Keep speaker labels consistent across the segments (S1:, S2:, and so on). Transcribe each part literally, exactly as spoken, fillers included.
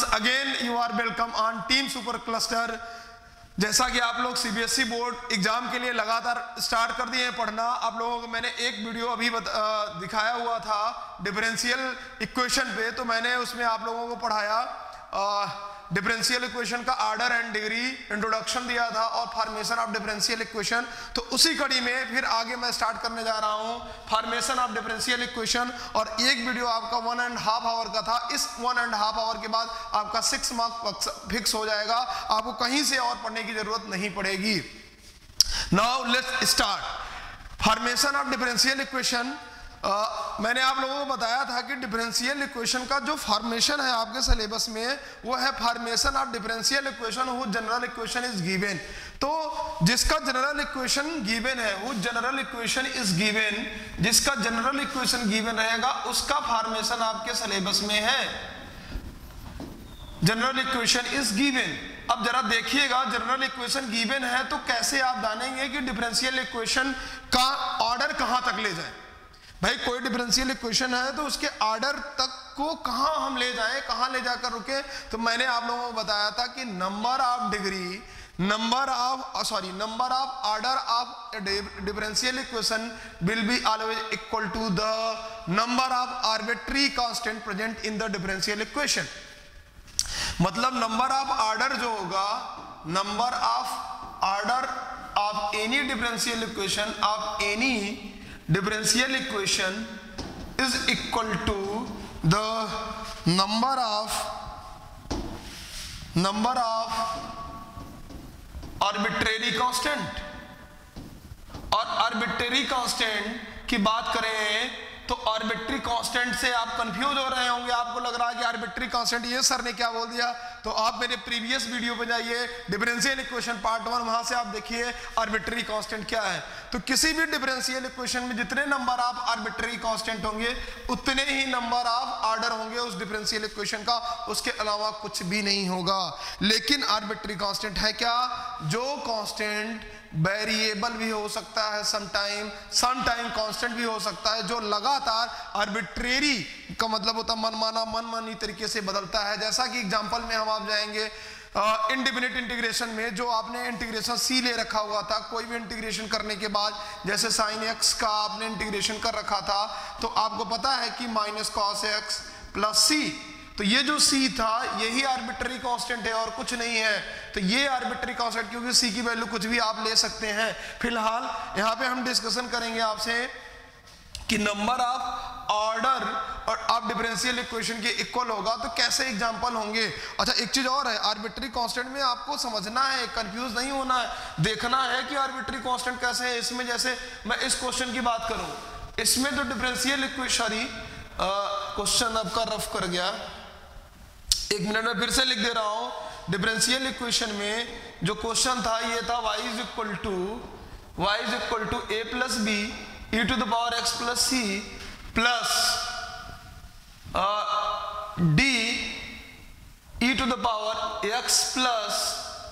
S1: Once again you are welcome on team super cluster. जैसा कि आप लोग सीबीएसई बोर्ड एग्जाम के लिए लगातार स्टार्ट कर दिए हैं पढ़ना, आप लोगों को मैंने एक वीडियो अभी बता, दिखाया हुआ था डिफरेंशियल इक्वेशन पे, तो मैंने उसमें आप लोगों को पढ़ाया डिफरेंशियल इक्वेशन का आर्डर एंड डिग्री, इंट्रोडक्शन दिया था और फॉर्मेशन ऑफ डिफरेंशियल इक्वेशन। तो उसी कड़ी में फिर आगे मैं स्टार्ट करने जा रहा हूं फॉर्मेशन ऑफ डिफरेंशियल इक्वेशन, और एक वीडियो आपका वन एंड हाफ आवर का था। इस वन एंड हाफ आवर के बाद आपका सिक्स मार्क्स फिक्स हो जाएगा, आपको कहीं से और पढ़ने की जरूरत नहीं पड़ेगी। Now let's start formation of differential equation. Uh, मैंने आप लोगों को बताया था कि डिफरेंशियल इक्वेशन का जो फॉर्मेशन है आपके सिलेबस में वो है formation of differential equation who general equation is given. तो जिसका जनरल इक्वेशन गिवन है, who general equation is given, जिसका जनरल इक्वेशन गिवन रहेगा उसका फॉर्मेशन आपके सिलेबस में है। General equation is given. अब जरा देखिएगा, जनरल इक्वेशन गिवन है तो कैसे आप जानेंगे कि डिफरेंशियल इक्वेशन का ऑर्डर कहां तक ले जाए। भाई कोई डिफरेंशियल इक्वेशन है तो उसके ऑर्डर तक को कहां हम ले जाएं, कहां ले जाकर रुके। तो मैंने आप लोगों को बताया था कि number of degree, number of sorry number of order of differential equation will be always equal to the number of arbitrary constant present in the differential equation. मतलब नंबर ऑफ ऑर्डर जो होगा, number of order of any differential equation of any differential equation is equal to the number of number of arbitrary constant। और arbitrary constant की बात करें तो arbitrary constant से आप कंफ्यूज हो रहे होंगे, आपको लग रहा है कि आर्बिट्री कांस्टेंट ये सर ने क्या बोल दिया। तो आप मेरे प्रीवियस वीडियो पे जाइए, डिफरेंशियल इक्वेशन पार्ट वन, वहां से आप देखिए आर्बिट्री कांस्टेंट क्या है। तो किसी भी डिफरेंशियल इक्वेशन में जितने नंबर ऑफ आर्बिट्री कांस्टेंट होंगे उतने ही नंबर ऑफ ऑर्डर होंगे उस डिफरेंशियल इक्वेशन का, उसके अलावा कुछ भी नहीं होगा। लेकिन आर्बिट्री कांस्टेंट है क्या? जो कांस्टेंट वेरिएबल भी हो सकता है, some time some time constant भी हो सकता है, जो लगातार आर्बिट्रेरी का मतलब होता है मनमाना मनमानी तरीके से बदलता है। जैसा कि एग्जांपल में हम आप जाएंगे इनडिफिनिट इंटीग्रेशन में, जो आपने इंटीग्रेशन सी ले रखा हुआ था, कोई भी इंटीग्रेशन करने के बाद जैसे साइन एक्स का आपने इंटीग्रेशन कर रखा था, तो आपको पता है कि माइनस कॉस एक्स प्लस सी, तो ये जो c था यही आर्बिट्री कांस्टेंट है और कुछ नहीं है। तो ये आर्बिट्री कांस्टेंट, क्योंकि c की वैल्यू कुछ भी आप ले सकते हैं। फिलहाल यहाँ पे हम डिस्कशन करेंगे आपसे कि नंबर ऑफ ऑर्डर और आप डिफरेंशियल इक्वेशन के इक्वल होगा तो कैसे एग्जांपल होंगे। अच्छा एक चीज और है, आर्बिट्री कांस्टेंट में आपको समझना है, कंफ्यूज नहीं होना है, देखना है कि आर्बिट्री कांस्टेंट कैसे है। इसमें जैसे मैं इस क्वेश्चन की बात करूं, इसमें तो डिफरेंशियल इक्वेशन, क्वेश्चन आपका रफ कर गया, एक मिनट में फिर से लिख दे रहा हूं। डिफरेंशियल इक्वेशन में जो क्वेश्चन था ये था y is equal to y is equal to A plus B E to the power X plus C plus D E to the power X plus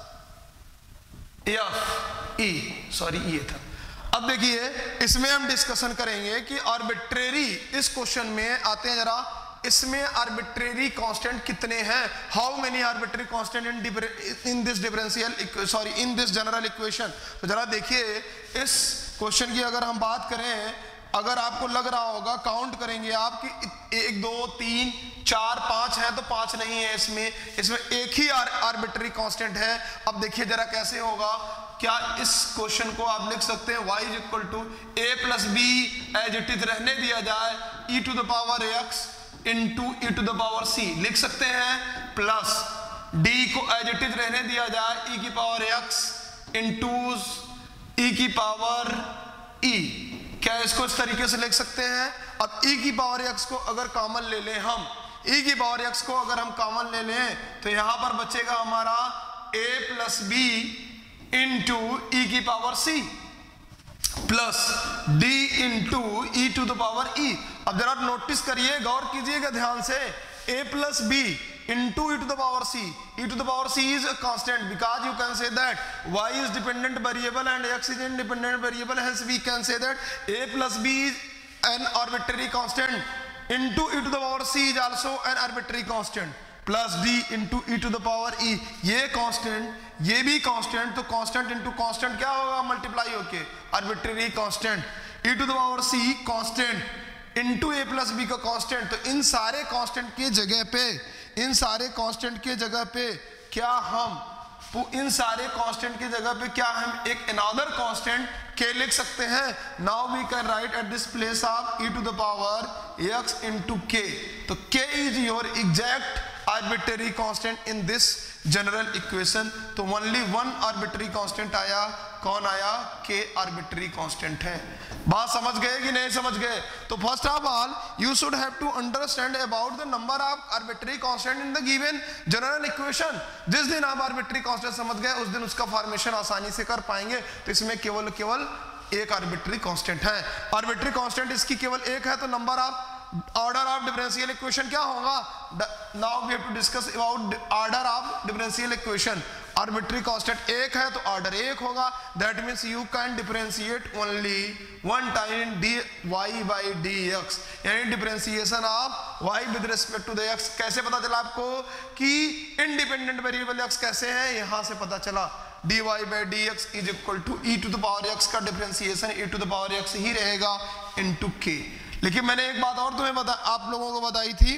S1: F E, sorry ये था। अब देखिए इसमें हम डिस्कशन करेंगे कि आर्बिट्रेरी, इस question में आते हैं जरा, इसमें आर्बिट्रेरी कांस्टेंट कितने हैं, how many arbitrary constant in in this differential sorry in this general equation. तो जरा देखिए इस क्वेश्चन की अगर हम बात करें, अगर आपको लग रहा होगा काउंट करेंगे आप कि एक दो तीन चार पांच है, तो पांच नहीं है इसमें, इसमें एक ही आर, आर्बिट्रेरी कांस्टेंट है। अब देखिए जरा कैसे होगा, क्या इस क्वेश्चन को आप लिख सकते हैं y is equal to A plus B as it is रहने दिया जाए, E to the power X into E to the power C लिख सकते हैं, प्लस डी को एज इट इज रहने दिया जाए, ई की पावर एक्स इंटू ई की पावर ई। क्या इसको इस तरीके से लिख सकते हैं। अब ई की पावर एक्स को अगर कॉमन ले लें हम, ई की पावर एक्स को अगर हम कॉमन ले लें तो यहां पर बचेगा हमारा a प्लस बी इंटू ई की power C plus d into E to the power e। अब जरा नोटिस करिए, गौर कीजिएगा ध्यान से, a plus B into e to the power c, e to the power c is a constant because you can say that y is dependent variable and x is independent variable, hence we can say that a plus b is an arbitrary constant into e to the power c is also an arbitrary constant। Plus D into E to the power E, ये constant ये भी constant, तो constant into constant क्या होगा, multiply होके arbitrary constant, E to the power C constant into A plus B का constant. तो इन सारे कांस्टेंट की जगह पे इन सारे कांस्टेंट की जगह पे क्या हम इन सारे कांस्टेंट की जगह पे क्या हम एक अनदर कांस्टेंट के लिख सकते हैं। Now we can write at this place of E to the power X into K. तो K is your exact arbitrary constant in this general equation. तो ओनली वन आर्बिट्रेरी कांस्टेंट आया, कौन आया, के आर्बिट्रेरी कांस्टेंट है। बात समझ गए कि नहीं समझ गए? तो first of all you should have to understand about the number of arbitrary constant in the given general equation. जिस दिन आप आर्बिट्रेरी कांस्टेंट समझ गए उस दिन उसका फॉर्मेशन आसानी से कर पाएंगे। तो इसमें केवल केवल एक आर्बिट्रेरी कांस्टेंट है। आर्बिट्रेरी कांस्टेंट इसकी केवल एक है, तो number of order of differential equation क्या होगा। Now we have to discuss about order of differential equation. Arbitrary constant एक है तो ऑर्डर एक होगा। That means you can differentiate only one time D Y by D x, यानी differentiation of Y with respect to the X. कैसे पता चला आपको कि इंडिपेंडेंट वेरिएबल एक्स कैसे है, यहां से पता चला D Y by D x is equal to E to the power X का differentiation E to the power X ही रहेगा इनटू के। लेकिन मैंने एक बात और तुम्हें बता आप लोगों को बताई थी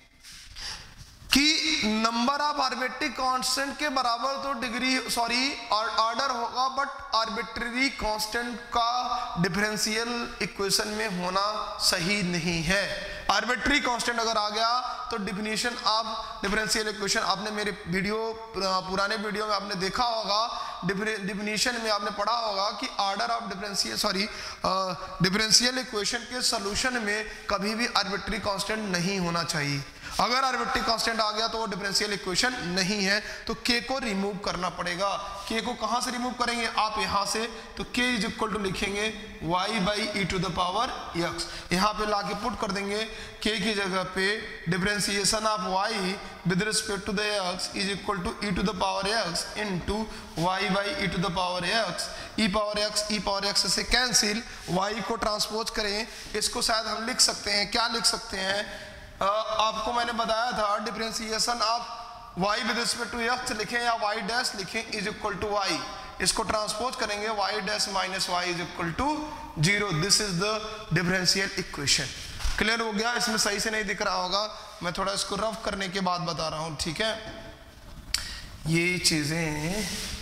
S1: कि नंबर ऑफ आर्बिट्रेरी कांस्टेंट के बराबर तो डिग्री सॉरी ऑर्डर होगा, बट आर्बिट्रेरी कांस्टेंट का डिफरेंशियल इक्वेशन में होना सही नहीं है। आर्बिट्रेरी कांस्टेंट अगर आ गया तो डिफिनीशन ऑफ डिफरेंशियल इक्वेशन, आपने मेरे वीडियो पुराने वीडियो में आपने देखा होगा, डिफिनीशन में आपने पढ़ा होगा कि order of differential sorry differential equation के सॉल्यूशन में कभी भी आर्बिट्रेरी कांस्टेंट नहीं होना चाहिए। अगर आर्बिट्रेरी कांस्टेंट आ गया तो वो डिफरेंशियल इक्वेशन नहीं है, तो के को रिमूव करना पड़ेगा। के को कहां से रिमूव करेंगे आप, यहां से। तो के इज इक्वल टू लिखेंगे y by E to the power x, यहां पे लाके पुट कर देंगे के की जगह पे differentiation of y with respect to the x is equal to E to the power x into y by E to the power x, e power x e power x से cancel, y को transpose करें, इसको शायद हम लिख सकते हैं, क्या लिख सकते हैं, Uh, आपको मैंने बताया था differentiation of y with respect to x लिखें या y डैश लिखें इज इक्वल टू y, इसको ट्रांसपोज करेंगे y dash minus y is equal to zero. This is the differential equation. Clear हो गया? इसमें सही से नहीं दिख रहा होगा, मैं थोड़ा इसको रफ करने के बाद बता रहा हूं, ठीक है। ये चीजें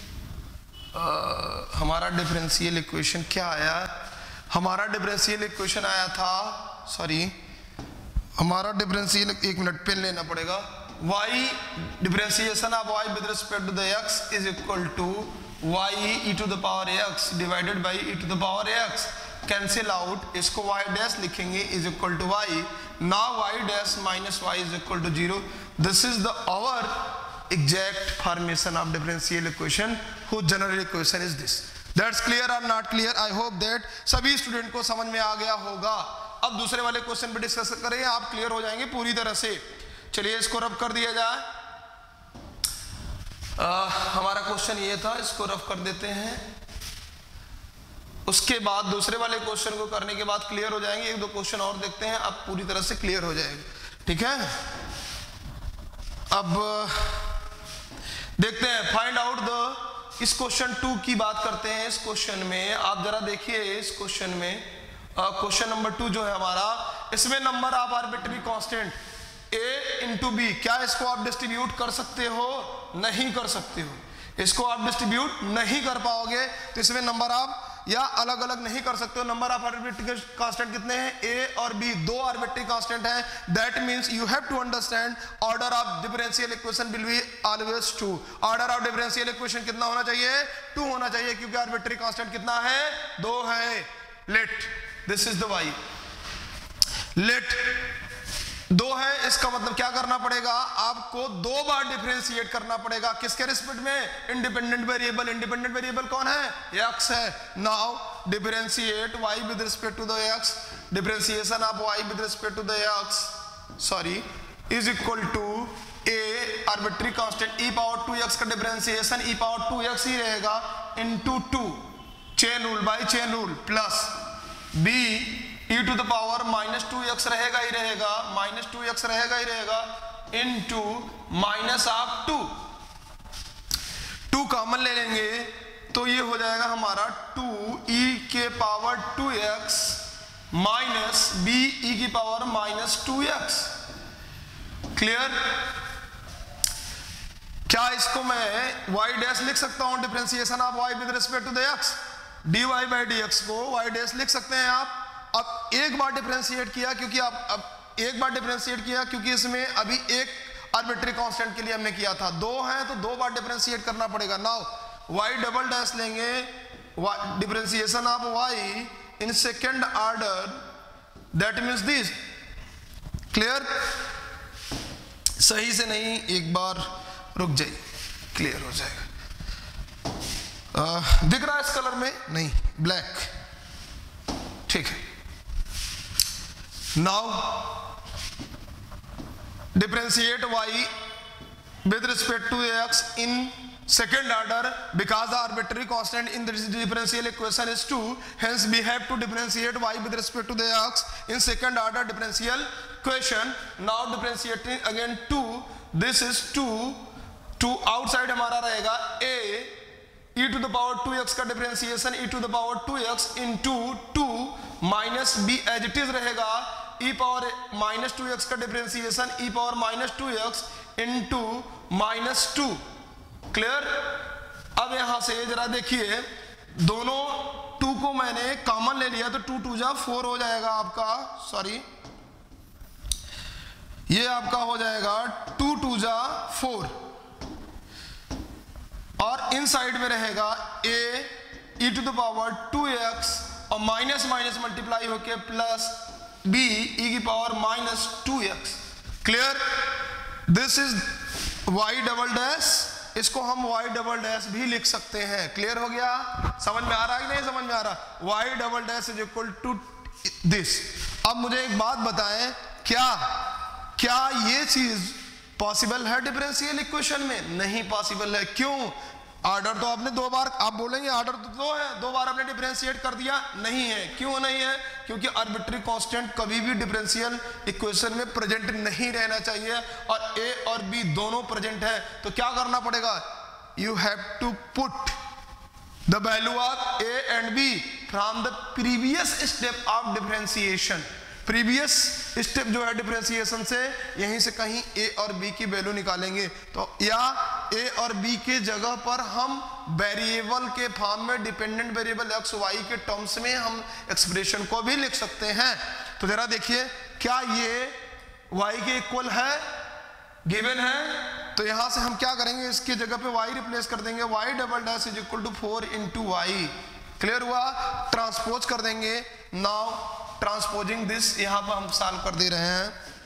S1: हमारा डिफरेंशियल इक्वेशन क्या आया, हमारा डिफरेंशियल इक्वेशन आया था सॉरी हमारा डिफरेंशियल, एक मिनट पेन लेना पड़ेगा, y differentiation of y with respect to the x is equal to y e to the power x divided by e to the power x, cancel out, इसको y dash लिखेंगे is equal to y, now y dash minus y is equal to zero. This is the our exact formation of differential equation, whose general equation is this. That's clear और not clear? I hope that सभी student को समझ में आ गया होगा। अब दूसरे वाले क्वेश्चन पे डिस्कस करेंगे, आप क्लियर हो जाएंगे पूरी तरह से। चलिए इसको रफ कर दिया जाए। आ, हमारा क्वेश्चन ये था, इसको रफ कर देते हैं। उसके बाद दूसरे वाले क्वेश्चन को करने के बाद क्लियर हो जाएंगे। एक दो क्वेश्चन और देखते हैं, अब पूरी तरह से क्लियर हो जाएगा, ठीक है। अब देखते हैं, फाइंड आउट द, इस क्वेश्चन टू की बात करते हैं। इस क्वेश्चन में आप जरा देखिए, इस क्वेश्चन में क्वेश्चन नंबर टू जो है हमारा, इसमें number of arbitrary constant a into b, क्या इसको आप डिस्ट्रीब्यूट कर सकते हो? नहीं कर सकते हो, इसको आप डिस्ट्रीब्यूट नहीं कर पाओगे। तो इसमें नंबर ऑफ या अलग अलग नहीं कर सकते हो। नंबर ऑफ आर्बिट्रेरी कांस्टेंट कितने हैं? a और b, दो आर्बिट्रेरी कांस्टेंट हैं। That means you have to understand order of differential equation will be always two. Order of differential equation कितना होना चाहिए? टू होना चाहिए, क्योंकि आर्बिट्रेरी कांस्टेंट कितना है? दो है। Let this is the y, let दो है, इसका मतलब क्या करना पड़ेगा आपको? दो बार डिफरेंशिएट करना पड़ेगा। किसके रिस्पेक्ट में? Independent variable. इंडिपेंडेंट वेरिएबल कौन है? x है। Now differentiate y with respect to the x, differentiation of y with respect to the x sorry is equal to a arbitrary constant e power two x का differentiation e power two x ही रहेगा into two, chain rule by chain rule, plus b e to the power minus two x रहेगा ही रहेगा, minus two x रहेगा ही रहेगा, into minus of two, two common ले लेंगे तो ये हो जाएगा हमारा टू ई के power two x minus b e की power minus two x. Clear? क्या इसको मैं y डैश लिख सकता हूं, differentiation of y with respect to the x, dy by D x को y डैश लिख सकते हैं आप। अब एक बार डिफरेंशिएट किया क्योंकि आप अब एक बार डिफरेंशिएट किया क्योंकि इसमें अभी एक आर्बिट्री कांस्टेंट के लिए हमने किया था, दो हैं तो दो बार डिफरेंशिएट करना पड़ेगा। नाउ y डबल डैश लेंगे, differentiation of y in second order, that means this. Clear? सही से नहीं, एक बार रुक जाइए, क्लियर हो जाएगा। आ, दिख रहा है इस कलर में? नहीं, ब्लैक, ठीक है। Now differentiate y with respect to x in second order because the arbitrary constant in the differential equation is two, hence we have to differentiate y with respect to the x in second order differential equation. Now differentiating again two, this is two, two outside हमारा रहेगा a e to the power two x का differentiation e to the power two x into two minus b as it is रहेगा e power minus two x का differentiation e power minus two x into minus two. Clear? अब यहां से जरा देखिए, दोनों to को मैंने कॉमन ले लिया तो टू टू जा फोर हो जाएगा आपका, सॉरी ये आपका हो जाएगा टू टू जा फोर, और इन साइड में रहेगा a e to the power two x और माइनस माइनस मल्टीप्लाई होके प्लस b e की power minus two x. Clear? This is y double dash, इसको हम y डबल डैश भी लिख सकते हैं। क्लियर हो गया? समझ में आ रहा है कि नहीं समझ में आ रहा? y double dash is equal to this. अब मुझे एक बात बताएं, क्या क्या ये चीज पॉसिबल है डिफरेंशियल इक्वेशन में? नहीं पॉसिबल है। क्यों? ऑर्डर तो आपने दो बार, आप बोलेंगे ऑर्डर तो दो है, दो बार आपने डिफरेंशिएट कर दिया, नहीं है। क्यों नहीं है? क्योंकि आर्बिट्री कांस्टेंट कभी भी डिफरेंशियल इक्वेशन में प्रेजेंट नहीं रहना चाहिए, और a और b दोनों प्रेजेंट है। तो क्या करना पड़ेगा? You have to put the value of a and b from the previous step of differentiation. Previous step जो है डिफरेंशिएशन से, यहीं से कहीं a और b की वैल्यू निकालेंगे, तो या a और b के जगह पर हम वेरिएबल के फॉर्म में डिपेंडेंट वेरिएबल x y के टर्म्स में हम एक्सप्रेशन को भी लिख सकते हैं। तो जरा देखिए, क्या ये y के इक्वल है? गिवन है। तो यहां से हम क्या करेंगे, इसकी जगह पे y रिप्लेस कर देंगे, y double dash is equal to four into y. Clear हुआ? ट्रांसपोज कर देंगे। नाउ ट्रांसपोजिंग दिस, यहां पर हम सॉल्व कर दे रहे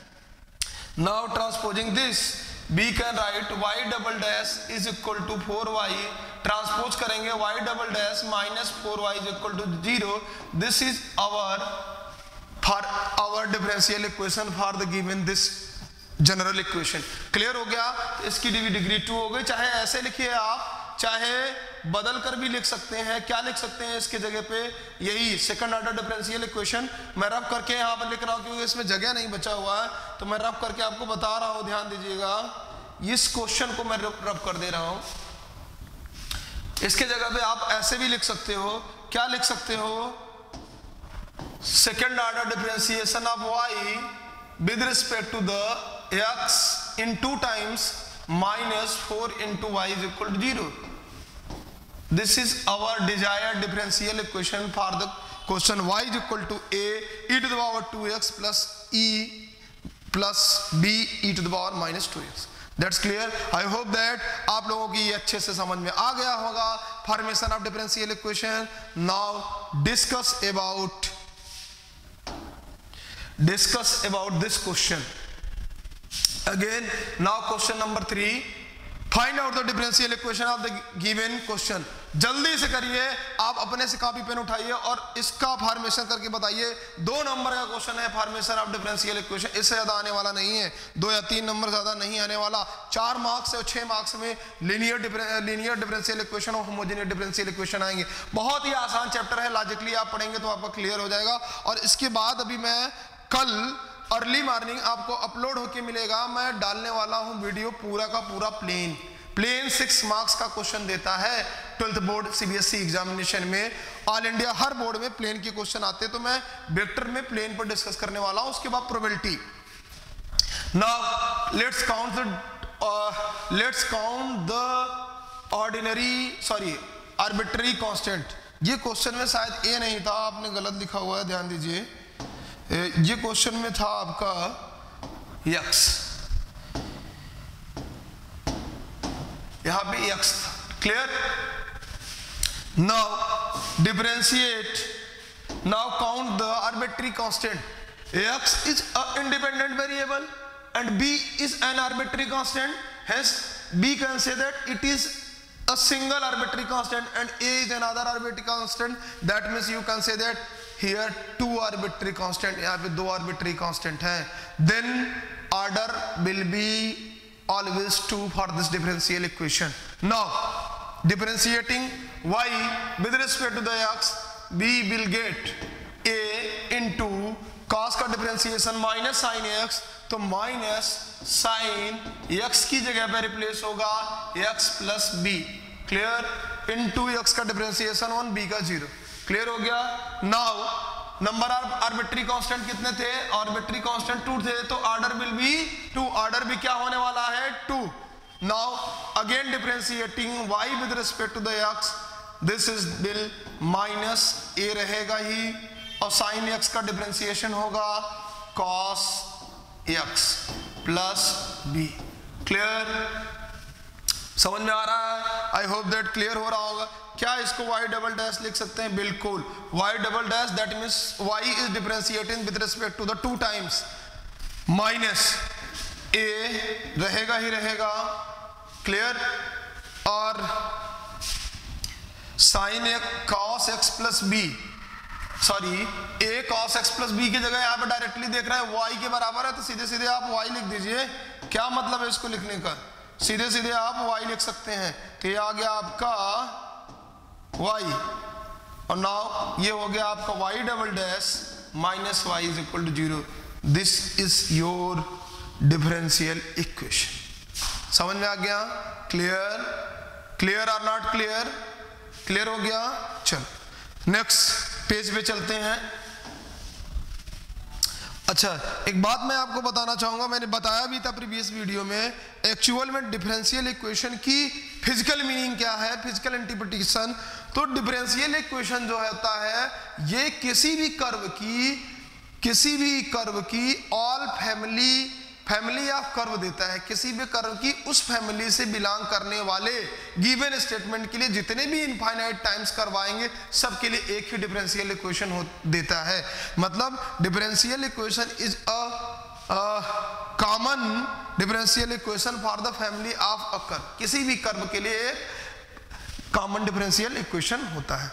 S1: हैं। Now transposing this, b can write y double dash is equal to four y, transpose करेंगे y double dash minus four y is equal to zero. This is our for our differential equation for the given this general equation. Clear हो गया? इसकी degree to हो गई। चाहे ऐसे लिखिए आप, चाहे बदल कर भी लिख सकते हैं। क्या लिख सकते हैं इसके जगह पे? यही सेकंड ऑर्डर डिफरेंशियल इक्वेशन। मैं रब करके यहाँ पर लिख रहा हूँ क्योंकि इसमें जगह नहीं बचा हुआ है, तो मैं रब करके आपको बता रहा हूँ, ध्यान दीजिएगा। इस क्वेश्चन को मैं रब कर दे रहा हूँ। इसके जगह पे आप ऐसे भी लिख सकते हो। क्या लिख सकते हो? Second order differentiation of y with respect to the x in two times minus four into y is equal to zero. This is our desired differential equation for the question y is equal to a e to the power two x plus e plus b e to the power minus two x. That's clear. I hope that आप लोगों की ये अच्छे से समझ में आ गया होगा formation of differential equation. Now discuss about discuss about this question again. Now question number three. Find out the differential equation of the given question. जल्दी से करिए, आप अपने से कॉपी पेन उठाइए और इसका फॉर्मेशन करके बताइए। दो नंबर का क्वेश्चन है फॉर्मेशन ऑफ डिफरेंशियल इक्वेशन, इससे ज्यादा आने वाला नहीं है। दो या तीन नंबर ज्यादा नहीं आने वाला। चार मार्क्स और छह मार्क्स में लीनियर लीनियर डिफरेंशियल इक्वेशन और होमोजेनियस डिफरेंशियल इक्वेशन आएंगे। बहुत ही आसान चैप्टर है, लॉजिकली आप पढ़ेंगे तो आपका क्लियर हो जाएगा। और इसके बाद अभी मैं कल अर्ली मॉर्निंग आपको अपलोड होके मिलेगा। मैं डालने वाला हूं वीडियो पूरा का पूरा प्लेन प्लेन सिक्स मार्क्स का क्वेश्चन देता है ट्वेल्थ बोर्ड सीबीएसई एग्जामिनेशन में। ऑल इंडिया हर बोर्ड में प्लेन के क्वेश्चन आते हैं, तो मैं वेक्टर में प्लेन पर डिस्कस करने वाला हूं। उसके बाद probability. Now let's count the let's count the ordinary sorry arbitrary constant. ये क्वेश्चन में शायद ए नहीं था, आपने गलत लिखा हुआ है, ध्यान दीजिए। ये क्वेश्चन में था आपका यक्स, यहां पे यक्स था। Clear? Now differentiate, now count the arbitrary constant. x is a independent variable and b is an arbitrary constant, hence b can say that it is a single arbitrary constant and a is another arbitrary constant. That means you can say that here two arbitrary constant, यहाँ पे दो arbitrary constant हैं, then order will be always two for this differential equation. Now differentiating y with respect to the x, we will get a into cos का differentiation minus sin x, तो minus sin x की जगह पे replace होगा x plus b, clear, into x का differentiation one, b का zero, clear हो गया। Now number of arbitrary constant कितने थे? आर्बिट्री कांस्टेंट टू थे, तो order will be two, order भी क्या होने वाला है? Two. Now again differentiating y with respect to the x, this is will minus a रहेगा ही, और साइन x का डिफरेंशिएशन होगा cos x plus b। Clear? समझ में आ रहा है? आई होप दैट क्लियर हो रहा होगा। क्या इसको y डबल डैश लिख सकते हैं? बिल्कुल, y double dash, that means y is differentiating with respect to the two times, minus a रहेगा ही रहेगा, क्लियर, और sine x cos x plus b, sorry a cos x plus b की जगह यहाँ पे डायरेक्टली देख रहा है y के बराबर है, तो सीधे सीधे आप y लिख दीजिए। क्या मतलब है इसको लिखने का? सीधे सीधे आप y लिख सकते हैं। तो ये आ गया आपका y, और नाउ ये हो गया आपका y double dash minus y is equal to zero. This is your differential equation. समझ में आ गया? क्लियर? क्लियर और नॉट क्लियर? क्लियर हो गया। चलो नेक्स्ट पेज पे चलते हैं। अच्छा, एक बात मैं आपको बताना चाहूंगा, मैंने बताया भी था प्रीवियस वीडियो में, एक्चुअल में डिफरेंशियल इक्वेशन की फिजिकल मीनिंग क्या है, फिजिकल इंटरप्रिटेशन। तो डिफरेंशियल इक्वेशन जो होता है, ये किसी भी कर्व की किसी भी कर्व की all family family of curve देता है, किसी भी कर्व की उस फैमिली से बिलोंग करने वाले गिवन स्टेटमेंट के लिए जितने भी इनफाइनाइट टाइम्स कर्व आएंगे, सबके लिए एक ही डिफरेंशियल इक्वेशन हो देता है। मतलब differential equation is a common differential equation for the family of a curve. किसी भी कर्व के लिए कॉमन डिफरेंशियल इक्वेशन होता है।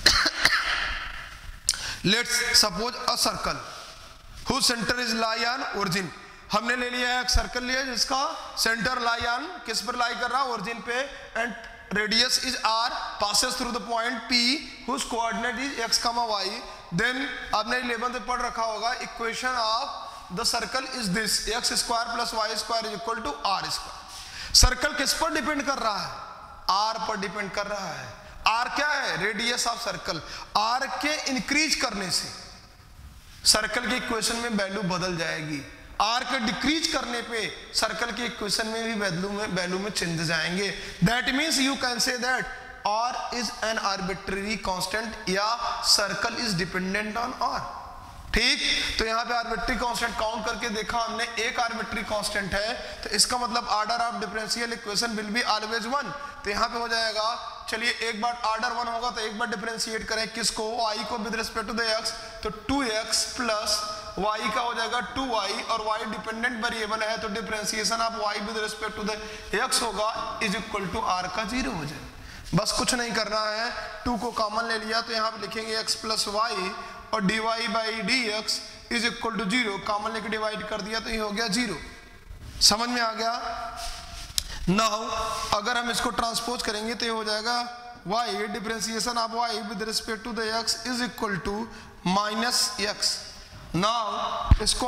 S1: Let's suppose a circle whose centre is lie on origin. हमने ले लिया एक सर्कल लिया जिसका सेंटर लाई ऑन, किस पर लाई कर रहा है? ओरिजिन पे, and radius is r, passes through the point p whose coordinate is x, y। Then आपने इलेवेंथ में पढ़ रखा होगा, equation of the circle is this, x square plus y square is equal to r square. Circle किस पर depend कर रहा है? r पर डिपेंड कर रहा है। r क्या है? Radius of circle. r के इंक्रीज करने से सर्कल के इक्वेशन में वैल्यू बदल जाएगी, r के डिक्रीज करने पे सर्कल के इक्वेशन में भी वैल्यू में वैल्यू में चेंज जाएंगे। That means you can say that r is an arbitrary constant या circle is dependent on r। ठीक, तो यहाँ पे आर्बिट्ररी कांस्टेंट काउंट करके देखा हमने, एक आर्बिट्ररी कांस्टेंट है, तो इसका मतलब order of differential equation will be always one. तो यहाँ पे हो जाएगा, चलिए एक बार ऑर्डर वन होगा तो एक बार डिफरेंशिएट करें किसको? y को with respect to the x, तो टू एक्स प्लस y का हो जाएगा टू वाई, और y डिपेंडेंट वेरिएबल है, तो differentiation of y with respect to the x होगा इज इक्वल टू r का जीरो हो जाएगा। बस कुछ नहीं करना है, टू को कॉमन ले लिया तो यहाँ पे लिखेंगे x प्लस वाई, और d Y by D x is equal to zero, common लेके डिवाइड कर दिया तो ये हो गया जीरो। समझ में आ गया? नाउ अगर हम इसको ट्रांसपोज करेंगे तो ये हो जाएगा y differentiation of y with respect to the x is equal to minus x. Now इसको हम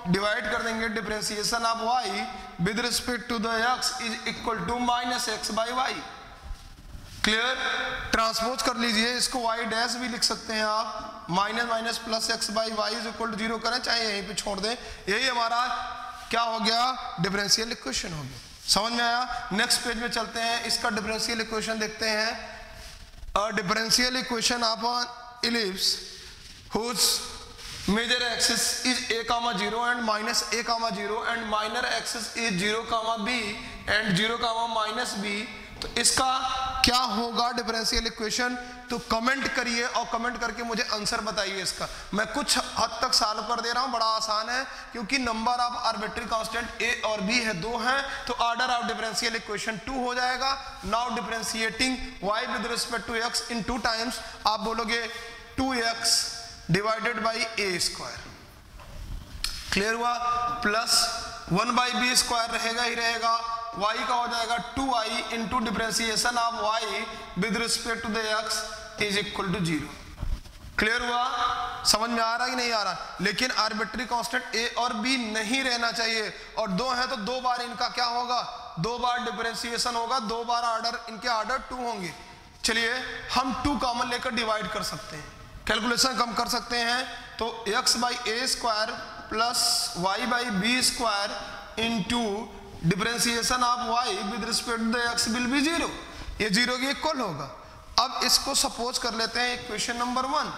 S1: डिवाइड कर देंगे differentiation of y with respect to the x is equal to minus x by y. Clear? Transpose कर लीजिए इसको, y dash भी लिख सकते हैं आप, minus minus plus x by y is equal to zero करें, चाहे यहीं पे छोड़ दें। यही हमारा क्या हो गया? डिफरेंशियल इक्वेशन हो गया। समझ में आया? नेक्स्ट पेज में चलते हैं, इसका डिफरेंशियल इक्वेशन देखते हैं। A differential equation of an ellipse whose major axis is a comma zero and minus a comma zero and minor axis is zero comma b and zero comma minus b, तो इसका क्या होगा differential equation? तो comment करिए और comment करके मुझे answer बताइए इसका। मैं कुछ हद तक सॉल्व कर दे रहा हूं, बड़ा आसान है क्योंकि number of arbitrary constant a और बी है, दो हैं, तो order of differential equation two हो जाएगा। Now differentiating y with respect to x in two times, आप बोलोगे two x divided by a square, clear हुआ? Plus one by b square रहेगा ही रहेगा, y का हो जाएगा two I into differentiation of y with respect to the x is equal to zero. Clear हुआ? समझ में आ रहा कि नहीं आ रहा? लेकिन आर्बिट्री कांस्टेंट a और b नहीं रहना चाहिए, और दो है तो दो बार इनका क्या होगा? दो बार डिफरेंशिएशन होगा, दो बार ऑर्डर, इनके ऑर्डर टू होंगे। चलिए हम टू कॉमन लेकर डिवाइड कर सकते हैं, कैलकुलेशन कम कर सकते हैं, तो x by a square plus y by b square into differentiation of y with respect to the x will be zero, ये जीरो के इक्वल होगा। अब इसको सपोज कर लेते हैं equation number one.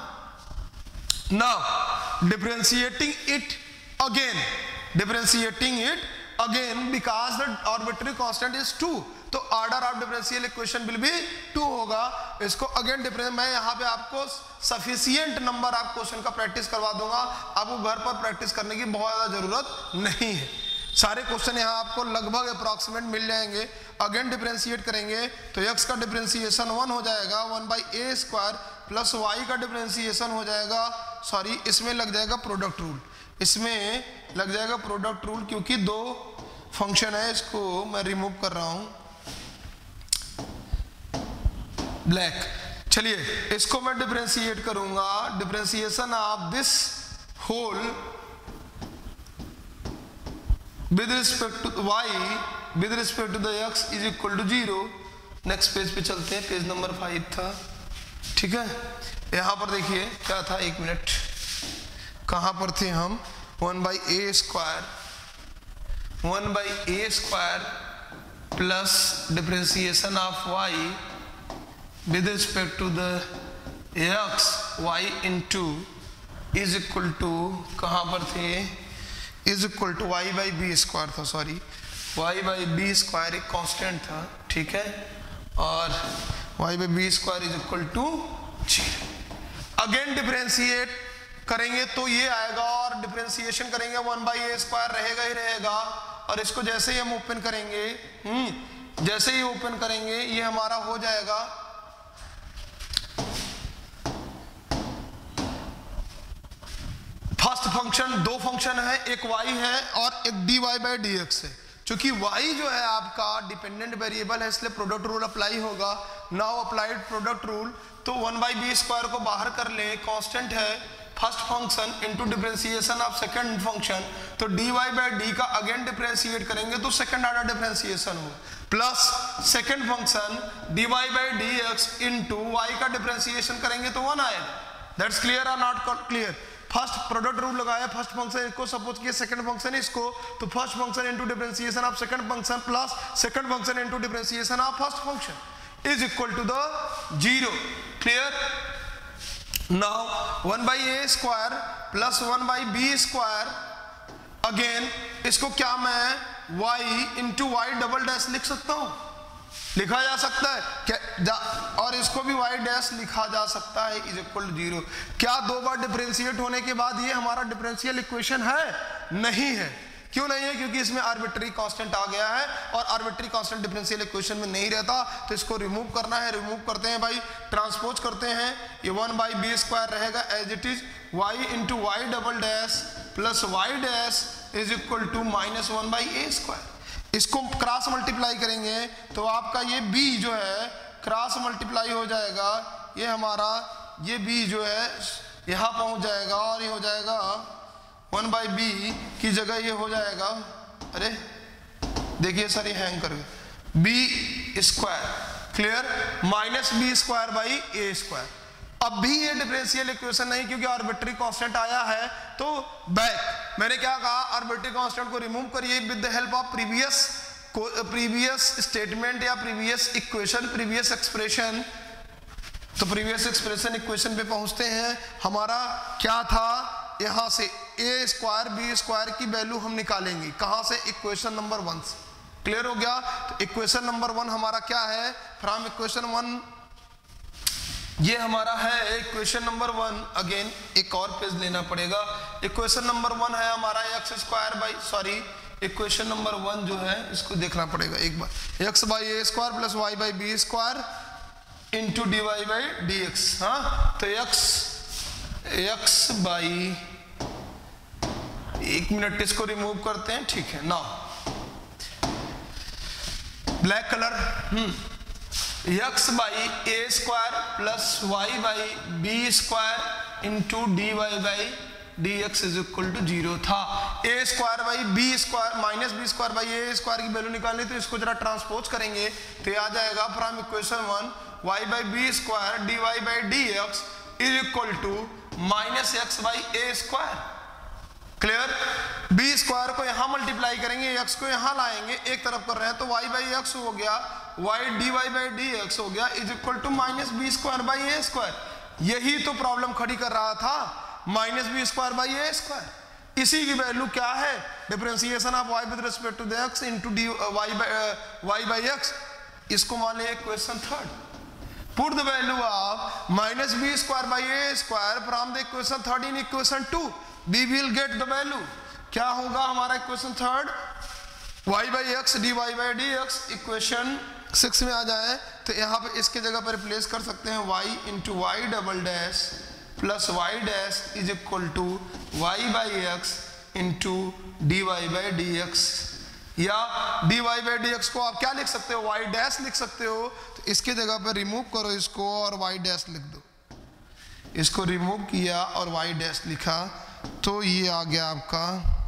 S1: Now differentiating it again, differentiating it again because the arbitrary constant is two, तो order of differential equation will be two होगा। इसको अगेन डिफरेंस, मैं यहाँ पे आपको सफिशिएंट नंबर ऑफ क्वेश्चन का प्रैक्टिस करवा दूंगा, आपको घर पर प्रैक्टिस करने की बहुत ज्यादा जरूरत नहीं है, सारे क्वेश्चन यहाँ आपको लगभग अप्रॉक्सीमेट मिल जाएंगे। अगेन डिफरेंशिएट करेंगे तो x का डिफरेंशिएशन वन हो जाएगा, one by a square plus y का डिफरेंशिएशन हो जाएगा, सॉरी इसमें लग जाएगा प्रोडक्ट रूल, इसमें लग जाएगा प्रोडक्ट रूल क्योंकि दो फंक्शन है, इसको मैं रिमूव कर रहा हूं ब्लैक। चलिए इसको मैं डिफरेंशिएट करूंगा, differentiation of this whole with respect to y with respect to the x is equal to zero. Next page पे चलते हैं, पेज नंबर फाइव था, ठीक है? यहां पर देखिए क्या था, एक मिनट, कहां पर थे हम? One by a square, one by a square plus differentiation of y with respect to the x y into is equal to, कहां पर थे? Is equal to y by b square था, sorry y by b square एक constant था, ठीक है? और y by b square is equal to zero. Again differentiate करेंगे तो ये आएगा, और डिफरेंशिएशन करेंगे वन बाई ए स्क्वायर रहेगा ही रहेगा, और इसको जैसे ही हम ओपन करेंगे, हम्म जैसे ही ओपन करेंगे ये हमारा हो जाएगा फर्स्ट फंक्शन, दो फंक्शन है, एक y है और एक dy बाई डी एक्स है। चूंकि y जो है आपका डिपेंडेंट वेरिएबल है इसलिए प्रोडक्ट रूल अप्लाई होगा। नाउ अप्लाइड प्रोडक्ट रूल, तो वन बाई बी स्क्वायर को बाहर कर ले, कांस्टेंट है first function into differentiation of second function, तो dy बाई डी का अगेन डिफरेंशिएट करेंगे तो सेकंड ऑर्डर डिफरेंशिएशन हो, plus second function dy by D x into y का डिफरेंशिएशन करेंगे तो वन आएगा। दैट्स क्लियर और not clear? First product rule लगाया, फर्स्ट फंक्शन इसको सपोज किया, सेकंड फंक्शन इसको, तो first function into differentiation of second function plus second function into differentiation of first function is equal to the zero. Clear? Now one by a square plus one by b square, again इसको क्या मैं y into y double dash लिख सकता हूं, लिखा जा सकता है क्या? और इसको भी y डैश लिखा जा सकता है इज इक्वल टू जीरो। क्या दो बार डिफरेंशिएट होने के बाद ये हमारा डिफरेंशियल इक्वेशन है? नहीं है। क्यों नहीं है? क्योंकि इसमें आर्बिट्री कांस्टेंट आ गया है, और आर्बिट्री कांस्टेंट डिफरेंशियल इक्वेशन में नहीं रहता, तो इसको रिमूव करना है। रिमूव करते हैं भाई, ट्रांसपोज करते हैं, ये वन बाई बी स्क्वायर रहेगा as it is, y into y double dash plus y dash is equal to minus one by a square. इसको क्रॉस मल्टीप्लाई करेंगे तो आपका ये b जो है क्रॉस मल्टीप्लाई हो जाएगा, ये हमारा ये b जो है यहाँ पहुंच जाएगा, और ये हो जाएगा वन बाई बी की जगह ये हो जाएगा, अरे देखिए सर ये हैंग कर गया, b square, clear, minus b square by a square. अब भी ये डिफरेंशियल इक्वेशन नहीं क्योंकि आर्बिट्री कांस्टेंट आया है, तो बैक मैंने क्या कहा, आर्बिट्री कांस्टेंट को रिमूव करिए with the help of previous previous statement या प्रीवियस इक्वेशन, प्रीवियस एक्सप्रेशन। तो प्रीवियस एक्सप्रेशन इक्वेशन पे पहुंचते हैं। हमारा क्या था, यहां से ए स्क्वायर बी स्क्वायर की वैल्यू हम निकालेंगे, कहां से, इक्वेशन नंबर वन से। क्लियर हो गया। तो इक्वेशन नंबर वन हमारा क्या है, फ्रॉम इक्वेशन वन, ये हमारा है इक्वेशन नंबर वन। अगेन एक और पेज लेना पड़ेगा। इक्वेशन नंबर वन है हमारा x square by, sorry equation number one जो है इसको देखना पड़ेगा एक बार, x by a square plus y by b square into d Y by D x. हाँ, तो एक्स एक्स बाई, एक मिनट इसको रिमूव करते हैं, ठीक है। Now black colour, hmm x by a square plus y by b square into d Y by D x is equal to zero था। ए square by b square minus b square by a square की value निकालनी, तो इसको जरा transpose करेंगे तो ये आ जाएगा from equation one y by b square d Y by D x is equal to minus x by a square. Clear. B square को यहां मल्टीप्लाई करेंगे, एक्स को यहां लाएंगे, एक तरफ कर रहे हैं तो वाई बाई एक्स हो गया, y d Y by D x हो गया is equal to minus b square by a square. यही तो प्रॉब्लम खड़ी कर रहा था, minus b square by a square. इसी की वैल्यू क्या है, differentiation of Y with respect to the x into d Y by y by x. इसको मान लिया equation third. Put the value of minus b square by a square from the equation third in equation two, we will get the value. क्या होगा हमारा equation third, y by x d Y by D x. Equation six में आ जाए तो यहाँ पे इसके जगह पर रिप्लेस कर सकते हैं, y into y double dash plus y dash is equal to y by x into d Y by D x, या d Y by D x को आप क्या लिख सकते हो, वाई डैश लिख सकते हो। तो इसके जगह पर रिमूव करो इसको और वाई डैश लिख दो। इसको रिमूव किया और वाई डैश लिखा तो ये आ गया आपका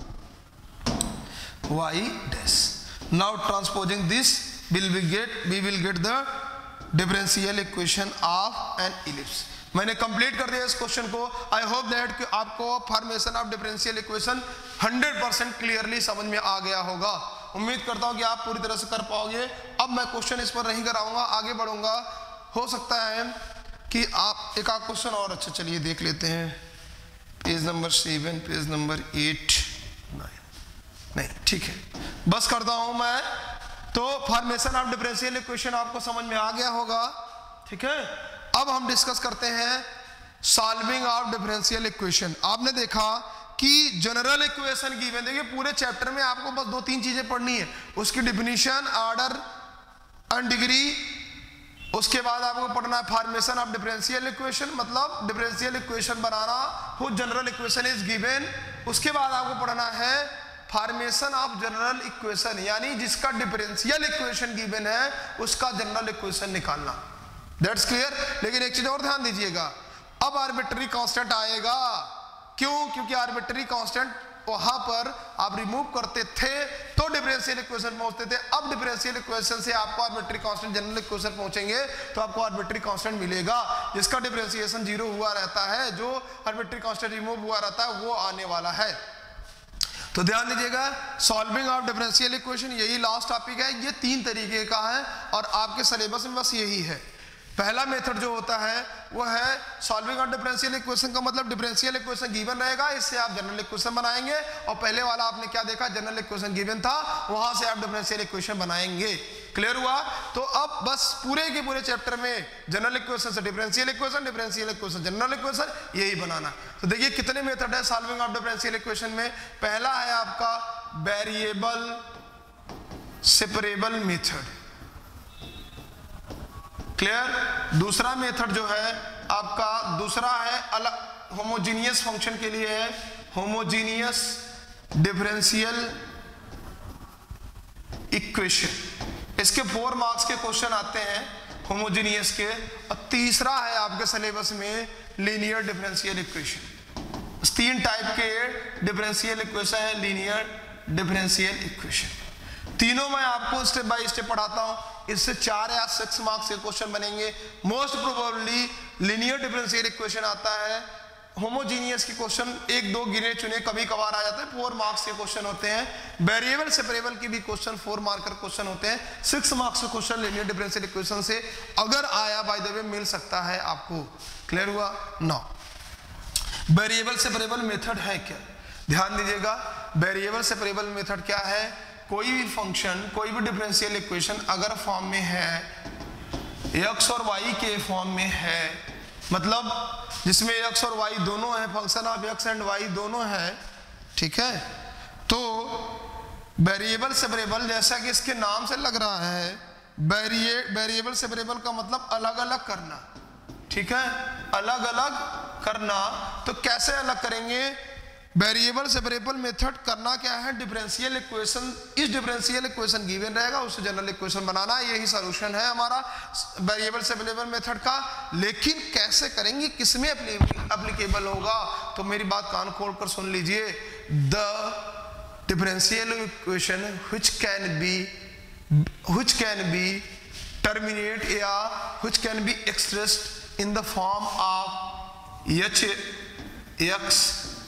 S1: y dash. Now transposing this will we get we will get the differential equation of an ellipse. मैंने कंप्लीट कर दिया इस क्वेश्चन को। आई होप दैट कि आपको formation of differential equation hundred percent clearly समझ में आ गया होगा। उम्मीद करता हूं कि आप पूरी तरह से कर पाओगे। अब मैं क्वेश्चन इस पर नहीं कराऊंगा, आगे बढ़ूंगा। हो सकता है कि आप एक आध क्वेश्चन और अच्छा चलिए देख लेते हैं, page number seven, page number eight, nine, नहीं ठीक है, बस करता हूं मैं। तो फॉर्मेशन ऑफ डिफरेंशियल इक्वेशन आपको समझ में आ गया होगा, ठीक है। अब हम डिस्कस करते हैं सॉल्विंग ऑफ डिफरेंशियल इक्वेशन। आपने देखा कि जनरल इक्वेशन गिवन, देखिए पूरे चैप्टर में आपको बस दो तीन चीजें पढ़नी है, उसकी डिफिनीशन, ऑर्डर एंड डिग्री, उसके बाद आपको पढ़ना है फॉर्मेशन ऑफ डिफरेंशियल इक्वेशन, मतलब डिफरेंशियल इक्वेशन बनाना हो, जनरल इक्वेशन इज गिवन। उसके बाद आपको पढ़ना है फॉर्मेशन ऑफ जनरल इक्वेशन, यानी जिसका डिफरेंशियल इक्वेशन गिवन है उसका जनरल इक्वेशन निकालना। That's clear. लेकिन एक चीज और ध्यान दीजिएगा, अब आर्बिट्री कांस्टेंट आएगा। क्यों? क्योंकि आर्बिट्री कांस्टेंट वहां पर आप रिमूव करते थे तो डिफरेंशियल इक्वेशन पहुंचते थे। अब डिफरेंशियल इक्वेशन से आपको आर्बिट्री कांस्टेंट जनरल इक्वेशन पहुंचेंगे तो आपको आर्बिट्री कांस्टेंट मिलेगा जिसका डिफरेंशिएशन जीरो हुआ रहता है, जो आर्बिट्री कांस्टेंट रिमूव हुआ रहता है वो आने वाला है। तो ध्यान दीजिएगा, सॉल्विंग ऑफ डिफरेंशियल इक्वेशन यही लास्ट टॉपिक है। ये तीन तरीके का है और आपके सिलेबस में बस यही है। पहला मेथड जो होता है वो है सॉल्विंग ऑफ डिफरेंशियल इक्वेशन, का मतलब डिफरेंशियल इक्वेशन गिवन रहेगा, इससे आप जनरल इक्वेशन बनाएंगे। और पहले वाला आपने क्या देखा, जनरल इक्वेशन गिवन था, वहां से आप डिफरेंशियल इक्वेशन बनाएंगे। क्लियर हुआ? तो अब बस पूरे के पूरे चैप्टर में जनरल इक्वेशन से differential equation, differential equation general equation, यही बनाना। तो देखिए कितने मेथड है सॉल्विंग ऑफ डिफरेंशियल इक्वेशन में। पहला है आपका वेरिएबल सेपरेबल मेथड, क्लियर। दूसरा मेथड जो है आपका, दूसरा है अलग होमोजीनियस फंक्शन के लिए है होमोजीनियस डिफरेंशियल इक्वेशन। इसके फोर मार्क्स के क्वेश्चन आते हैं होमोजीनियस के। और तीसरा है आपके सिलेबस में लीनियर डिफरेंशियल इक्वेशन। तीन टाइप के डिफरेंशियल इक्वेशन है, लीनियर डिफरेंशियल इक्वेशन। तीनों मैं आपको स्टेप बाय स्टेप पढ़ाता हूं। इससे चार या सिक्स मार्क्स के क्वेश्चन बनेंगे। Most probably linear differential equation आता है। होमोजीनियस के क्वेश्चन एक दो गिने चुने कभी कभार आ जाते हैं, फोर मार्क्स के क्वेश्चन होते हैं। वेरिएबल सेपरेबल के भी क्वेश्चन फोर मार्कर क्वेश्चन होते हैं। सिक्स मार्क्स के क्वेश्चन लीनियर डिफरेंशियल इक्वेशन से अगर आया बाय द वे मिल सकता है आपको। क्लियर हुआ? नो। वेरिएबल सेपरेबल मेथड है क्या? ध्यान दीजिएगा, वेरिएबल सेपरेबल मेथड क्या है? कोई भी फंक्शन, कोई भी डिफरेंशियल इक्वेशन अगर फॉर्म में है, एक्स और वाई के फॉर्म में है, मतलब जिसमें एक्स और वाई दोनों है, function of x and y दोनों है, ठीक है, तो वेरिएबल सेपरेबल, जैसा कि इसके नाम से लग रहा है, वेरिए वेरिएबल सेपरेबल का मतलब अलग अलग करना, ठीक है, अलग अलग करना। तो कैसे अलग करेंगे? वेरिएबल सेपरेबल मेथड करना क्या है? डिफरेंशियल इक्वेशन, इस डिफरेंशियल इक्वेशन गिवन रहेगा, उससे जनरल इक्वेशन बनाना, यही सॉल्यूशन है हमारा वेरिएबल सेपरेबल मेथड का। लेकिन कैसे करेंगे, किसमें एप्लीकेबल होगा? तो मेरी बात कान खोल कर सुन लीजिए। The differential equation which can be which can be terminate या which can be expressed in the form of h x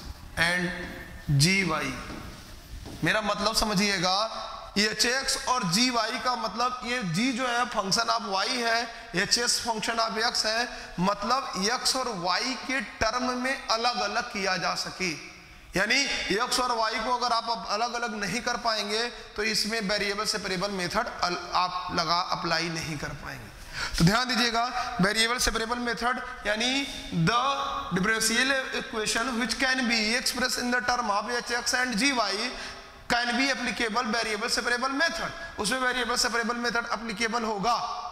S1: and g y. मेरा मतलब समझिएगा, एच एक्स और जी वाई का मतलब, ये जी जो है फंक्शन ऑफ वाई है, h is function of x है, मतलब एक्स और वाई के टर्म में अलग अलग किया जा सके। यानी एक्स और वाई को अगर आप अलग अलग नहीं कर पाएंगे तो इसमें वेरिएबल सेपरेबल मेथड आप लगा अप्लाई नहीं कर पाएंगे। तो ध्यान दीजिएगा, वेरिएबल सेपरेबल मेथड यानी the differential equation which can be express in the term of h x and g y can be applicable variable separable method. उसमें वेरिएबल सेपरेबल मेथड एप्लीकेबल होगा।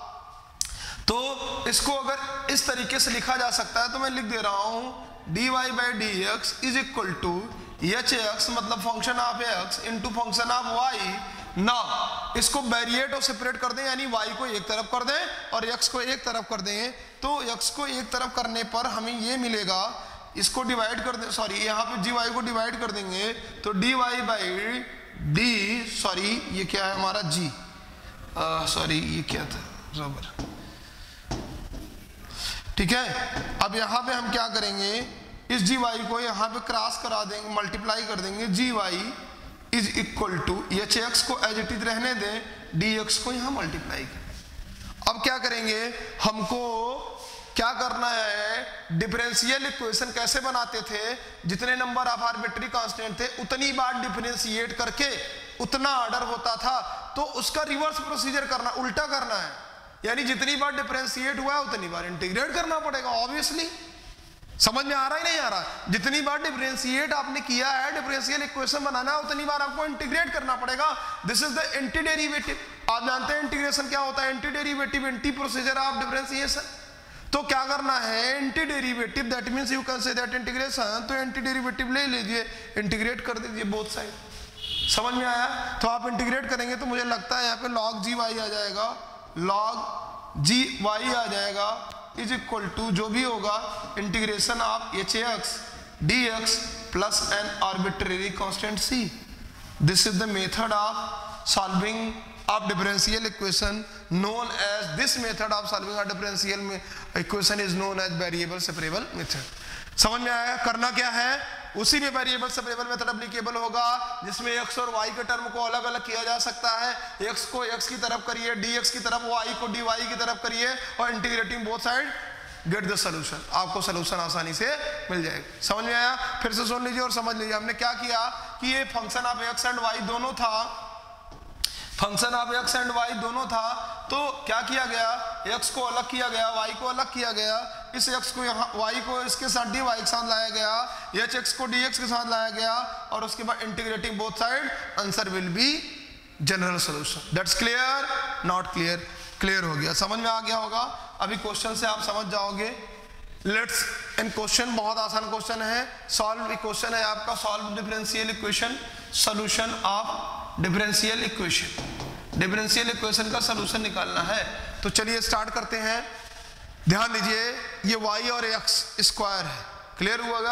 S1: तो इसको अगर इस तरीके से लिखा जा सकता है, तो मैं लिख दे रहा हूं d Y by D x is equal to h x, मतलब function of x into function of y. ना इसको वेरिएट और सेपरेट कर दें, यानी y को एक तरफ कर दें और x को एक तरफ कर दें, तो x को एक तरफ करने पर हमें ये मिलेगा, इसको डिवाइड कर दें, सॉरी यहाँ पे dy को डिवाइड कर देंगे तो dy बाई डी, सॉरी ये क्या है हमारा g, सॉरी ये क्या था रबर, ठीक है। अब यहाँ पे हम क्या करेंगे, इस dy को यहाँ पे क्रॉस करा देंगे, मल्टीप्लाई कर देंगे, gy is equal to h x को एज इट इज रहने दें, डी एक्स को यहां मल्टीप्लाई करें। अब क्या करेंगे, हमको क्या करना है, डिफरेंशियल इक्वेशन कैसे बनाते थे, जितने नंबर ऑफ आर्बिट्री कांस्टेंट थे उतनी बार डिफरेंशिएट करके उतना ऑर्डर होता था, तो उसका रिवर्स प्रोसीजर करना, उल्टा करना है। यानी जितनी बार डिफरेंशिएट हुआ उतनी बार इंटीग्रेट करना पड़ेगा। ऑब्वियसली समझ में आ रहा है नहीं आ रहा? जितनी बार डिफरेंशिएट आपने किया है, डिफरेंशियल इक्वेशन बनाना है, उतनी बार आपको इंटीग्रेट करना पड़ेगा। This is the anti derivative. आप जानते हैं इंटीग्रेशन क्या होता है, anti derivative, anti procedure of differentiation. तो क्या करना है, anti derivative, that means you can say that integration, तो एंटी डेरिवेटिव ले लीजिए, इंटीग्रेट कर दीजिए बोथ साइड। समझ में आया? तो आप इंटीग्रेट करेंगे तो मुझे लगता है यहाँ पे log जी वाई आ जाएगा, log जी वाई आ जाएगा इज इक्वल टू जो भी होगा integration of h x d x plus an arbitrary constant c. This is the method of solving of differential equation known as this method of solving of differential equation is known as variable separable method. समझ में आया? करना क्या है, उसी में variable separable method applicable होगा, जिसमें x और y के टर्म को अलग अलग किया जा सकता है। x को x की तरफ करिए, dx की तरफ, y को dy की तरफ करिए और integrating both side, get the solution. आपको सॉल्यूशन आसानी से मिल जाएगा। समझ में आया? फिर से सुन लीजिए और समझ लीजिए। हमने क्या किया कि ये function of x and y दोनों था, function of x and y दोनों था, तो क्या किया गया, x को अलग किया गया, y को अलग किया गया, इस x को यहाँ y को इसके साथ dy के साथ लाया गया, hx को dx के साथ लाया गया, और उसके बाद integrating both side, answer will be general solution. That's clear? Not clear? Clear हो गया, समझ में आ गया होगा। अभी क्वेश्चन से आप समझ जाओगे। लेट्स इन क्वेश्चन, बहुत आसान क्वेश्चन है, सॉल्व इक्वेशन है आपका, solve differential equation, solution of differential equation. Differential equation का सॉल्यूशन निकालना है। तो चलिए स्टार्ट करते हैं। ध्यान दीजिए, ये y और x स्क्वायर है, क्लियर हुआ?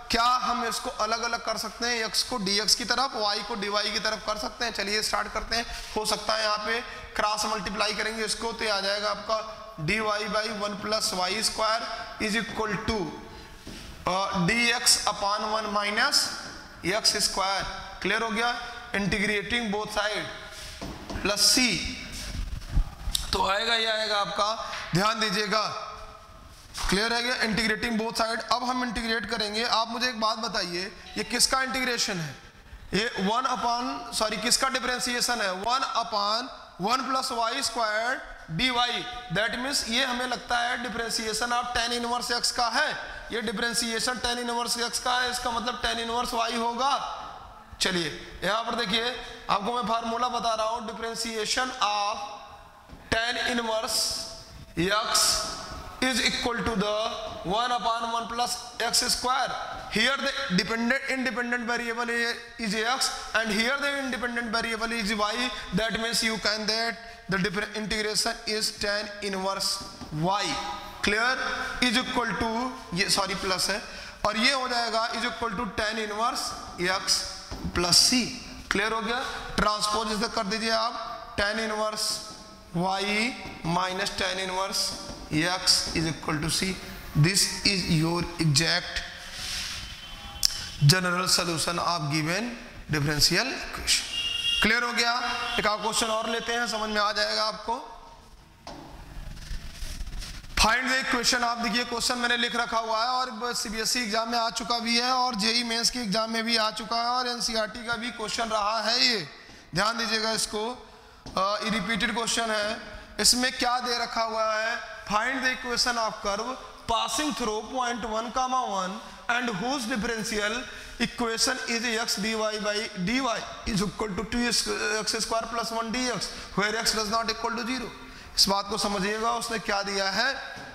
S1: क्या हम इसको अलग अलग कर सकते हैं, x को dx की तरफ, y को dy की तरफ कर सकते हैं? चलिए स्टार्ट करते हैं। हो सकता है यहाँ पे क्रॉस मल्टीप्लाई करेंगे इसको तो आ जाएगा आपका dy by one plus y square is equal to d x upon one minus x square. Clear हो गया? इंटीग्रेटिंग बोथ साइड प्लस सी, तो आएगा ये आएगा आपका, ध्यान दीजिएगा। क्लियर है क्या? Integrating both side. अब हम इंटीग्रेट करेंगे। आप मुझे एक बात बताइए, ये किसका इंटीग्रेशन है? ये वन अपॉन सॉरी किसका डिफरेंशिएशन है? One upon one plus y square d y. That means ये हमें लगता है differentiation of tan inverse x का है। ये डिफरेंशिएशन टेन इनवर्स एक्स का है, इसका मतलब टेन इनवर्स वाई होगा। चलिए यहां पर देखिए, आपको मैं फार्मूला बता रहा हूं। Differentiation of tan inverse x is equal to the one upon one plus x square. Here the dependent independent variable is x and here the independent variable is y. That means you can that the different integration is tan inverse y. Clear? Is equal to ये sorry plus है और ये हो जाएगा is equal to tan inverse x plus c. Clear हो गया? Transpose इसे कर दीजिए आप, tan inverse y minus tan inverse x is equal to c. This is your exact general solution of given differential equation. Clear हो गया? एक और क्वेश्चन और लेते हैं, समझ में आ जाएगा आपको। Find the equation. आप देखिए क्वेश्चन मैंने लिख रखा हुआ है और C B S E exam में आ चुका भी है और जे ई ई मेंस के एग्जाम में भी आ चुका है और N C E R T का भी क्वेश्चन रहा है। ये ध्यान दीजिएगा, इसको रिपीटेड क्वेश्चन है। इसमें क्या दे रखा हुआ है? Find the equation of curve passing through point one comma one and whose differential equation is x d Y by d y is equal to two x square plus one d x where x does not equal to zero. इस बात को समझिएगा, उसने क्या दिया है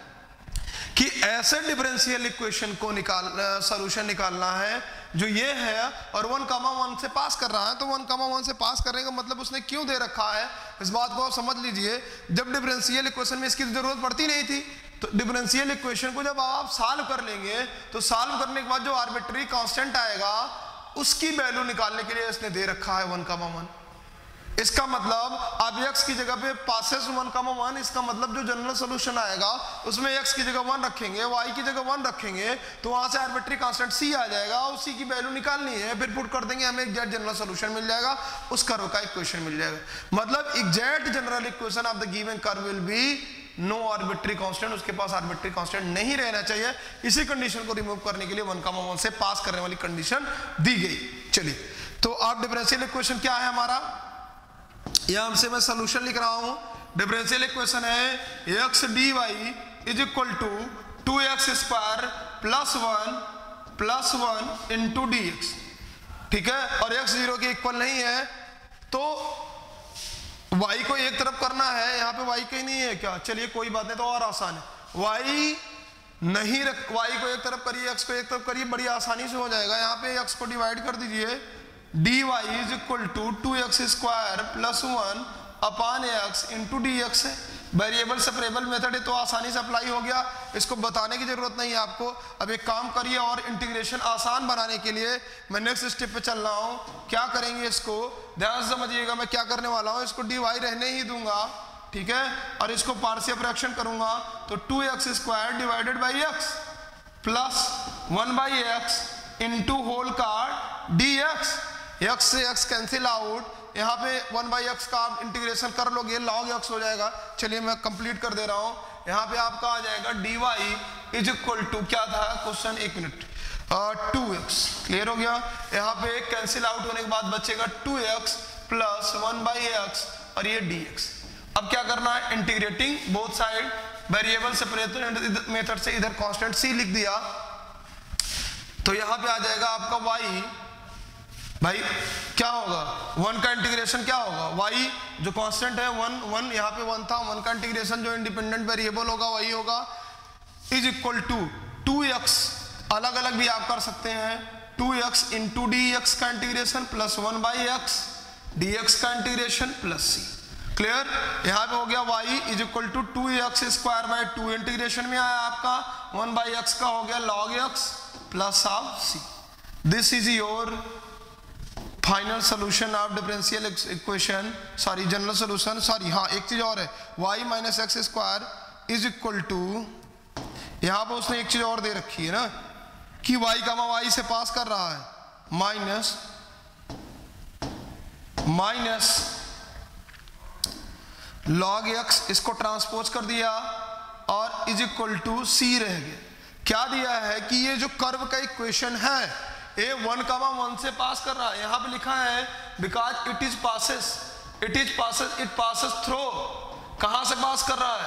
S1: कि ऐसे डिफरेंशियल इक्वेशन को निकाल सॉल्यूशन निकालना है जो ये है और वन कामा वन से पास कर रहा है। तो वन कामा वन से पास करने का मतलब उसने क्यों दे रखा है, इस बात को आप समझ लीजिए। जब डिफरेंशियल इक्वेशन में इसकी जरूरत पड़ती नहीं थी, तो डिफरेंशियल इक्वेशन को जब आप सॉल्व कर लेंगे तो सॉल्व करने के बाद जो आर्बिट्री कांस्टेंट आएगा उसकी वैल्यू निकालने के लिए इसने दे रखा है वन कामा वन। इसका मतलब आप x की जगह पे पासेस वन कामा वन, इसका मतलब जो जनरल सॉल्यूशन आएगा उसमें x की जगह वन रखेंगे, y की जगह वन रखेंगे, तो वहां से आर्बिट्री कांस्टेंट c आ जाएगा, उसी की वैल्यू निकालनी है, फिर पुट कर देंगे, हमें एग्जैक्ट जनरल सॉल्यूशन मिल जाएगा, उस कर्व का इक्वेशन मिल जाएगा। मतलब exact general equation of the given curve will be no arbitrary constant, उसके पास आर्बिट्री कांस्टेंट नहीं रहना चाहिए। इसी कंडीशन को रिमूव करने के लिए वन कामा वन से पास करने वाली कंडीशन दी गई। चलिए, तो आप डिफरेंशियल इक्वेशन क्या है हमारा, यहां से मैं सॉल्यूशन लिख रहा हूं। डिफरेंशियल इक्वेशन है x d y is equal to two x square plus one plus one into d x. ठीक है, और एक्स जीरो के इक्वल नहीं है तो y को एक तरफ करना है, यहाँ पे y कहीं नहीं है क्या? चलिए कोई बात नहीं, तो और आसान है। y नहीं रख, y को एक तरफ करिए, x को एक तरफ करिए, बड़ी आसानी से हो जाएगा। यहाँ पे x को डिवाइड कर दीजिए, d y is equal to two x square plus one upon x into d x है। वेरिएबल सेपरेबल मेथड है तो आसानी से अप्लाई हो गया, इसको बताने की जरूरत नहीं है आपको। अब एक काम करिए और इंटीग्रेशन आसान बनाने के लिए मैं नेक्स्ट स्टेप पे चल रहा हूँ। क्या करेंगे, इसको ध्यान से समझिएगा, मैं क्या करने वाला हूँ, इसको डी वाई रहने ही दूंगा, ठीक है, और इसको पार्शियल फ्रैक्शन करूंगा। तो two x square divided by x plus one by x into whole का डी एक्स। एक्स से एक्स कैंसिल आउट, यहाँ पे वन बाई एक्स का आप इंटीग्रेशन कर लोगे, लॉग एक्स हो जाएगा। चलिए मैं कंप्लीट कर दे रहा हूँ। यहाँ पे आपका आ जाएगा d y is equal to, क्या था क्वेश्चन, एक मिनट, टू एक्स। क्लियर हो गया? यहाँ पे कैंसिल आउट होने के बाद बचेगा two x plus one by x और ये डी एक्स। अब क्या करना है, integrating both side, variable separation method से इधर कांस्टेंट सी लिख दिया, तो यहाँ पे आ जाएगा आपका वाई। भाई क्या होगा, वन का इंटीग्रेशन क्या होगा, वाई जो कांस्टेंट है वन, वन यहाँ पे वन था, वन का इंटीग्रेशन जो इंडिपेंडेंट वेरिएबल होगा वही होगा, is equal to two x, अलग अलग भी आप कर सकते हैं, two x into d x का integration plus one by x d x का इंटीग्रेशन प्लस सी। क्लियर? यहाँ पे हो गया y is equal to two x square by two, integration में आया आपका वन बाई एक्स का हो गया log x plus of c. This is your final solution of differential equation, sorry general solution, sorry हाँ एक चीज और है, y minus x square is equal to, यहां पर उसने एक चीज और दे रखी है ना कि y कामा y से पास कर रहा है माइनस माइनस लॉग x, इसको ट्रांसपोज कर दिया और इज इक्वल टू सी रह गया। क्या दिया है कि ये जो कर्व का इक्वेशन है ए वन कामा वन से पास कर रहा है, यहां पे लिखा है because it is passes it is passes it passes through, कहां से पास कर रहा है,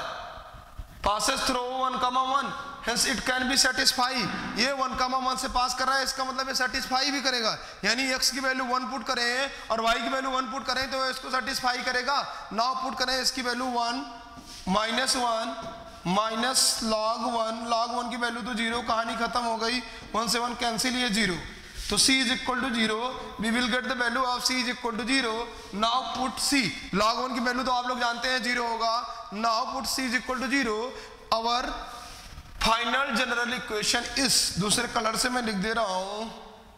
S1: passes through one comma one, hence it can be satisfy. ये वन कामा वन से पास कर रहा है, इसका मतलब ये सेटिस्फाई भी करेगा, यानी x की वैल्यू वन पुट करें और y की वैल्यू वन पुट करें तो इसको सेटिस्फाई करेगा। नाउ पुट करें इसकी value one minus one minus log one, log one की वैल्यू तो जीरो, कहानी खत्म हो गई, वन से वन कैंसिल, ये जीरो, तो c is equal to zero, we will get the value of c is equal to zero. Now put c, log one की वैल्यू तो आप लोग जानते हैं जीरो होगा, now put c is equal to zero. Our final general equation इस, दूसरे colour से मैं लिख दे रहा हूं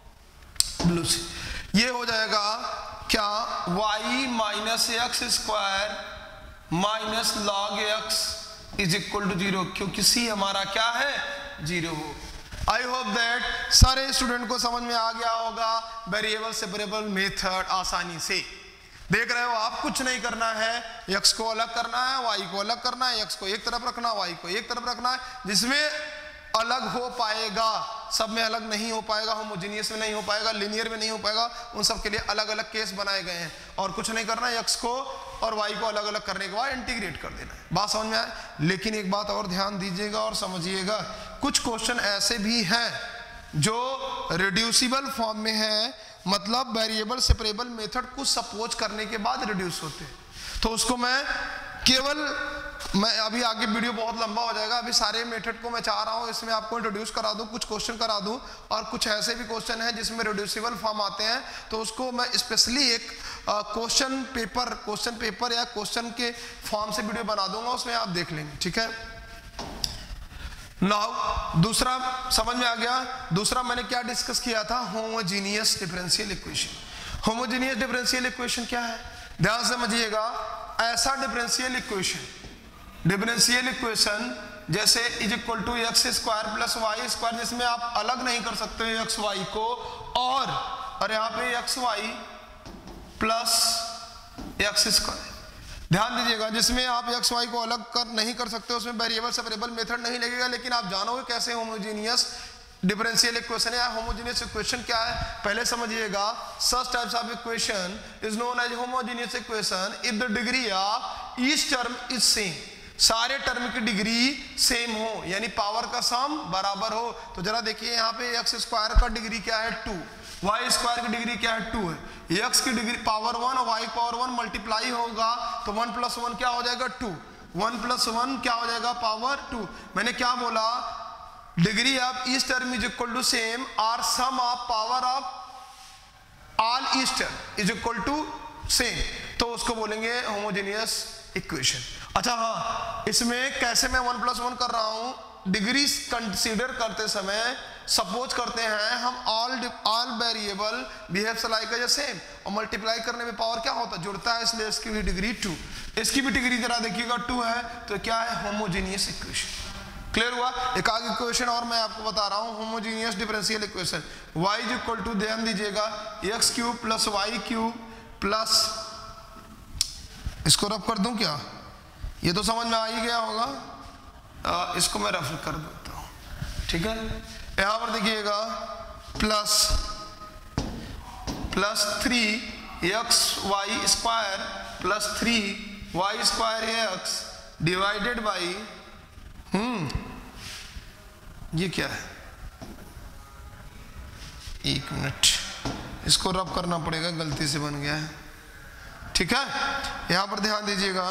S1: ब्लू से, ये हो जाएगा क्या, y minus x square minus log x is equal to zero, क्योंकि c हमारा क्या है, जीरो हो। आई होप दैट सारे स्टूडेंट को समझ में आ गया होगा वेरिएबल सेपरेबल मेथड आसानी से। देख रहे हो आप, कुछ नहीं करना है, x को अलग करना है, y को अलग करना है, x को एक तरफ रखना, y को एक तरफ रखना है, जिसमें अलग हो पाएगा, सब में अलग नहीं हो पाएगा, होमोजेनियस में नहीं हो पाएगा, लिनियर में नहीं हो पाएगा, उन सब के लिए अलग अलग केस बनाए गए हैं। और कुछ नहीं करना है, x को और y को अलग अलग करने के बाद इंटीग्रेट कर देना है। बात समझ में आए? लेकिन एक बात और ध्यान दीजिएगा और समझिएगा, कुछ क्वेश्चन ऐसे भी हैं जो रिड्यूसिबल फॉर्म में है, मतलब वेरिएबल सेपरेबल मेथड को सपोज करने के बाद रिड्यूस होते हैं, तो उसको मैं केवल, मैं अभी आगे वीडियो बहुत लंबा हो जाएगा, अभी सारे मेथड को मैं चाह रहा हूँ इसमें आपको इंट्रोड्यूस करा दूँ, कुछ क्वेश्चन करा दूँ, और कुछ ऐसे भी क्वेश्चन हैं जिसमें रिड्यूसिबल फॉर्म आते हैं, तो उसको मैं स्पेशली एक क्वेश्चन पेपर क्वेश्चन पेपर या क्वेश्चन के फॉर्म से वीडियो बना दूंगा, उसमें आप देख लेंगे, ठीक है। नाउ दूसरा समझ में आ गया, दूसरा मैंने क्या डिस्कस किया था, homogeneous differential equation. Homogeneous differential equation क्या है, ध्यान से समझिएगा, ऐसा डिफरेंशियल इक्वेशन डिफरेंशियल इक्वेशन जैसे is equal to x square plus y square, जिसमें आप अलग नहीं कर सकते एक्स वाई को, और और यहाँ पे x y plus x square, ध्यान दीजिएगा, जिसमें आप एक्स वाई को अलग कर नहीं कर सकते, उसमें वेरिएबल सेपरेबल मेथड नहीं लगेगा, लेकिन आप जानोगे कैसे होमोजेनियस डिफरेंशियल इक्वेशन है। होमोजेनियस इक्वेशन क्या है पहले समझिएगा, such types of equation is known as homogeneous equation if the degree of each term is same, सारे टर्म की डिग्री सेम हो, यानी पावर का सम बराबर हो। तो जरा देखिए यहाँ पे एक्स स्क्वायर का डिग्री क्या है, टू, वाई स्क्वायर की डिग्री क्या है, टू है, एक्स की डिग्री पावर वन और वाई पावर वन मल्टीप्लाई होगा तो वन प्लस वन क्या हो जाएगा, टू, वन प्लस वन क्या हो जाएगा, पावर टू। मैंने क्या बोला, degree of each term is equal to same और sum of power of all each term is equal to same, तो उसको बोलेंगे होमोजेनियस इक्वेशन। अच्छा हाँ, इसमें कैसे मैं वन प्लस वन कर रहा हूं, डिग्री कंसीडर करते समय सपोज करते हैं हम all all variable behaves like as same, और मल्टीप्लाई करने में पावर क्या होता है, जुड़ता है, इसलिए इसकी भी डिग्री टू, इसकी भी डिग्री जरा देखिएगा टू है, तो क्या है, होमोजेनियस इक्वेशन। क्लियर हुआ? एक आगे इक्वेशन और मैं आपको बता रहा हूं, homogeneous differential equation, y is equal to, ध्यान दीजिएगा, x cube plus y cube plus, इसको रफ कर दूं क्या, ये तो समझ में आ ही गया होगा, आ, इसको मैं रफ कर देता हूं, ठीक है। यहां पर देखिएगा plus plus three x y square plus three y square x divided by, hmm ये क्या है, एक मिनट, इसको रब करना पड़ेगा, गलती से बन गया है, ठीक है। यहां पर ध्यान दीजिएगा,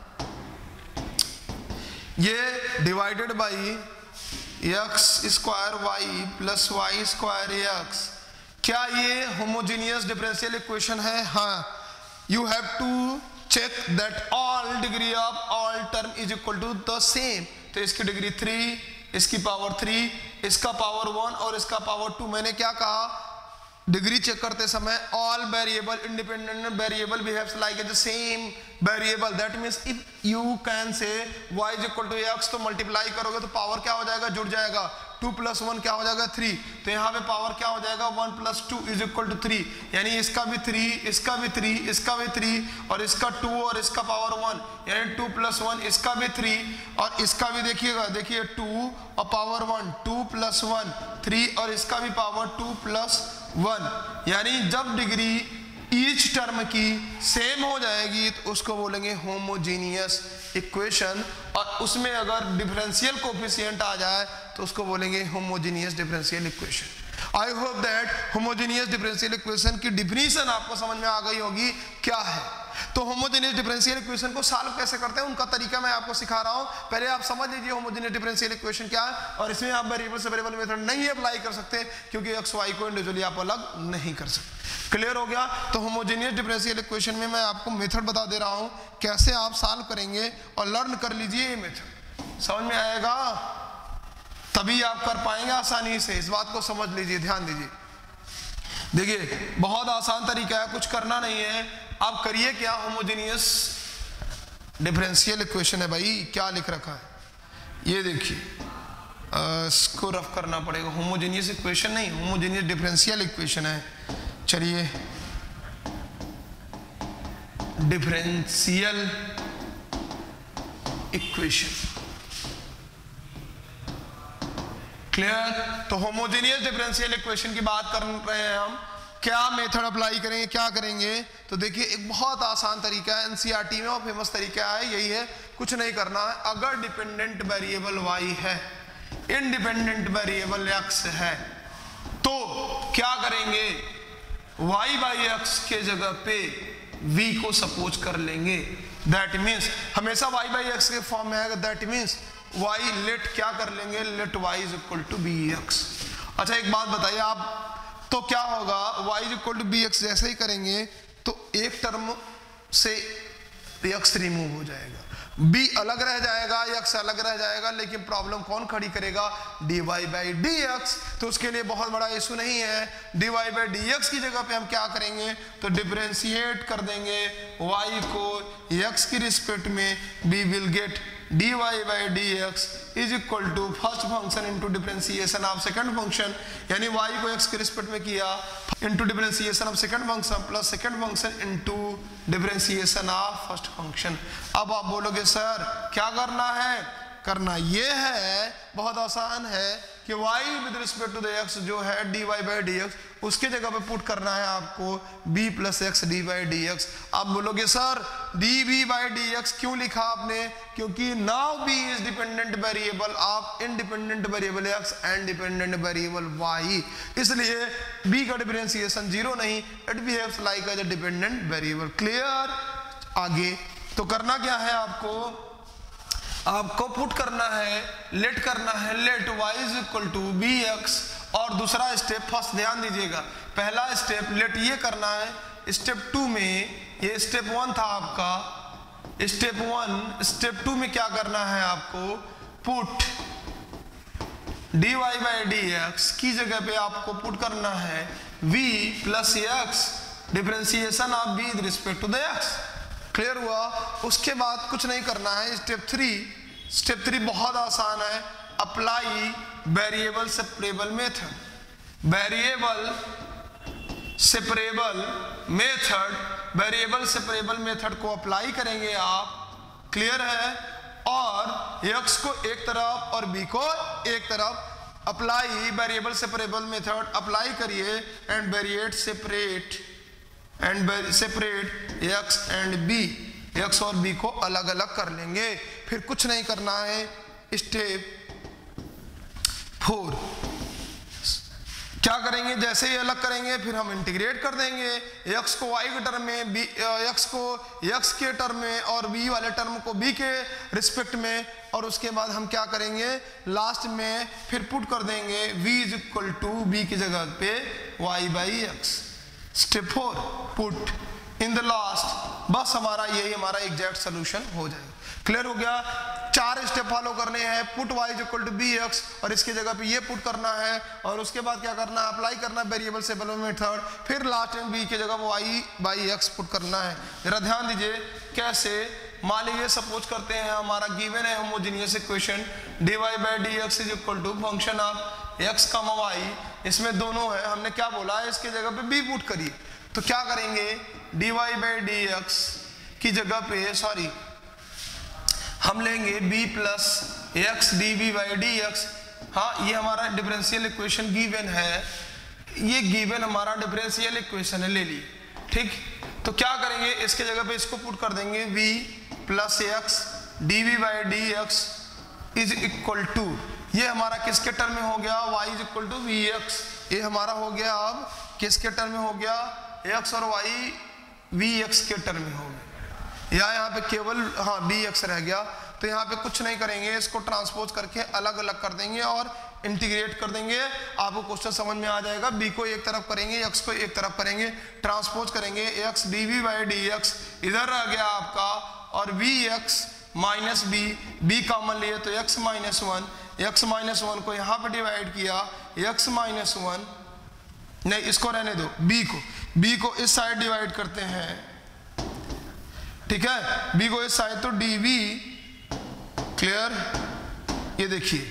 S1: ये divided by x square y plus y square x, क्या ये होमोजेनियस डिफरेंशियल इक्वेशन है? हाँ, you have to check that all degree of all term is equal to the same, तो इसकी डिग्री थ्री, इसकी पावर थ्री, इसका power one और इसका पावर टू। मैंने क्या कहा डिग्री चेक करते समय, all variable independent variable behaves like the same variable, that means if you can say y is equal to x, तो मल्टीप्लाई करोगे तो पावर क्या हो जाएगा, जुड़ जाएगा, टू प्लस वन क्या हो जाएगा थ्री, तो यहाँ पे पावर क्या हो जाएगा one plus two is equal to three, यानी इसका भी थ्री, इसका भी थ्री, इसका भी थ्री और इसका टू और इसका पावर वन, यानी टू प्लस वन, इसका भी थ्री और इसका भी देखिएगा, देखिए टू और power one, two plus one three और इसका भी पावर टू प्लस वन, यानी जब डिग्री ईच टर्म की सेम हो जाएगी तो उसको बोलेंगे होमोजीनियस इक्वेशन, और उसमें अगर डिफरेंशियल कोफिशिएंट आ जाए तो उसको बोलेंगे homogeneous differential equation. I hope that homogeneous differential equation की डिफिनीशन आपको समझ में आ गई होगी क्या है। तो होमोजेनियस डिफरेंशियल इक्वेशन को सॉल्व कैसे करते हैं उनका तरीका मैं आपको सिखा रहा हूं। पहले आप समझ लीजिए होमोजेनियस डिफरेंशियल इक्वेशन क्या है, और इसमें आप वेरिएबल सेपरेबल मेथड नहीं अप्लाई कर सकते क्योंकि एक्स वाई को इंडिविजुअली आप अलग नहीं कर सकते। क्लियर हो गया। तो होमोजेनियस डिफरेंशियल इक्वेशन में मैं आपको मेथड बता दे रहा हूं कैसे आप सॉल्व करेंगे, और लर्न कर लीजिए ये मेथड, समझ में आएगा तभी आप कर पाएंगे आसानी से। इस बात को समझ लीजिए, ध्यान दीजिए। देखिए बहुत आसान तरीका है, कुछ करना नहीं है, आप करिए क्या, होमोजेनियस डिफरेंशियल इक्वेशन है भाई, क्या लिख रखा है ये देखिए, इसको रफ करना पड़ेगा, होमोजेनियस इक्वेशन नहीं होमोजेनियस डिफरेंशियल इक्वेशन है। चलिए डिफरेंशियल इक्वेशन, क्लियर। तो होमोजेनियस डिफरेंशियल इक्वेशन की बात कर रहे हैं हम, क्या मेथड अप्लाई करेंगे, क्या करेंगे। तो देखिए एक बहुत आसान तरीका है, एनसीईआरटी में और फेमस तरीका है, यही है, कुछ नहीं करना है। अगर डिपेंडेंट वेरिएबल y है, इंडिपेंडेंट वेरिएबल x है, तो क्या करेंगे, y बाई एक्स के जगह पे v को सपोज कर लेंगे। दैट मीन्स हमेशा y बाई एक्स के फॉर्म में आएगा, दैट मीन्स y लेट क्या कर लेंगे, let y is equal to b x. अच्छा एक बात बताइए आप, तो क्या होगा, y is equal to b x जैसे ही करेंगे तो एक टर्म से x रिमूव हो जाएगा, b अलग रह जाएगा, x अलग रह जाएगा, लेकिन प्रॉब्लम कौन खड़ी करेगा, dy बाई डी एक्स। तो उसके लिए बहुत बड़ा इशू नहीं है, dy बाई डी एक्स की जगह पे हम क्या करेंगे, तो डिफरेंशिएट कर देंगे y को x की रिस्पेक्ट में, we will get dy by D x is equal to first function into differentiation of second function, यानी y को x के रिस्पेक्ट में किया into differentiation of second function plus second function into differentiation of first function. अब आप बोलोगे sir क्या करना है, करना ये है, बहुत आसान है कि y with respect to the x जो है dy बाई डी एक्स, उसके जगह पे पुट करना है आपको b plus x d by D x. आप बोलोगे sir db by D x क्यों लिखा आपने, क्योंकि now b is dependent variable of independent variable x and dependent variable y, इसलिए b का डिफरेंशिएशन जीरो नहीं, it behaves like as a dependent variable. Clear. आगे तो करना क्या है, आपको आपको पुट करना है, लेट करना है, let y is equal to b x, और दूसरा स्टेप, फर्स्ट ध्यान दीजिएगा, पहला स्टेप लेट ये करना है, स्टेप टू में, ये स्टेप वन था आपका, स्टेप वन, स्टेप टू में क्या करना है आपको, put dy by D x की जगह पे आपको पुट करना है v plus x, differentiation of v with respect to the x। Clear हुआ। उसके बाद कुछ नहीं करना है, स्टेप थ्री, स्टेप थ्री बहुत आसान है, apply variable separable method, variable separable method, variable separable method को अप्लाई करेंगे आप, क्लियर है, और x को एक तरफ और b को एक तरफ, apply variable separable method apply करिए and variate separate and separate x and b, x और b को अलग अलग कर लेंगे। फिर कुछ नहीं करना है, स्टेप फोर क्या करेंगे, जैसे ही अलग करेंगे फिर हम इंटीग्रेट कर देंगे, x को y के टर्म में, b x को x के टर्म में और b वाले टर्म को b के रिस्पेक्ट में, और उसके बाद हम क्या करेंगे, लास्ट में फिर पुट कर देंगे v is equal to b की जगह पे y by x. Step four put in the last, बस हमारा यही हमारा एग्जैक्ट सोल्यूशन हो जाएगा। क्लियर हो गया। चार स्टेप फॉलो करने हैं। Put y is equal to b x, और इसकी जगह पे ये पुट करना है, और उसके बाद क्या करना है, अप्लाई करना है वेरिएबल सेपरेबल मेथड, फिर लास्ट में बी की जगह वाई बाई एक्स पुट करना है। जरा ध्यान दीजिए कैसे। मान लीजिए सपोज करते हैं हमारा गिवन है homogeneous equation d Y by D x is equal to function of x comma y, इसमें दोनों है, हमने क्या बोला है, इसके जगह पे बी पुट करिए। तो क्या करेंगे, d Y by D x की जगह पे सॉरी हम लेंगे b plus x d v by D x. हाँ, ये हमारा डिफरेंशियल इक्वेशन गिवन है, ये गिवन हमारा डिफरेंशियल इक्वेशन है, ले लिए, ठीक। तो क्या करेंगे, इसके जगह पे इसको पुट कर देंगे v plus x d v by D x is equal to, ये हमारा किसके टर्म में हो गया, y is equal to v x. ये हमारा हो गया अब किसके टर्म में हो गया, x और y वी एक्स के टर्म में हो गया, या यहाँ पे केवल हाँ बी एक्स रह गया। तो यहाँ पे कुछ नहीं करेंगे, इसको ट्रांसपोज करके अलग अलग कर देंगे और इंटीग्रेट कर देंगे, आपको क्वेश्चन समझ में आ जाएगा। बी को एक तरफ करेंगे, एक्स को एक तरफ करेंगे, ट्रांसपोज करेंगे, x d v by D x इधर रह गया आपका, और v x minus b, b common लिए तो x minus one, x minus one को यहाँ पे डिवाइड किया, एक्स माइनस वन नहीं, इसको रहने दो, बी को बी को इस साइड डिवाइड करते हैं, ठीक है, बी को इस साइड, तो डी वी क्लियर। ये देखिए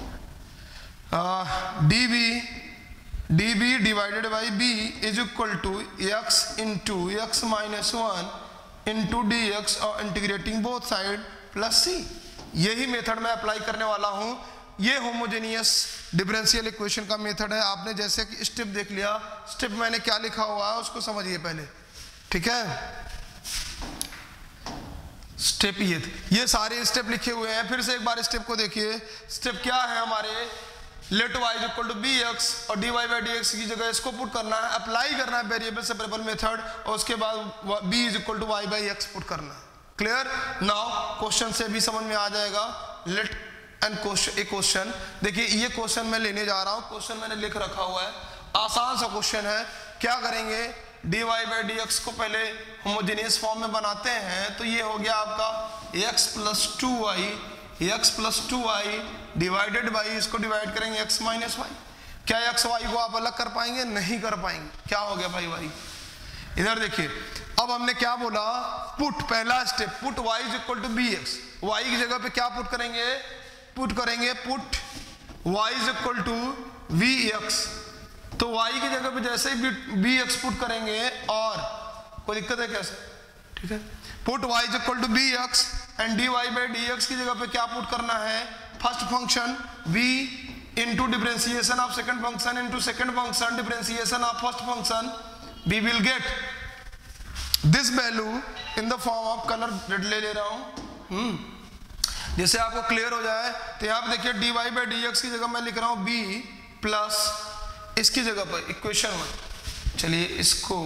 S1: d b d b divided by b is equal to x into x minus one into d x और integrating both side plus c. यही मेथड मैं अप्लाई करने वाला हूं। ये होमोजेनियस डिफरेंशियल इक्वेशन का मेथड है। आपने जैसे कि स्टेप देख लिया, स्टेप मैंने क्या लिखा हुआ है उसको समझिए पहले, ठीक है। स्टेप ये ये सारे स्टेप लिखे हुए हैं, फिर से एक बार स्टेप को देखिए। स्टेप क्या है हमारे, let y is equal to b x और d Y by D x की जगह इसको पुट करना है, अप्लाई करना है वेरिएबल सेपरेबल मेथड, और उसके बाद b is equal to y by x put करना है। क्लियर। नाउ क्वेश्चन से भी समझ में आ जाएगा। लेट एंड क्वेश्चन, एक क्वेश्चन देखिए, ये क्वेश्चन मैं लेने जा रहा हूँ, क्वेश्चन मैंने लिख रखा हुआ है, आसान सा क्वेश्चन है। क्या करेंगे, d Y by D x को पहले होमोजेनियस फॉर्म में बनाते हैं, तो ये हो गया आपका x plus two y, x plus two y divided by, इसको डिवाइड करेंगे x माइनस वाई। क्या x y को आप अलग कर पाएंगे, नहीं कर पाएंगे। क्या हो गया भाई y, इधर देखिए। अब हमने क्या बोला, पुट, पहला step put y is equal to b x, y की जगह पे क्या पुट करेंगे, पुट करेंगे put y is equal to v x. तो y की जगह पे जैसे ही बी एक्स पुट करेंगे, और कोई दिक्कत है कैसे, ठीक है। Put y is equal to b x and d Y by D x की जगह पे क्या पुट करना है, first function v into differentiation of second function into second function differentiation of first function, we will get this value in the form of colour red ले ले रहा हूं, हम्म जैसे आपको क्लियर हो जाए। तो यहाँ पे देखिए d Y by D x की जगह मैं लिख रहा हूँ b प्लस इसकी जगह पर इक्वेशन वन, चलिए इसको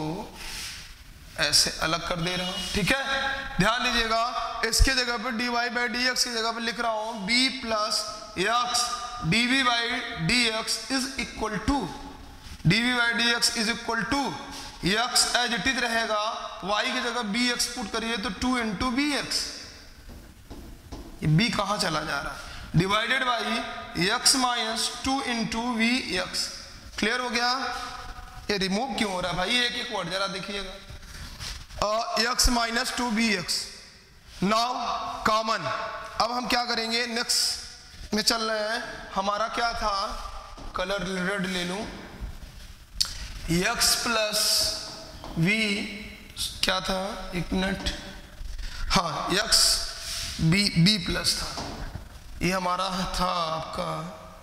S1: ऐसे अलग कर दे रहा हूं, ठीक है। ध्यान दीजिएगा, इसके जगह पे d Y by D x की जगह पे लिख रहा हूं b plus x d v by D x is equal to, d v by D x is equal to x as it is रहेगा, y की जगह बी एक्स पुट करिए तो टू इंटू बी एक्स, ये b कहां चला जा रहा है, divided by x minus two into v x. Clear हो गया। ये रिमूव क्यों हो रहा है भाई, एक एक वर्ड जरा देखिएगा, x minus two b x. Now common, अब हम क्या करेंगे, नेक्स्ट में चल रहे हैं। हमारा क्या था, कलर रेड ले लूं, एक्स प्लस वी क्या था, एक मिनट, हाँ एक्स बी बी प्लस था, ये हमारा था आपका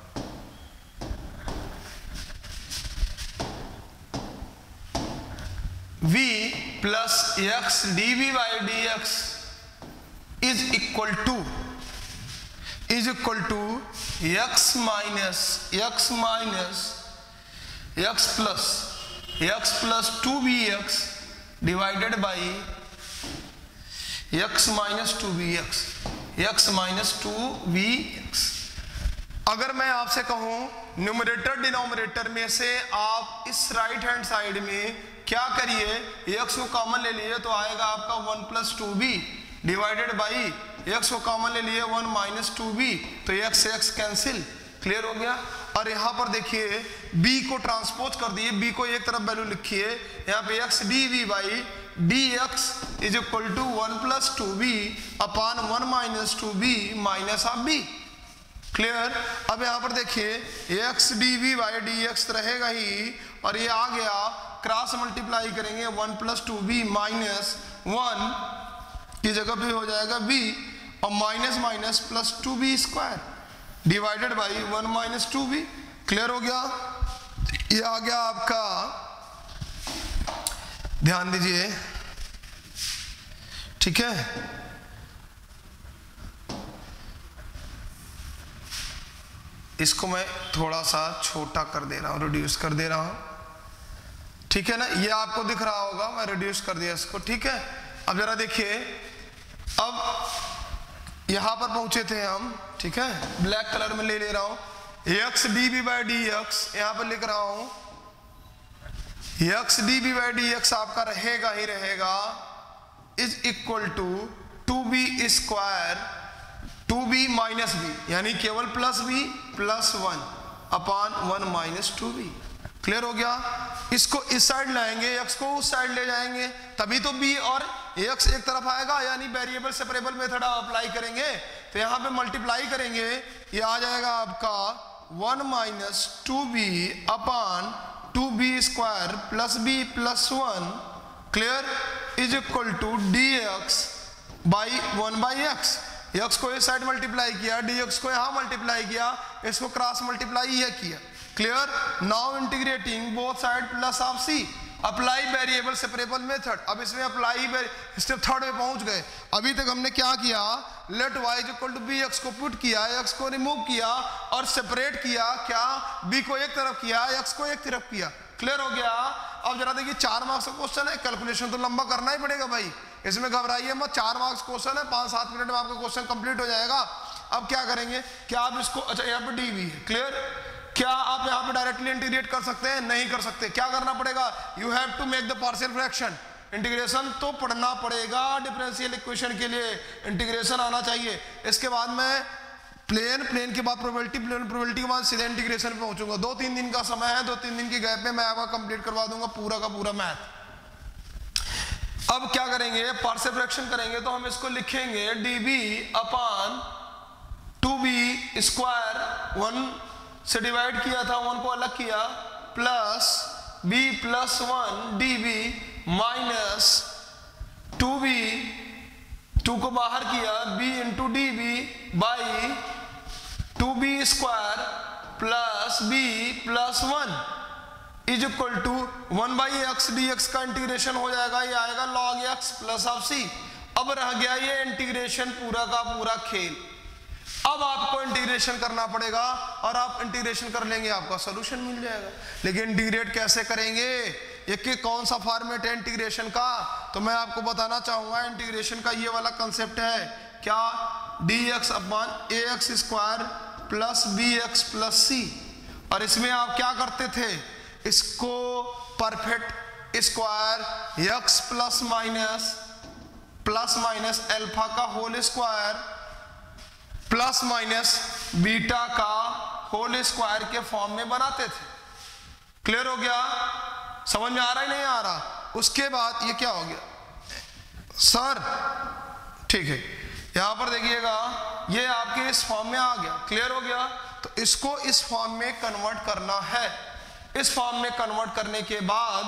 S1: v plus x d v by D x is equal to is equal to x minus x minus x plus x plus two b x divided by x minus two b x, x minus two v x. अगर मैं आपसे कहूं numerator denominator में से आप इस right hand side में क्या करिए, x को कॉमन ले लिए तो आएगा आपका one plus two b divided by x को कॉमन ले लिए वन माइनस टू बी, तो एक्स से एक्स कैंसिल, क्लियर हो गया। और यहाँ पर देखिए b को ट्रांसपोज कर दिए, b को एक तरफ वैल्यू लिखिए, यहाँ पे x d v by D x is equal to one plus two b upon one minus two b minus of b, clear. अब यहाँ पर देखिए x d v by D x रहेगा ही, और ये आ गया क्रॉस मल्टीप्लाई करेंगे one plus two b minus one की जगह पे हो जाएगा b, और minus minus plus two b square divided by one minus two b, clear हो गया। ये आ गया आपका, ध्यान दीजिए, ठीक है। इसको मैं थोड़ा सा छोटा कर दे रहा हूं, रिड्यूस कर दे रहा हूं, ठीक है ना। ये आपको दिख रहा होगा, मैं रिड्यूस कर दिया इसको, ठीक है। अब जरा देखिए, अब यहां पर पहुंचे थे हम, ठीक है, ब्लैक कलर में ले ले रहा हूं, x d b by D x यहां पर लिख रहा हूं, x d b by D x आपका रहेगा ही रहेगा is equal to two b square two b minus b, यानी केवल plus b plus one upon one minus two b, clear हो गया। इसको इस साइड लाएंगे, एक्स को उस साइड ले जाएंगे, तभी तो बी और एक्स एक तरफ आएगा, यानी वेरिएबल सेपरेबल मेथड आप अप्लाई करेंगे, तो यहाँ पे मल्टीप्लाई करेंगे, ये आ जाएगा आपका one minus two b upon two b square plus b plus one, clear, is equal to d x by one by x. X को इस साइड मल्टीप्लाई किया, डी एक्स को यहाँ मल्टीप्लाई किया, इसको क्रॉस मल्टीप्लाई ये किया, clear. Now integrating both side plus of c, apply variable separable method. अब इसमें अप्लाई स्टेप थर्ड में पहुंच गए। अभी तक हमने क्या किया, let y is equal to b, x को पुट किया, x को रिमूव किया और सेपरेट किया, क्या b को एक तरफ किया, x को एक तरफ किया, क्लियर हो गया। अब जरा देखिए, चार मार्क्स का क्वेश्चन है, कैलकुलेशन तो लंबा करना ही पड़ेगा भाई, इसमें घबराइए मत, चार मार्क्स क्वेश्चन है, पांच सात मिनट में आपका क्वेश्चन कंप्लीट हो जाएगा। अब क्या करेंगे, क्या आप इसको, अच्छा यहाँ पे डी वी है, क्लियर, क्या आप यहाँ पे डायरेक्टली इंटीग्रेट कर सकते हैं, नहीं कर सकते, क्या करना पड़ेगा, you have to make the partial fraction, integration तो पढ़ना पड़ेगा, डिफरेंशियल इक्वेशन के लिए इंटीग्रेशन आना चाहिए। इसके बाद में प्लेन, प्लेन के बाद प्रोबेबिलिटी, प्लेन प्रोबेबिलिटी के बाद सीधे इंटीग्रेशन पे पहुंचूंगा। दो तीन दिन का समय है, दो तीन दिन की गैप में मैं आपका कंप्लीट करवा दूंगा पूरा का पूरा मैथ। अब क्या करेंगे, पार्शियल फ्रैक्शन करेंगे, तो हम इसको लिखेंगे d b upon two b square, one से डिवाइड किया था, वन को अलग किया, plus b plus one d b minus two b, two को बाहर किया, b into d b by two b square plus b plus one is equal to one by x d x का integration हो जाएगा, ये आएगा log x plus of c. अब रह गया ये इंटीग्रेशन पूरा का पूरा खेल। अब आपको इंटीग्रेशन करना पड़ेगा, और आप इंटीग्रेशन कर लेंगे, आपका सॉल्यूशन मिल जाएगा। लेकिन इंटीग्रेट कैसे करेंगे, ये कौन सा फॉर्मेट है इंटीग्रेशन का, तो मैं आपको बताना चाहूंगा। इंटीग्रेशन का ये वाला कंसेप्ट है, क्या, d x upon a x square plus b x plus c. और इसमें आप क्या करते थे, इसको perfect square x plus minus plus minus alpha का whole square plus minus beta का होल स्क्वायर के फॉर्म में बनाते थे, क्लियर हो गया, समझ में आ रहा है नहीं आ रहा। उसके बाद ये क्या हो गया सर, ठीक है, यहां पर देखिएगा ये आपके इस फॉर्म में आ गया, क्लियर हो गया। तो इसको इस फॉर्म में कन्वर्ट करना है। इस फॉर्म में कन्वर्ट करने के बाद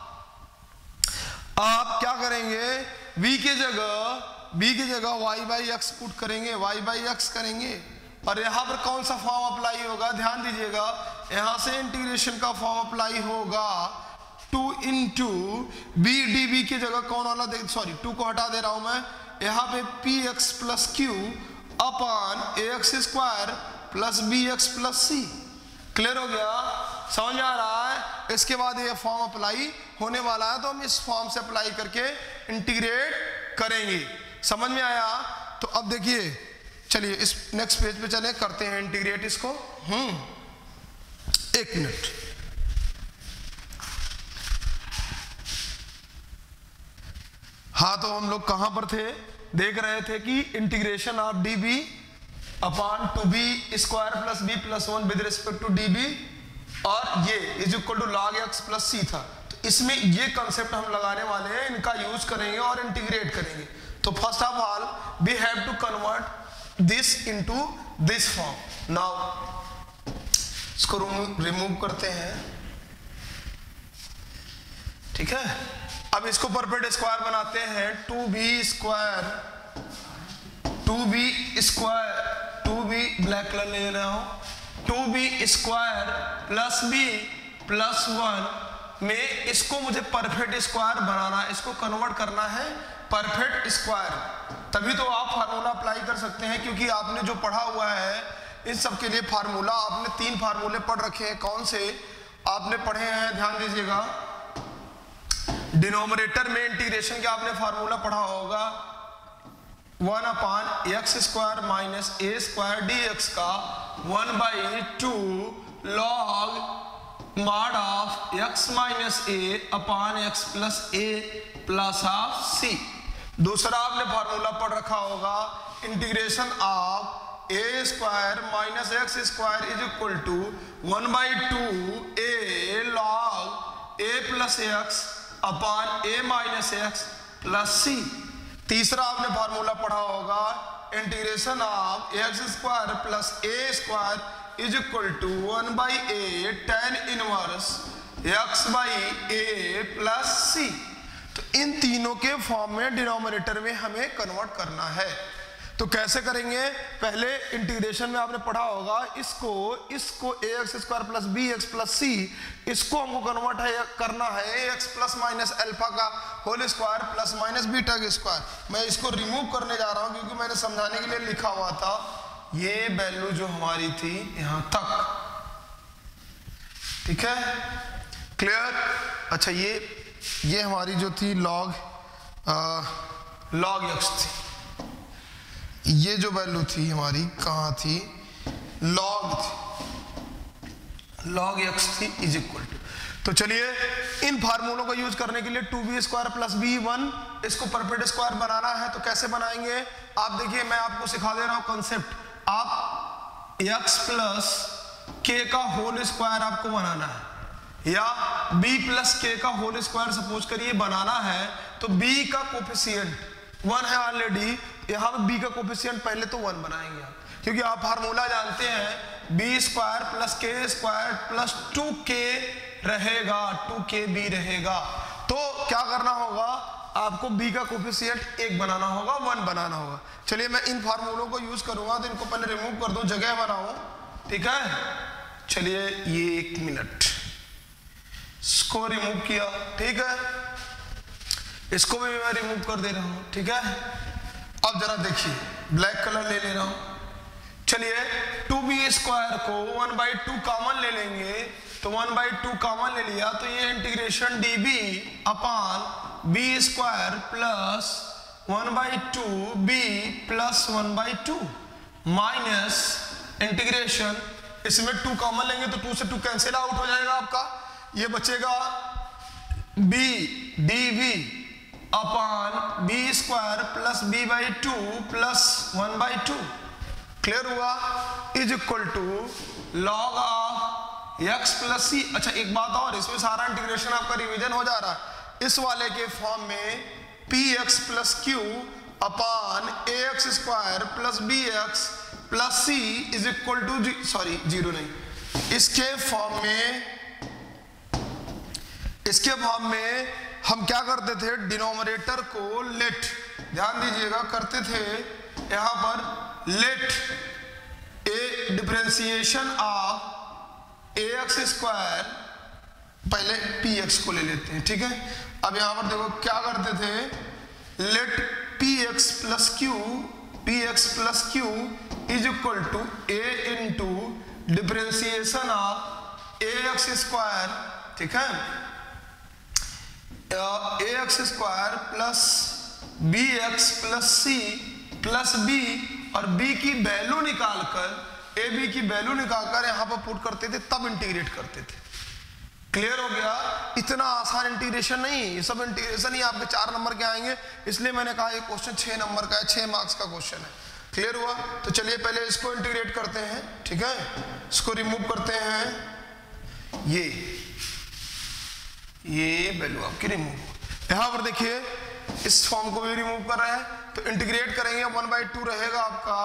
S1: आप क्या करेंगे, v की जगह b की जगह y बाई एक्स पुट करेंगे, y बाई एक्स करेंगे, और यहां पर कौन सा फॉर्म अप्लाई होगा, ध्यान दीजिएगा, यहां से इंटीग्रेशन का फॉर्म अप्लाई होगा, two into b d b की जगह कौन वाला, देख सॉरी टू को हटा दे रहा हूं मैं, यहाँ पे p x plus q upon a x square plus b x plus c, clear हो गया, समझ में आ रहा है। इसके बाद ये फॉर्म अप्लाई होने वाला है, तो हम इस फॉर्म से अप्लाई करके इंटीग्रेट करेंगे, समझ में आया। तो अब देखिए, चलिए इस नेक्स्ट पेज पे चले, करते हैं इंटीग्रेट इसको। हम्म एक मिनट, हाँ तो हम लोग कहां पर थे, देख रहे थे कि integration of d b upon two b square plus b plus one with respect to d b, और ये is equal to log x plus c था। तो इसमें ये कंसेप्ट हम लगाने वाले हैं, इनका यूज करेंगे और इंटीग्रेट करेंगे। तो first of all we have to convert this into this form. Now इसको रिमूव करते हैं, ठीक है। अब इसको परफेक्ट स्क्वायर बनाते हैं, two b square two b square two b black colour ले रहा हूं, two b square plus b plus one में इसको मुझे परफेक्ट स्क्वायर बनाना है, इसको कन्वर्ट करना है परफेक्ट स्क्वायर। तभी तो आप फार्मूला अप्लाई कर सकते हैं, क्योंकि आपने जो पढ़ा हुआ है इन सब के लिए फार्मूला, आपने तीन फार्मूले पढ़ रखे हैं। कौन से आपने पढ़े हैं, ध्यान दीजिएगा। डिनोमिनेटर में इंटीग्रेशन के आपने फार्मूला पढ़ा होगा, one upon x square minus a square d x का one by two log mod of x minus a upon x plus a plus of c. दूसरा आपने फार्मूला पढ़ रखा होगा, integration of a square minus x square is equal to one by two a log a plus x upon a minus x plus c. तीसरा आपने formula पढ़ा होगा, integration of x square plus A square is equal to one by a tan inverse x by a plus सी। तो इन तीनों के form में denominator में हमें कन्वर्ट करना है। तो कैसे करेंगे, पहले इंटीग्रेशन में आपने पढ़ा होगा, इसको इसको a x square plus b x plus c, इसको हमको कन्वर्ट है करना है a x plus minus alpha का whole square plus minus beta का स्क्वायर। मैं इसको रिमूव करने जा रहा हूं, क्योंकि मैंने समझाने के लिए लिखा हुआ था ये वैल्यू जो हमारी थी यहां तक, ठीक है, क्लियर। अच्छा, ये ये हमारी जो थी लॉग लॉग एक्स थी, ये जो वैल्यू थी हमारी कहाँ थी, लॉग थी, लॉग एक्स थी इज इक्वल टू। तो चलिए इन फार्मूलों का यूज करने के लिए two b square plus b one, इसको परफेक्ट स्क्वायर बनाना है। तो कैसे बनाएंगे, आप देखिए, मैं आपको सिखा दे रहा हूं कंसेप्ट। आप x प्लस के का होल स्क्वायर आपको बनाना है, या b प्लस के का होल स्क्वायर सपोज करिए बनाना है, तो b का कोफिशिएंट वन है ऑलरेडी, यहां पे b का कोफिशिएंट पहले तो वन बनाएंगे आप, क्योंकि आप फार्मूला जानते हैं b square plus k square plus two k रहेगा, टू के बी रहेगा। तो क्या करना होगा, आपको b का कोफिशिएंट एक बनाना होगा, वन बनाना होगा। चलिए मैं इन फार्मूलों को यूज करूंगा, तो इनको पहले रिमूव कर दूं, जगह बनाऊं, ठीक है। चलिए ये एक मिनट, इसको रिमूव किया, ठीक है, इसको भी मैं रिमूव कर दे रहा हूं, ठीक है। अब जरा देखिए, ब्लैक कलर ले ले रहा हूं। चलिए टू बी स्क्वायर को वन बाई टू कॉमन ले लेंगे, तो वन बाई टू कॉमन ले लिया, तो ये integration d b upon b square plus one by two b plus one by two minus integration, इसमें टू कॉमन लेंगे तो टू से टू कैंसिल आउट हो जाएगा आपका, ये बचेगा b d v upon b square plus b by two plus one by two, clear हुआ, is equal to log of x plus c. अच्छा एक बात और, इसमें सारा इंटीग्रेशन आपका रिवीजन हो जा रहा है। इस वाले के फॉर्म में p x plus q upon a x square plus b x plus c is equal to, sorry zero नहीं, इसके फॉर्म में इसके फॉर्म में हम क्या करते थे, डिनोमिनेटर को लेट, ध्यान दीजिएगा, करते थे यहां पर let a differentiation of a x square, पहले पी एक्स को ले लेते हैं, ठीक है। अब यहां पर देखो क्या करते थे, let p x plus q p x plus q is equal to a into differentiation of a x square, ठीक है, a x square plus b x plus C plus b, और b की वैल्यू निकालकर, a B की value निकालकर यहां पर put करते थे, तब इंटीग्रेट करते थे, क्लियर हो गया? इतना आसान इंटीग्रेशन नहीं, ये सब इंटीग्रेशन ही आपके चार नंबर के आएंगे, इसलिए मैंने कहा ये क्वेश्चन छह नंबर का है, छह मार्क्स का क्वेश्चन है। क्लियर हुआ? तो चलिए पहले इसको इंटीग्रेट करते हैं, ठीक है? इसको रिमूव करते हैं, ये ये वैल्यू आपकी रिमूव। यहां पर देखिए इस फॉर्म को भी रिमूव कर रहे हैं, तो इंटीग्रेट करेंगे, वन बाई टू रहेगा आपका,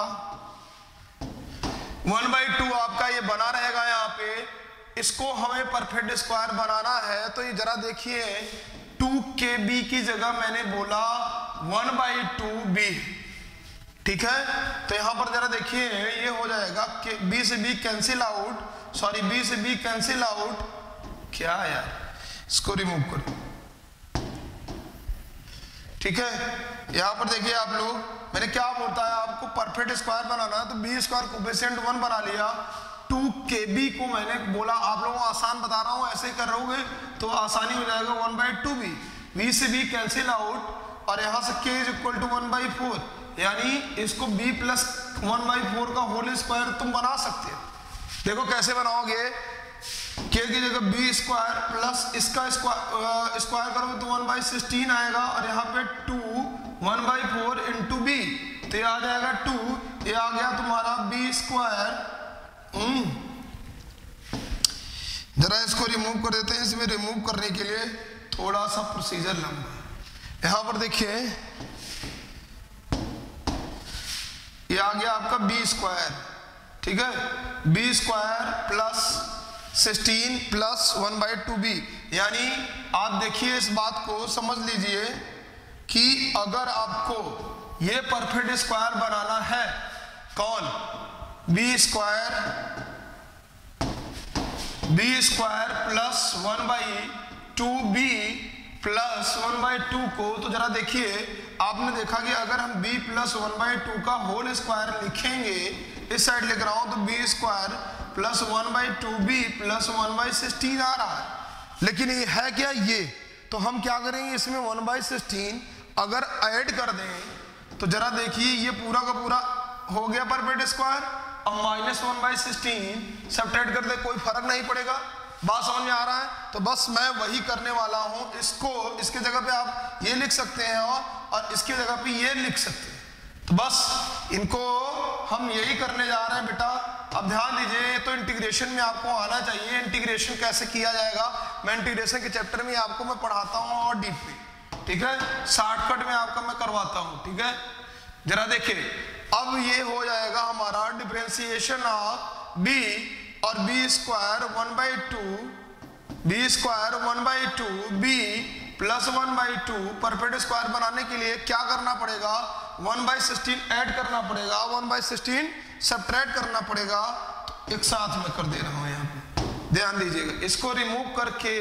S1: वन बाई टू आपका ये बना रहेगा यहाँ पे। इसको हमें परफेक्ट स्क्वायर बनाना है, तो ये जरा देखिए टू के बी की जगह मैंने बोला वन बाई टू बी, ठीक है? तो यहां पर जरा देखिए ये हो जाएगा कि बी से b cancel out, sorry b से बी कैंसिल आउट, क्या यार, इसको रिमूव करो, ठीक है? यहां पर देखिए आप लोग, मैंने क्या बोलता है आपको परफेक्ट स्क्वायर बनाना है, तो बी स्क्वायर कोफिशिएंट वन बना लिया, टू के बी को मैंने बोला, आप लोगों को आसान बता रहा हूं, ऐसे कर रहोगे तो आसानी हो जाएगा, one by two b, b से बी कैंसिल आउट, और यहां से k is equal to one by four, यानी इसको b plus one by four का होल स्क्वायर तुम बना सकते हो। देखो कैसे बनाओगे, k की जगह b स्क्वायर प्लस इसका स्क्वायर स्क्वायर करोगे तो वन बाई सिक्सटीन आएगा, और यहाँ पे two one by four into b, तो ये आ जाएगा टू, ये आ गया तुम्हारा b स्क्वायर। जरा इसको रिमूव कर देते हैं, इसमें रिमूव करने के लिए थोड़ा सा प्रोसीजर लंबा है। यहां पर देखिए ये आ गया आपका बी स्क्वायर, ठीक है? B square plus sixteen plus one by two b, यानी आप देखिए इस बात को समझ लीजिए कि अगर आपको ये परफेक्ट स्क्वायर बनाना है, कौन, b square b square plus one by two b plus one by two को, तो जरा देखिए आपने देखा कि अगर हम b plus one by two का होल स्क्वायर लिखेंगे, इस साइड लिख रहा हूं, तो b square plus one by two b plus one by sixteen आ रहा है, लेकिन ये है क्या ये, तो हम क्या करेंगे इसमें वन बाई सिक्सटीन अगर ऐड कर दें, तो जरा देखिए ये पूरा का पूरा हो गया परफेक्ट स्क्वायर, अब minus one by sixteen subtract कर दे, कोई फर्क नहीं पड़ेगा। बात समझ में आ रहा है? तो बस मैं वही करने वाला हूं, इसको इसके जगह पे आप ये लिख सकते हैं और, और इसकी जगह पे ये लिख सकते हैं, तो बस इनको हम यही करने जा रहे हैं बेटा। अब ध्यान दीजिए, तो इंटीग्रेशन में आपको आना चाहिए, इंटीग्रेशन कैसे किया जाएगा, मैं इंटीग्रेशन के चैप्टर में आपको मैं पढ़ाता हूँ और डीपली, ठीक है? शॉर्टकट में आपका मैं करवाता हूँ, ठीक है? जरा देखिए अब ये हो जाएगा हमारा डिफरेंशिएशन ऑफ बी और b square one by two, b square one by two b plus one by two. Perfect square बनाने के लिए क्या करना पड़ेगा, वन बाई सिक्सटीन ऐड करना पड़ेगा, वन बाई सिक्सटीन सब्ट्रैक्ट करना पड़ेगा, तो एक साथ में कर दे रहा हूं यहाँ पे, ध्यान दीजिएगा। इसको रिमूव करके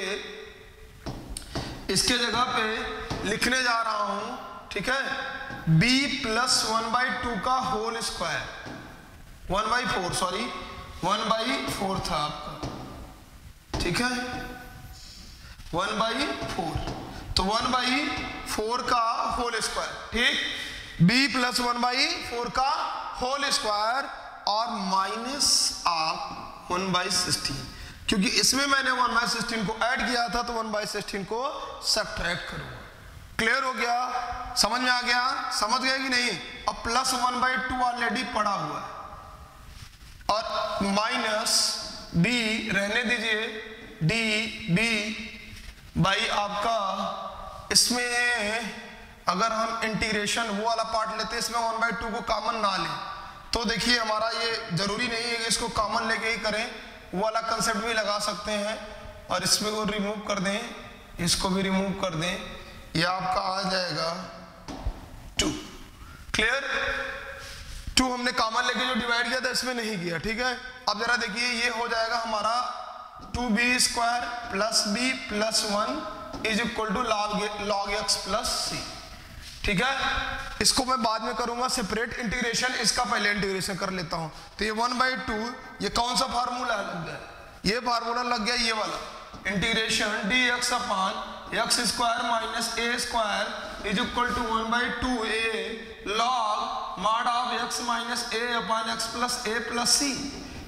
S1: इसके जगह पे लिखने जा रहा हूं, ठीक है, b plus one by two का whole square, one by four sorry one by four था आपका, ठीक है, वन बाई फोर, तो वन बाई फोर का होल स्क्वायर, ठीक, b plus one by four का होल स्क्वायर और माइनस आप वन बाई सिक्सटीन, क्योंकि इसमें मैंने वन बाई सिक्सटीन को ऐड किया था, तो वन बाई सिक्सटीन को सब्ट्रैक्ट करूंगा। क्लियर हो गया? समझ में आ गया? समझ गए कि नहीं? अब plus one by two already पड़ा हुआ है और माइनस बी रहने दीजिए, डी बी बाई आपका, इसमें अगर हम इंटीग्रेशन वो वाला पार्ट लेते हैं, इसमें वन बाई टू को कॉमन ना लें, तो देखिए हमारा ये जरूरी नहीं है कि इसको कॉमन लेके ही करें, वो वाला कंसेप्ट भी लगा सकते हैं, और इसमें वो रिमूव कर दें, इसको भी रिमूव कर दें, ये आपका आ जाएगा टू। क्लियर? टू हमने कॉमन लेके जो डिवाइड किया था इसमें नहीं किया, ठीक है? अब जरा देखिए ये हो जाएगा हमारा two b square plus b plus one is equal to log x plus c, ठीक है? इसको मैं बाद में करूंगा सेपरेट इंटीग्रेशन, इसका पहले इंटीग्रेशन कर लेता हूं। तो ये वन बाई टू, ये कौन सा फार्मूला लग गया, ये फार्मूला लग गया ये वाला, integration d x upon x square minus a square is equal to one by two a log mod of x minus a upon x plus a plus c.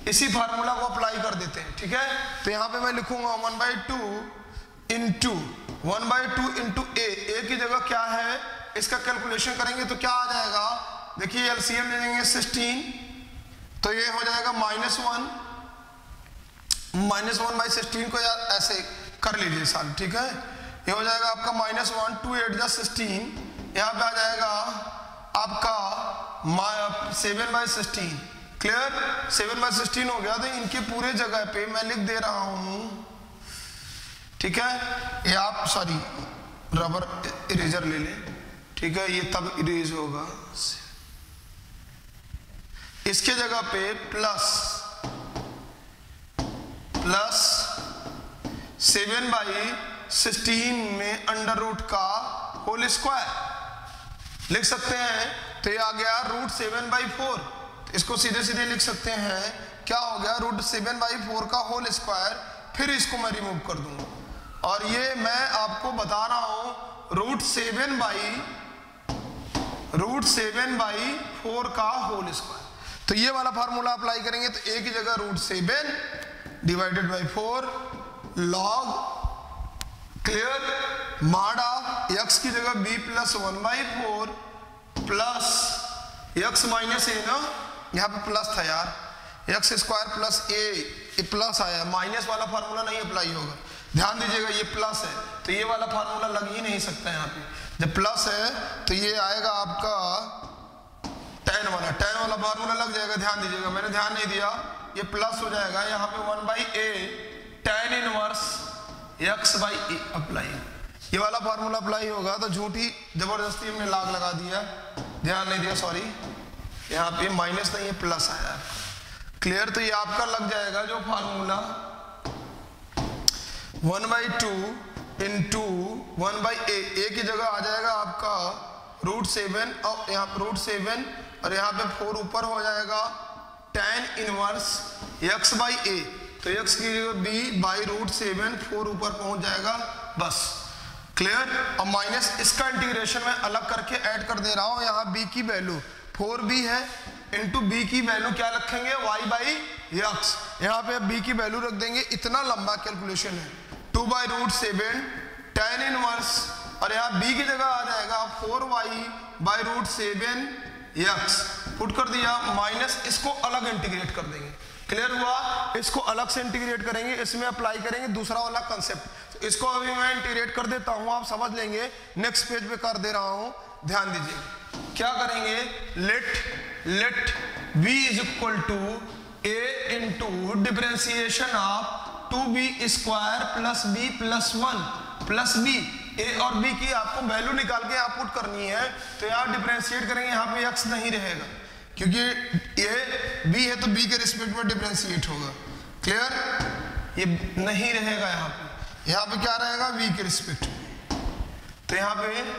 S1: इसी फार्मूला को apply कर देते हैं, ठीक है। तो यहाँ पे मैं लिखूंगा one by two into one by two into a, a की जगह क्या है, इसका कैलकुलेशन करेंगे तो क्या आ जाएगा, देखिए एलसीएम ले लेंगे सिक्सटीन, तो ये हो जाएगा minus one, minus one by sixteen को यार ऐसे कर लीजिए साल, ठीक है। ये हो जाएगा आपका माइनस वन, टू एट जा सिक्सटीन, यहाँ पे आ जाएगा आपका seven by sixteen, clear. Seven by sixteen हो गया। तो इनके पूरे जगह पे मैं लिख दे रहा हूं, ठीक है। ये आप सॉरी रबर इरेजर ले लें, ठीक है, ये तब इरेज होगा। इसके जगह पे plus plus seven by sixteen में अंडर रूट का होल स्क्वायर लिख सकते हैं। तो ये आ गया रूट सेवन बाई फोर, इसको सीधे सीधे लिख सकते हैं, क्या हो गया, रूट सेवन बाई फोर का होल स्क्वायर। फिर इसको मैं रिमूव कर दूंगा और ये मैं आपको बता रहा हूं root seven by root seven by four का होल स्क्वायर। तो ये वाला फार्मूला अप्लाई करेंगे तो ए की जगह root seven divided by four log, clear, माडा एक्स की जगह b plus one by four plus x minus a ना, यहाँ पे प्लस था यार, x square plus a, plus आया, माइनस वाला फार्मूला नहीं अप्लाई होगा, ध्यान दीजिएगा, ये प्लस है तो ये वाला फार्मूला लग ही नहीं सकता यहाँ पे। जब प्लस है तो ये आएगा आपका टेन वाला, टेन वाला फार्मूला लग जाएगा, ध्यान दीजिएगा, मैंने ध्यान नहीं दिया, ये प्लस हो जाएगा, यहाँ पे one by a tan inverse x by a apply, ये वाला फार्मूला अप्लाई होगा। तो झूठी जबरदस्ती हमने लाग लगा दिया, ध्यान नहीं दिया, सॉरी, यहाँ पे माइनस नहीं है प्लस आया, क्लियर। तो ये आपका लग जाएगा जो formula one by two into one by a, a की जगह आ जाएगा आपका रूट सेवन और यहाँ पर रूट सेवन और यहाँ पे फोर ऊपर हो जाएगा tan inverse x by a, तो एक्स की जगह b by root seven, four ऊपर पहुंच जाएगा, बस, क्लियर। और माइनस इसका इंटीग्रेशन में अलग करके ऐड कर दे रहा हूं, यहाँ बी की वैल्यू फोर बी है इंटू बी की वैल्यू क्या रखेंगे, वाई बाई एक्स, यहाँ पे बी की वैल्यू रख देंगे, इतना लंबा कैलकुलेशन है, two by root seven tan inverse और यहाँ बी की जगह आ जाएगा four y by root seven x, put कर दिया, माइनस इसको अलग इंटीग्रेट कर देंगे, क्लियर हुआ। इसको अलग से इंटीग्रेट करेंगे, इसमें अप्लाई करेंगे दूसरा वाला कंसेप्ट, तो इसको अभी मैं इंटीग्रेट कर देता हूं, आप समझ लेंगे, नेक्स्ट पेज पे कर दे रहा हूं, ध्यान दीजिए क्या करेंगे, let let v is equal to a into differentiation of two b square plus b plus one plus b, a और बी की आपको वैल्यू निकाल के आप पुट करनी है, तो यहाँ डिफरेंशिएट करेंगे, यहाँ पे x नहीं रहेगा क्योंकि ये b है तो b के रिस्पेक्ट में डिफरेंशिएट होगा, क्लियर, ये नहीं रहेगा यहाँ पे, यहाँ पे क्या रहेगा v के रिस्पेक्ट में, तो यहाँ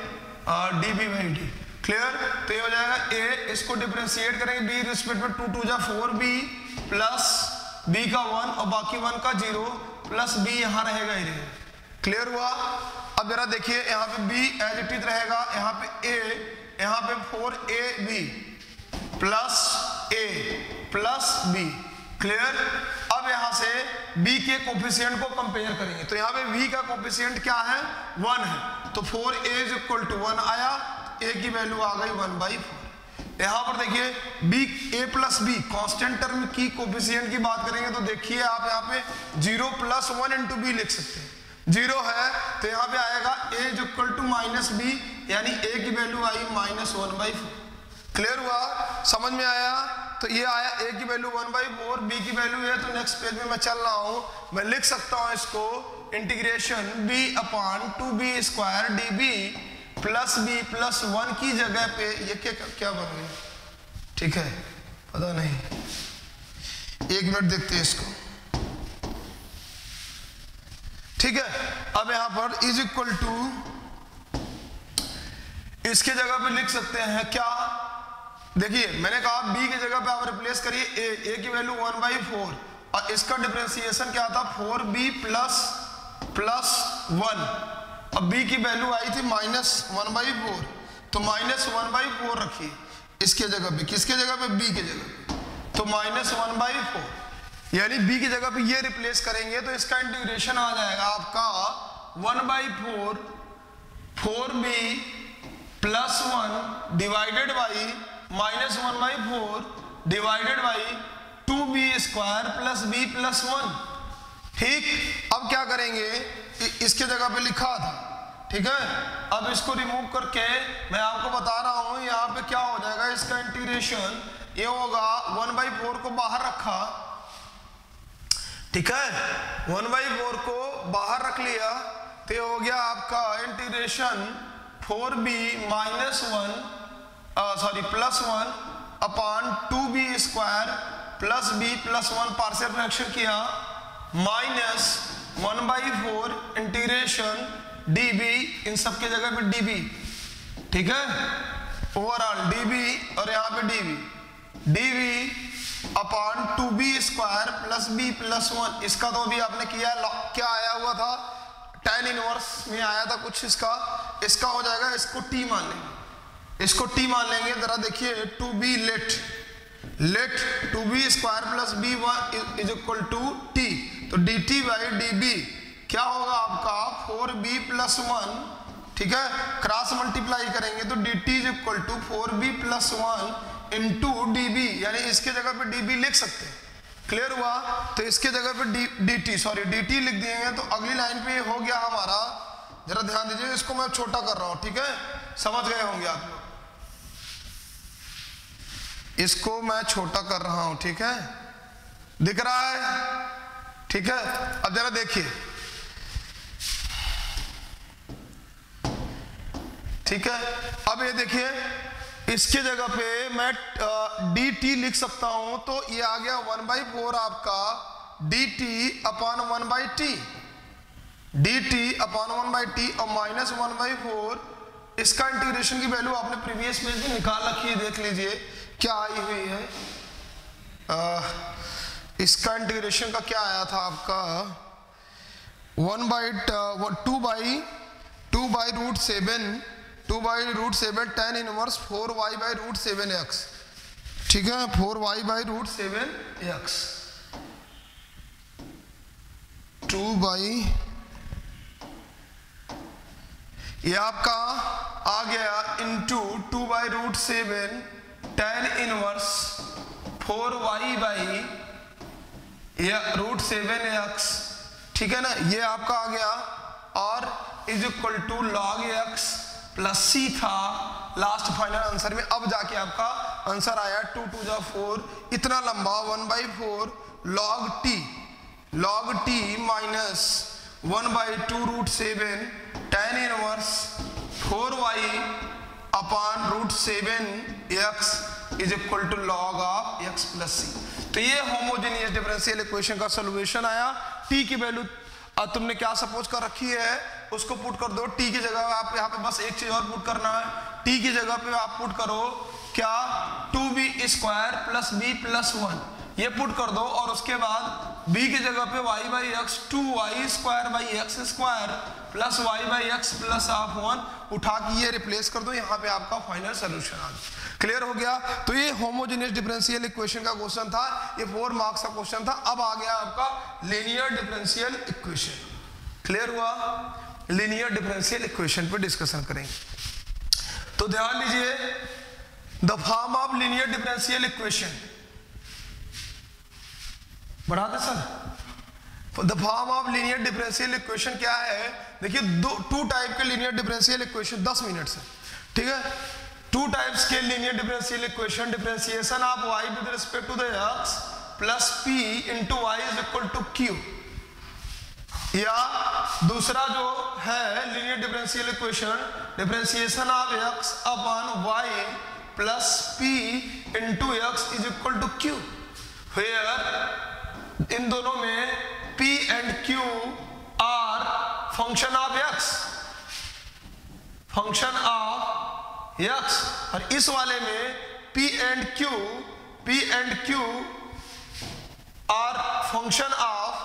S1: पे d b by d, clear. तो ये हो जाएगा a, इसको डिफरेंशिएट करेंगे b रिस्पेक्ट में, टू टू जा फोर बी प्लस b का वन और बाकी वन का जीरो प्लस b यहाँ रहेगा ही रहेगा, क्लियर हुआ। अब जरा देखिए यहाँ पे b एज इट इज रहेगा, यहाँ पे a, यहाँ पे four a b plus a plus b, clear. अब यहाँ से b के कोफिशिएंट को कंपेयर करेंगे, तो यहाँ पे v का कोफिशिएंट क्या है, वन है, तो four a is equal to one आया, a की वैल्यू आ गई वन बाई फोर। यहाँ पर देखिए b a plus b constant term की कोफिशिएंट की बात करेंगे तो देखिए आप यहाँ पे zero plus one into b लिख सकते हैं, जीरो है तो यहाँ पे आएगा a is equal to minus b, यानी a की वैल्यू आई minus one by four, clear हुआ, समझ में आया। तो ये आया a की value one by four, b की वैल्यू है, तो नेक्स्ट पेज में मैं चल रहा हूँ, मैं लिख सकता हूँ इसको integration b upon two b square d b plus b plus one की जगह पे ये क्या क्या बन गया, ठीक है, पता नहीं, एक मिनट देखते हैं इसको, ठीक है। अब यहां पर इज इक्वल टू, इसके जगह पे लिख सकते हैं क्या, देखिए मैंने कहा b की जगह पे आप रिप्लेस करिए a, a की वैल्यू वन बाई फोर और इसका डिफरेंशिएशन क्या था, four b plus plus one, अब b की वैल्यू आई थी माइनस वन बाई फोर, तो माइनस वन बाई फोर रखिए इसके जगह पे, किसके जगह पे, b के जगह पे, तो माइनस वन बाई फोर, यानी b की जगह पे ये रिप्लेस करेंगे तो इसका इंटीग्रेशन आ जाएगा आपका one by four four b plus one divided by minus one by four divided by two b square plus b plus one. ठीक, अब क्या करेंगे, इसके जगह पे लिखा था, ठीक है, अब इसको रिमूव करके मैं आपको बता रहा हूं यहाँ पे क्या हो जाएगा, इसका इंटीग्रेशन ये होगा वन बाई फोर को बाहर रखा, ठीक है, वन बाई फोर को बाहर रख लिया तो ये हो गया आपका integration four b minus one sorry plus one upon two b square plus b plus one partial fraction किया minus one by four integration d b, इन सब के जगह पे डी बी, ठीक है, ओवरऑल डी बी और यहाँ पे d b d b upon two b square plus b plus one. इसका तो भी आपने किया, क्या आया हुआ था, टेन इनवर्स में आया था कुछ, इसका इसका हो जाएगा, इसको टी मान लेंगे, इसको टी मान लेंगे, जरा देखिए two b let let two b square plus b one is equal to t, तो d t by d b क्या होगा आपका फोर बी प्लस वन, ठीक है, क्रॉस मल्टीप्लाई करेंगे तो d t is equal to four b plus one into d b, यानी इसके जगह पे डी बी लिख सकते हैं। क्लियर हुआ, तो इसके जगह पे d d t sorry d t लिख देंगे तो अगली लाइन पे हो गया हमारा, जरा ध्यान दीजिए, इसको मैं छोटा कर रहा हूं, ठीक है, समझ गए होंगे आप लोग, इसको मैं छोटा कर रहा हूं, ठीक है, दिख रहा है, ठीक है। अब जरा देखिए, ठीक है, अब ये देखिए इसके जगह पे मैं डी टी लिख सकता हूं, तो ये आ गया वन बाई फोर आपका d t upon one by t, d t upon one by t और माइनस वन बाई फोर। इसका इंटीग्रेशन की वैल्यू आपने प्रीवियस पेज में निकाल रखी है, देख लीजिए क्या आई हुई है। आ, इसका इंटीग्रेशन का क्या आया था आपका, one by two by two by root seven two by root seven tan inverse four y by root seven x, ठीक है, four y by root seven x, two by ये आपका आ गया into two by root seven tan inverse four y by root seven x, ठीक है ना, ये आपका आ गया, और is equal to log x plus c था लास्ट फाइनल आंसर में। अब जाके आपका आंसर आया टू टू जा फोर, इतना लंबा one by four log t log t minus one by two root seven tan inverse four y upon root seven x is equal to log of x plus सी। तो ये homogeneous differential equation का solution आया। T की value तुमने क्या suppose कर रखी है, उसको पुट कर दो, टी की जगह आप यहाँ पे बस एक चीज और पुट करना है, टी की जगह पे आप पुट करो क्या, two b square plus b plus one, ये पुट कर दो, और उसके बाद b की जगह पे y by x two y square by x square plus y by x plus half one उठा के ये रिप्लेस कर दो, यहाँ पे आपका फाइनल सोल्यूशन आ गया। क्लियर हो गया। तो ये होमोजेनियस डिफरेंशियल इक्वेशन का क्वेश्चन था, ये फोर मार्क्स का क्वेश्चन था। अब आ गया आपका लीनियर डिफरेंशियल इक्वेशन। क्लियर हुआ, लीनियर डिफरेंशियल इक्वेशन पे डिस्कशन करेंगे। तो ध्यान दीजिए, the form of linear differential equation, बढ़ाते sir, the form of linear differential equation क्या है, देखिए दो टू टाइप के लीनियर डिफरेंशियल इक्वेशन, दस मिनट से, ठीक है, टू टाइप्स के linear differential equation, differentiation of y with respect to the x plus p into y is equal to q, या दूसरा जो है linear differential equation, differentiation of x upon y plus p into x is equal to q, where इन दोनों में p and q are function of x, function of x, और इस वाले में p and q p and q are function of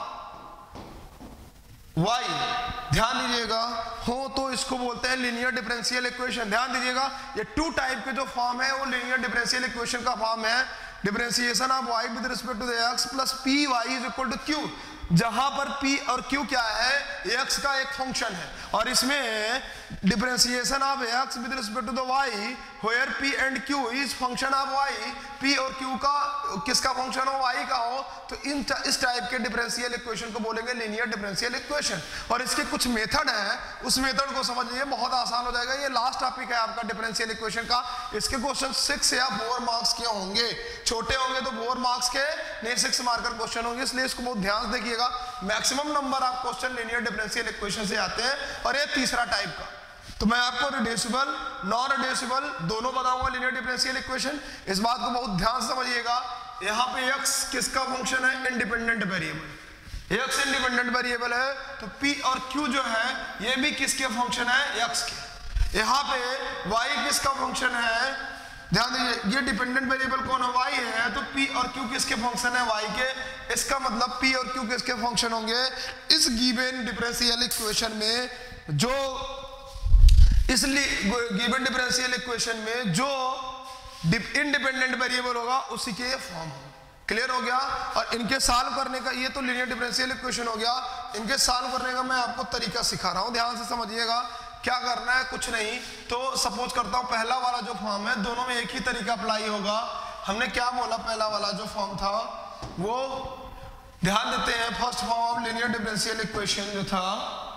S1: y। ध्यान दीजिएगा, हो तो इसको बोलते हैं लीनियर डिफरेंशियल इक्वेशन। ध्यान दीजिएगा, ये टू टाइप के जो फॉर्म है वो लीनियर डिफरेंशियल इक्वेशन का फॉर्म है। Differentiation of y with respect to the x plus p y is equal to q, जहां पर p और q क्या है, x का एक फंक्शन है, और इसमें differentiation of x with respect to the y where p and q is function of y, p और q का किसका फंक्शन हो, y का हो, तो इन इस टाइप के डिफरेंशियल इक्वेशन को बोलेंगे लीनियर डिफरेंशियल इक्वेशन। और इसके कुछ मेथड है, उस मेथड को समझ लीजिए, बहुत आसान हो जाएगा। ये लास्ट टॉपिक है आपका डिफरेंशियल इक्वेशन का। इसके क्वेश्चन सिक्स या फोर मार्क्स के होंगे, छोटे होंगे तो फोर मार्क्स के, नहीं सिक्स मार्कर क्वेश्चन होंगे, इसलिए इसको बहुत ध्यान से देखिएगा। मैक्सिमम नंबर आप क्वेश्चन लीनियर डिफरेंशियल इक्वेशन से आते हैं, और ये तीसरा टाइप का। तो मैं आपको रिड्यूसिबल, नॉन रिड्यूसिबल दोनों बताऊंगा लीनियर डिफरेंशियल इक्वेशन। इस बात को बहुत ध्यान से समझिएगा। यहाँ पे x किसका फंक्शन है, independent variable, x independent variable है, तो p और q जो है ये भी किसके फंक्शन है, x के। यहाँ पे y किसका फंक्शन है, ध्यान दीजिए, ये डिपेंडेंट वेरिएबल कौन है, y है, तो p और q किसके फंक्शन है, y के। इसका मतलब p और q किसके फंक्शन होंगे इस गिवन डिफरेंशियल इक्वेशन में, जो इसलिए गिवन डिफरेंशियल इक्वेशन में जो इंडिपेंडेंट वेरिएबल होगा उसी के फॉर्म हो। क्लियर हो गया। और इनके सॉल्व करने का, ये तो लीनियर डिफरेंशियल इक्वेशन हो गया, इनके सॉल्व करने का मैं आपको तरीका सिखा रहा हूं, ध्यान से समझिएगा। क्या करना है, कुछ नहीं, तो सपोज करता हूं पहला वाला जो फॉर्म है, दोनों में एक ही तरीका अप्लाई होगा। हमने क्या बोला, पहला वाला जो फॉर्म था वो ध्यान देते हैं, first form of linear differential equation जो था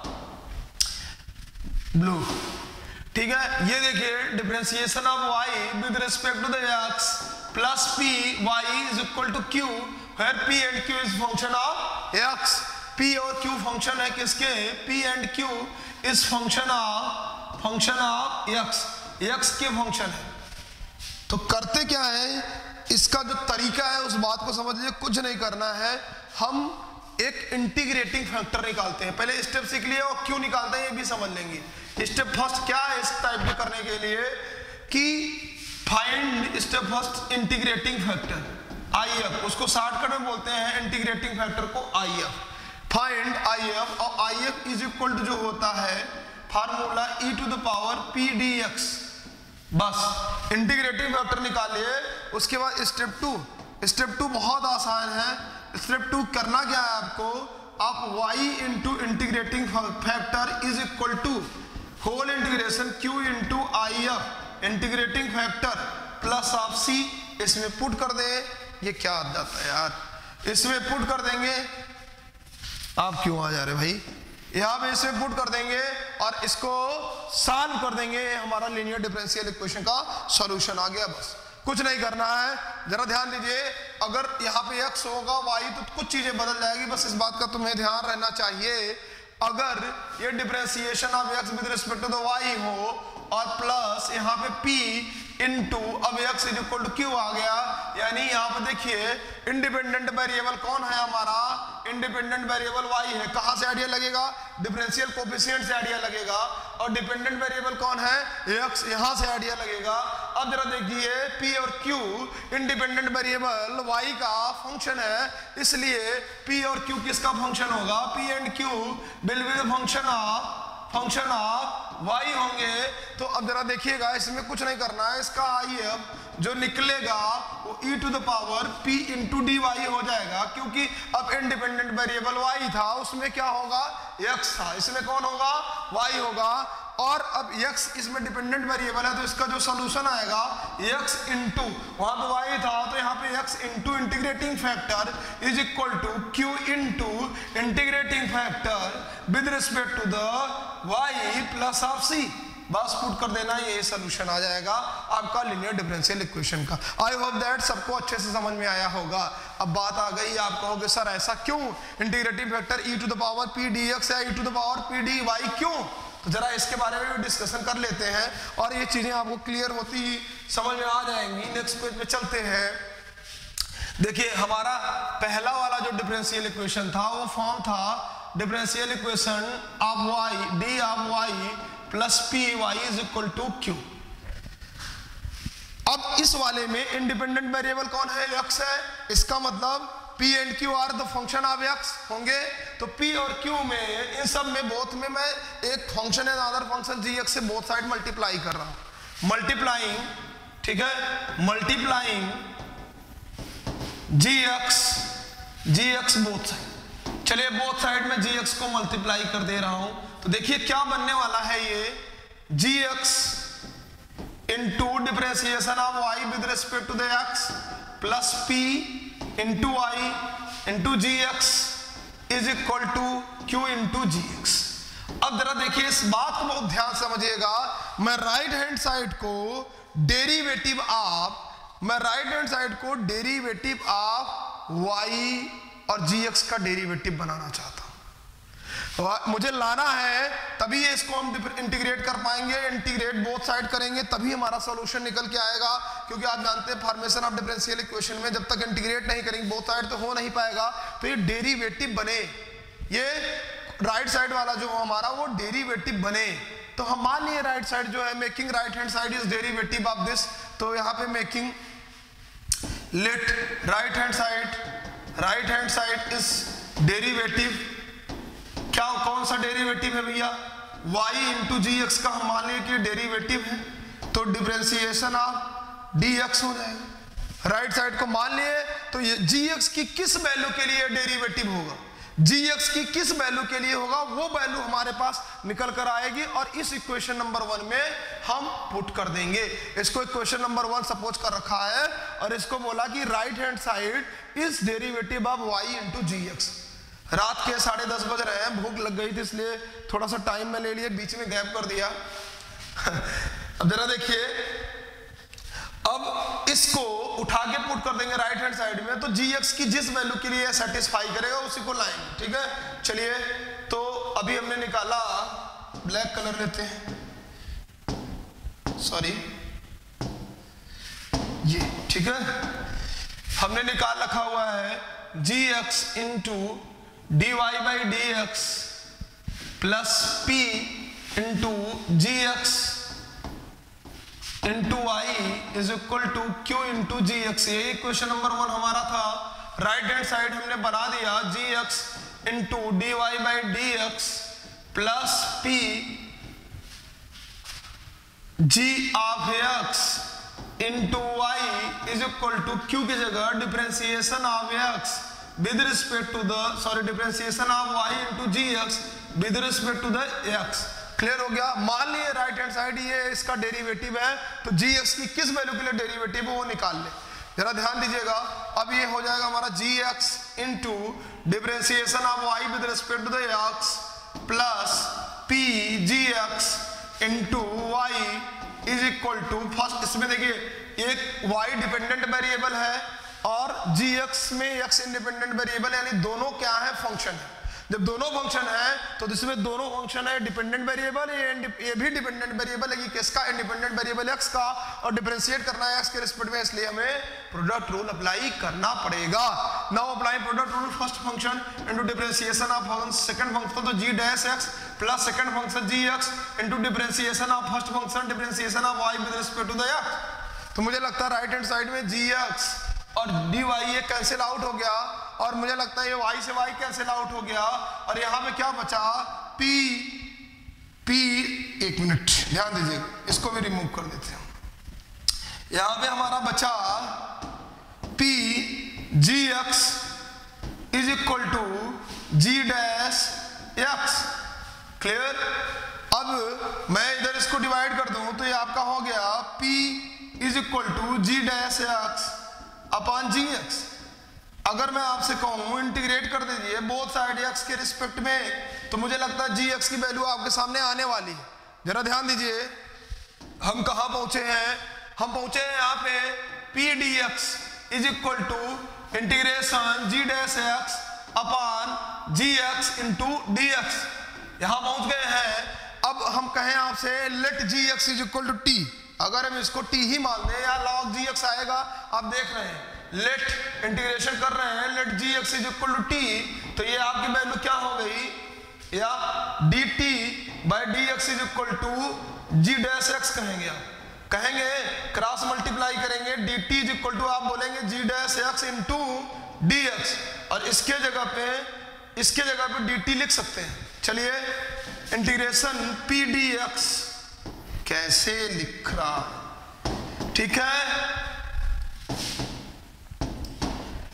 S1: ब्लू, ठीक है। ये देखिए, differentiation of y with respect to the x plus p y is equal to q, where p and q is function of x। p और q function है किसके, p and q is function of function of x, x के function है। तो करते क्या है, इसका जो तरीका है उस बात को समझ लीजिए, कुछ नहीं करना है, हम एक इंटीग्रेटिंग फैक्टर निकालते हैं। पहले स्टेप सीख लिए और क्यों निकालते हैं ये भी समझ लेंगे। स्टेप फर्स्ट क्या है इस टाइप में करने के लिए, कि find step first integrating factor I F, उसको शॉर्टकट में बोलते हैं इंटीग्रेटिंग फैक्टर को I F. Find I F, और I F is equal to जो होता है formula e to the power p d x. बस इंटीग्रेटिंग फैक्टर निकालिए। उसके बाद स्टेप टू, स्टेप टू बहुत आसान है। स्टेप टू करना क्या है आपको, आप y into integrating factor is equal to whole integration q into I F integrating factor plus of c, इसमें पुट कर दे। ये क्या आ जाता है यार, इसमें पुट कर देंगे। आप क्यों आ जा रहे भाई, यहाँ पे इसमें पुट कर देंगे और इसको सॉल्व कर देंगे, हमारा लीनियर डिफरेंशियल इक्वेशन का सॉल्यूशन आ गया। बस कुछ नहीं करना है। जरा ध्यान दीजिए, अगर यहाँ पे x होगा y तो कुछ चीजें बदल जाएगी, बस इस बात का तुम्हें ध्यान रहना चाहिए। अगर ये differentiation of x with respect to the y हो और प्लस यहाँ पे p इनटू अब x is equal to q आ गया, यानी यहाँ पे देखिए इंडिपेंडेंट वेरिएबल कौन है हमारा, इंडिपेंडेंट वेरिएबल y है। कहाँ से आइडिया लगेगा, डिफरेंशियल कोफिशिएंट से आइडिया लगेगा। और डिपेंडेंट वेरिएबल कौन है, x, यहाँ से आइडिया लगेगा। अब जरा देखिए, p और q इंडिपेंडेंट वेरिएबल y का फंक्शन है, इसलिए p और q किसका फंक्शन होगा, p and q will be the function of function of y होंगे। तो अब जरा देखिएगा, इसमें कुछ नहीं करना है, इसका आई एफ जो निकलेगा वो e to the power p into d y हो जाएगा, क्योंकि अब इंडिपेंडेंट वेरिएबल y था, उसमें क्या होगा, x था, इसमें कौन होगा, y होगा। और अब x इसमें डिपेंडेंट वेरिएबल है, तो इसका जो सॉल्यूशन आएगा x इंटू वहां पे y था, तो यहाँ पे x into integrating factor is equal to q into integrating factor with respect to the y plus of c। बस पुट कर देना, ये सॉल्यूशन आ जाएगा आपका लीनियर डिफरेंशियल इक्वेशन का। आई होप दैट सबको अच्छे से समझ में आया होगा। अब बात आ गई, आप कहोगे सर ऐसा क्यों, integrating factor e to the power p dx या e to the power p dy क्यों, तो जरा इसके बारे में भी डिस्कशन कर लेते हैं और ये चीजें आपको क्लियर होती ही समझ में आ जाएंगी। नेक्स्ट पेज पे चलते हैं। देखिए, हमारा पहला वाला जो डिफरेंशियल इक्वेशन था वो फॉर्म था differential equation of y d of y plus p y is equal to q. अब इस वाले में इंडिपेंडेंट वेरिएबल कौन है, x है, इसका मतलब p and q are the function of x होंगे। तो p और q में, इन सब में बोथ में मैं एक फंक्शन है अदर फंक्शन gx से बोथ साइड मल्टीप्लाई कर रहा हूं, मल्टीप्लाइंग, ठीक है, multiplying g x g x both side. चलिए बोथ साइड में जी एक्स को मल्टीप्लाई कर दे रहा हूं, तो देखिए क्या बनने वाला है ये g x into differentiation of Y with respect to the x plus p into y into g x is equal to q into g x. अब जरा देखिए इस बात को बहुत ध्यान समझिएगा, मैं राइट हैंड साइड को डेरिवेटिव ऑफ मैं राइट हैंड साइड को डेरिवेटिव ऑफ वाई और जी एक्स का डेरिवेटिव बनाना चाहता हूं। मुझे लाना है, तभी इसको हम इंटीग्रेट कर पाएंगे, इंटीग्रेट बोथ साइड करेंगे तभी हमारा सॉल्यूशन निकल के आएगा, क्योंकि आप जानते हैं फॉर्मेशन ऑफ डिफरेंशियल इक्वेशन में जब तक इंटीग्रेट नहीं करेंगे बोथ साइड तो हो नहीं पाएगा। तो ये डेरिवेटिव बने, ये राइट साइड वाला जो हमारा वो डेरिवेटिव बने, तो हम मान लिए राइट साइड जो है making right hand side is derivative of this, तो यहाँ पे making let right hand side right hand side is derivative, क्या कौन सा डेरिवेटिव है भैया, y इंटू जी एक्स का हम मान लिए कि डेरिवेटिव है, तो डिफरेंशिएशन ऑफ dx हो जाएगा। राइट साइड को मान लिए, तो ये gx की किस वैल्यू के लिए डेरिवेटिव होगा, gx की किस वैल्यू के लिए होगा वो वैल्यू हमारे पास निकल कर आएगी और इस इक्वेशन नंबर वन में हम पुट कर देंगे। इसको इक्वेशन नंबर वन सपोज कर रखा है और इसको बोला कि right hand side is derivative of y into g x. रात के साढ़े दस बज रहे हैं, भूख लग गई थी इसलिए थोड़ा सा टाइम में ले लिए, बीच में गैप कर दिया। अब जरा देखिए, अब इसको उठा के पुट कर देंगे राइट हैंड साइड में, तो gx की जिस वैल्यू के लिए सेटिस्फाई करेगा उसी को लाएंगे, ठीक है। चलिए तो अभी हमने निकाला, ब्लैक कलर लेते हैं, सॉरी ये, ठीक है। हमने निकाल रखा हुआ है gx into d Y by D x plus p into g x into y is equal to q into g x. ये इक्वेशन नंबर वन हमारा था। राइट हैंड साइड हमने बना दिया g x into d Y by D x plus p g of x into y is equal to q की जगह differentiation of x with respect to the sorry differentiation of y into gx with respect to the x। Clear हो गया। मान लिए right hand side ये इसका derivative है, तो gx की किस वैल्यू के लिए डेरिवेटिव है वो निकाल ले, जरा ध्यान दीजिएगा। अब ये हो जाएगा हमारा gx into differentiation of y with respect to the x plus p gx into y is equal to, first इसमें देखिए एक y डिपेंडेंट वेरिएबल है और gx में x इंडिपेंडेंट वेरिएबल, यानी दोनों क्या है, फंक्शन है। जब दोनों फंक्शन है तो जिसमें दोनों फंक्शन है डिपेंडेंट वेरिएबल, ये भी डिपेंडेंट वेरिएबल है कि किसका, इंडिपेंडेंट वेरिएबल x का, और डिफरेंशिएट करना है x के रिस्पेक्ट में, इसलिए हमें प्रोडक्ट रूल अप्लाई करना पड़ेगा। Now apply product rule, first function into differentiation of function second function, तो g dash x plus second function gx into differentiation of first function differentiation of y with respect to the x। तो मुझे लगता है right hand side में gx और dy ये cancel out हो गया, और मुझे लगता है ये y से y कैंसिल आउट हो गया, और यहाँ पे क्या बचा, p p एक मिनट ध्यान दीजिए, इसको भी रिमूव कर देते हैं। यहाँ पे हमारा बचा p gx is equal to g dash x। Clear. अब मैं इधर इसको डिवाइड कर दूं तो ये आपका हो गया p is equal to g dash x upon g x. अगर मैं आपसे कहूं इंटीग्रेट कर दीजिए बोथ साइड x के रिस्पेक्ट में, तो मुझे लगता है gx की वैल्यू आपके सामने आने वाली है। जरा ध्यान दीजिए, हम कहां पहुंचे हैं, हम पहुंचे हैं यहाँ पे p dx is equal to integration g dash x upon gx into d x, यहां पहुंच गए हैं। अब हम कहें आपसे let gx is equal to t, अगर हम इसको t ही मान दें या log gx आएगा, आप देख रहे हैं लेट इंटीग्रेशन कर रहे हैं, let gx is equal to t, तो ये आपकी वैल्यू क्या हो गई, या dt by dx is equal to g dash x कहेंगे, आप कहेंगे क्रॉस मल्टीप्लाई करेंगे, dt इज इक्वल टू आप बोलेंगे g dash x into dx, और इसके जगह पे इसके जगह पे dt लिख सकते हैं। चलिए इंटीग्रेशन p dx कैसे लिख रहा है, ठीक है।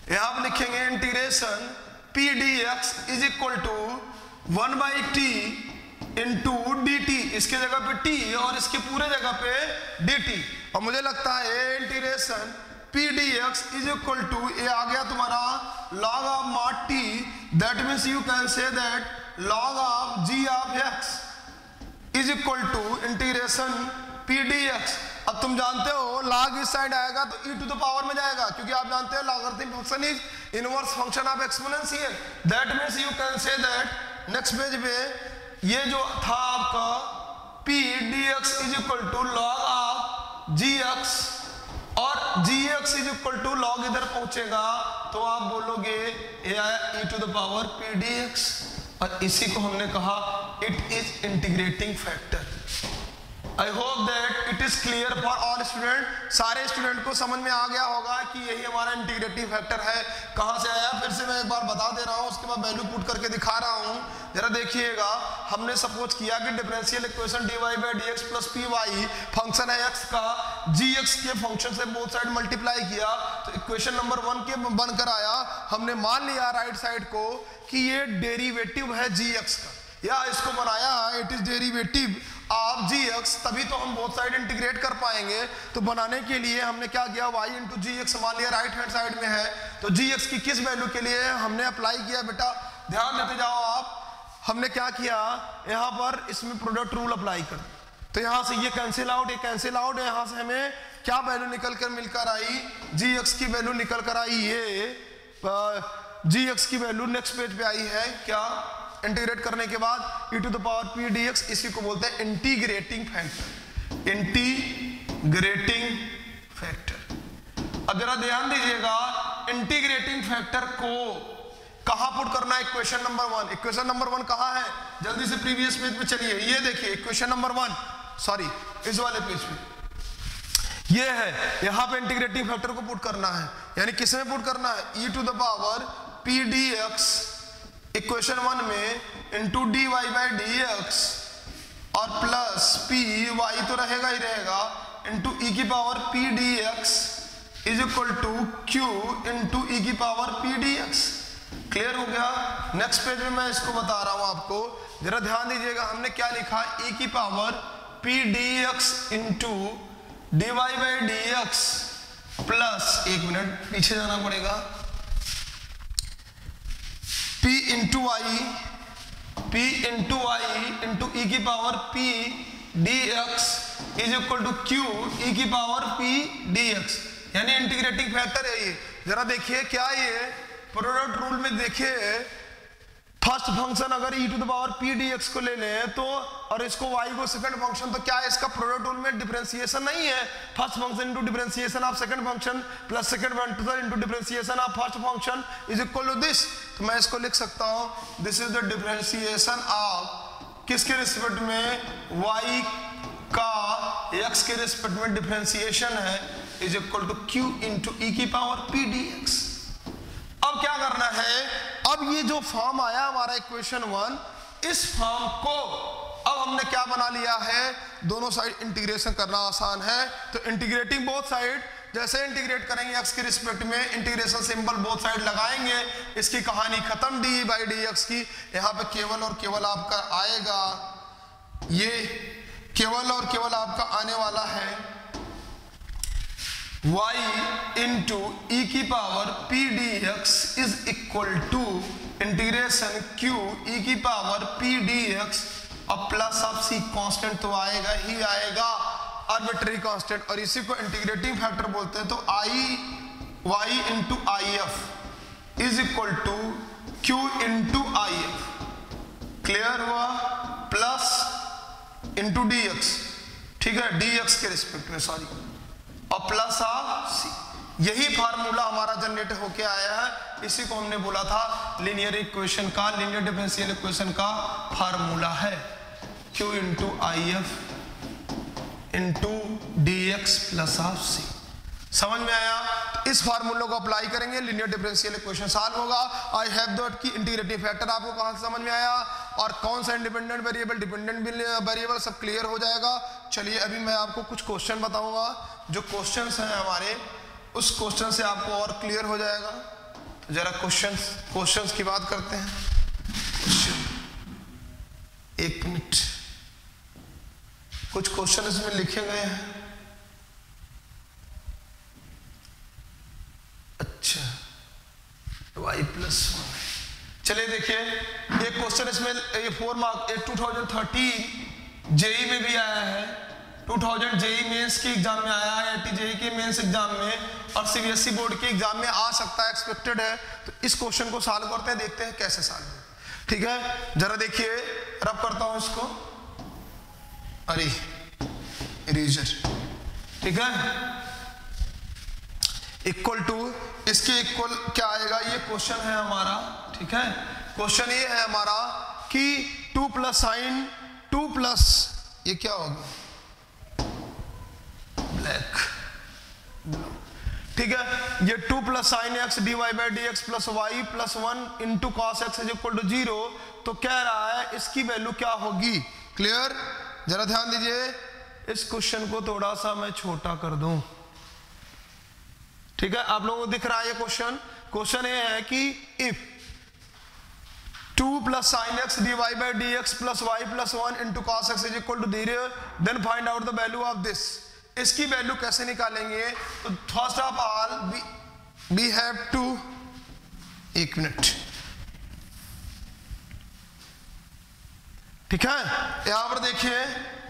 S1: यहां पर लिखेंगे integration p d x is equal to one by t into d t, इसके जगह पे टी और इसके पूरे जगह पे डी टी। और मुझे लगता है integration p d x is equal to, ये आ गया तुम्हारा log of mod t, that means you can say that log of g of x is equal to integration p d x. अब तुम जानते हो log इस साइड आएगा तो e टू द पावर में जाएगा, क्योंकि आप जानते हो logarithmic function is inverse function of exponential. That means you can say that next page पे ये जो था आपका p d x is equal to log of g x, और g x is equal to log इधर पहुंचेगा तो आप बोलोगे ये आया e to the power p d x, और इसी को हमने कहा it is integrating factor. I hope that it is clear for all student. सारे स्टूडेंट को समझ में आ गया होगा कि यही हमारा इंटीग्रेटिंग फैक्टर है। कहां से आया फिर से मैं एक बार बता दे रहा हूं, उसके बाद वैल्यू पुट करके दिखा रहा हूं। जरा देखिएगा, हमने सपोज किया कि differential equation d Y by D x plus p y function है एक्स का, जी एक्स के फंक्शन से बोथ साइड मल्टीप्लाई किया तो इक्वेशन नंबर वन के बनकर आया। हमने मान लिया राइट साइड को कि ये डेरिवेटिव है जी एक्स का, या इसको बनाया है it is derivative of g x, तभी तो हम बोथ साइड इंटीग्रेट कर पाएंगे। तो बनाने के लिए हमने क्या किया, y इंटू जी एक्स मान लिया राइट हैंड साइड में है, तो जी एक्स की किस वैल्यू के लिए हमने अप्लाई किया, बेटा ध्यान देते जाओ आप। हमने क्या किया, यहाँ पर इसमें प्रोडक्ट रूल अप्लाई कर, तो यहाँ से ये कैंसिल आउट, ये कैंसिल आउट, यहाँ से हमें क्या वैल्यू निकल कर मिलकर आई, जी एक्स की वैल्यू निकल कर आई, ये जी एक्स की वैल्यू नेक्स्ट पेज पे आई है क्या, इंटीग्रेट करने के बाद e to the power p d x, इसी को बोलते हैं इंटीग्रेटिंग फैक्टर, इंटीग्रेटिंग फैक्टर। अब जरा ध्यान दीजिएगा, इंटीग्रेटिंग फैक्टर को कहां पुट करना है, equation number one. Equation number one कहां है, जल्दी से प्रीवियस पेज पे चलिए, ये देखिए इक्वेशन नंबर वन, सॉरी इस वाले पेज पे ये है, यहां पे इंटीग्रेटिंग फैक्टर को पुट करना है, यानी किसमें पुट करना है, e to the power p d x equation one में into d Y by D x और प्लस पी वाई तो रहेगा ही रहेगा इंटू ई की power p d x is equal to q into ई की power p d x. Clear हो गया। नेक्स्ट पेज में मैं इसको बता रहा हूं आपको, जरा ध्यान दीजिएगा, हमने क्या लिखा, ई की power p d x into d Y by D x plus, एक मिनट पीछे जाना पड़ेगा, P into I, P into I into ई की power P d x is equal to Q e की पावर P डी एक्स, यानी integrating factor है ये। जरा देखिए क्या ये प्रोडक्ट रूल में देखिए, फर्स्ट फंक्शन अगर e to the power p d x को ले लें तो, और इसको y को सेकंड फंक्शन, तो क्या इसका प्रोडक्ट रूल में डिफरेंशिएशन नहीं है, first function into differentiation of second function plus second function into differentiation of first function is equal to this. तो मैं इसको लिख सकता हूं, this is the differentiation of किसके रिस्पेक्ट में, y का x के रिस्पेक्ट में डिफरेंशिएशन है is equal to q into ई की पावर पी डी एक्स। अब क्या करना है, अब ये जो फॉर्म आया हमारा इक्वेशन वन, इस फॉर्म को अब हमने क्या बना लिया है, दोनों साइड इंटीग्रेशन करना आसान है। तो इंटीग्रेटिंग बोथ साइड, जैसे इंटीग्रेट करेंगे x के रिस्पेक्ट में, इंटीग्रेशन सिंबल बोथ साइड लगाएंगे, इसकी कहानी खत्म डी बाई डी एक्स की। यहाँ पे केवल और केवल आपका आएगा, ये केवल और केवल आपका आने वाला है y इंटू ई की power p d x is equal to integration q e की पावर पी डी एक्स और प्लस ऑफ c, कांस्टेंट तो आएगा ही आएगा, आर्बिट्रेरी कांस्टेंट, और इसी को इंटीग्रेटिंग फैक्टर बोलते हैं। तो I y into I F is equal to q into I F, clear हुआ, प्लस इंटू डी एक्स, ठीक है, डी एक्स के रिस्पेक्ट में, सॉरी, और प्लस ऑफ सी। यही फार्मूला हमारा जनरेट होके आया है, इसी को हमने बोला था लीनियर इक्वेशन का, लीनियर डिफरेंशियल इक्वेशन का फार्मूला है, q into I F into d x plus of c. समझ में आया? तो इस फार्मूले को अप्लाई करेंगे, लीनियर डिफरेंशियल इक्वेशन सॉल्व होगा। आई हैव दैट की इंटीग्रेटिंग फैक्टर आपको कहां से समझ में आया, और कौन सा इंडिपेंडेंट वेरिएबल, डिपेंडेंट वेरिएबल, सब क्लियर हो जाएगा। चलिए अभी मैं आपको कुछ क्वेश्चन बताऊंगा, जो क्वेश्चंस हैं हमारे, उस क्वेश्चन से आपको और क्लियर हो जाएगा। जरा क्वेश्चंस क्वेश्चंस की बात करते हैं। क्वेश्चन, एक मिनट, कुछ क्वेश्चन इसमें लिखे गए हैं। अच्छा, y प्लस वन, चलिए देखिए एक क्वेश्चन इसमें ये four mark two thousand thirteen JEE में भी आया है, टू थाउजेंड जेई मेंस के एग्जाम में आया है, आई आई टी जेई के मेंस एग्जाम में और C B S E board के एग्जाम में आ सकता है, एक्सपेक्टेड है। तो इस क्वेश्चन को सॉल्व करते हैं, देखते हैं कैसे सॉल्व है। ठीक है, जरा देखिए, रब करता हूं इसको, अरे इरेजर, ठीक है, इक्वल टू, इसके इक्वल क्या आएगा, ये क्वेश्चन है हमारा। ठीक है, क्वेश्चन ये है हमारा कि two plus sine two plus ये क्या होगा, ब्लैक, ठीक है, ये two plus sine x d Y by D x plus y plus one into cos x is equal to zero. तो कह रहा है इसकी वैल्यू क्या होगी। क्लियर, जरा ध्यान दीजिए, इस क्वेश्चन को थोड़ा सा मैं छोटा कर दूं। ठीक है, आप लोगों को दिख रहा है ये क्वेश्चन। क्वेश्चन ये है कि if two plus sine x d Y by D x plus y plus one into cos x is equal to zero, then find out the value of this. इसकी वैल्यू कैसे निकालेंगे, तो first of all we have to, एक minute, ठीक है, यहां पर देखिए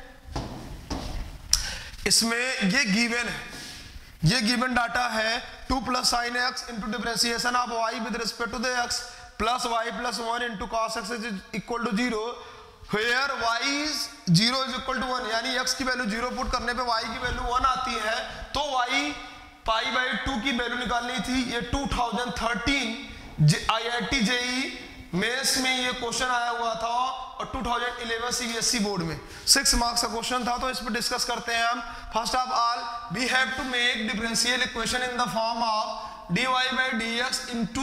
S1: इसमें ये गिवन है, ये गिवन डाटा है two plus sine x into differentiation of Y with respect to the x plus y plus one into cos x is equal to zero, where y is zero is equal to one, यानी x की value zero put करने पे y की value one आती है। तो y pi by two की value निकालनी थी। ये two thousand thirteen I I T JEE mains में ये क्वेश्चन आया हुआ था और two thousand eleven C B S E board में सिक्स मार्क्स का क्वेश्चन था। तो इस पर डिस्कस करते हैं हम। First of all we have to make differential equation in the form of d Y by D x into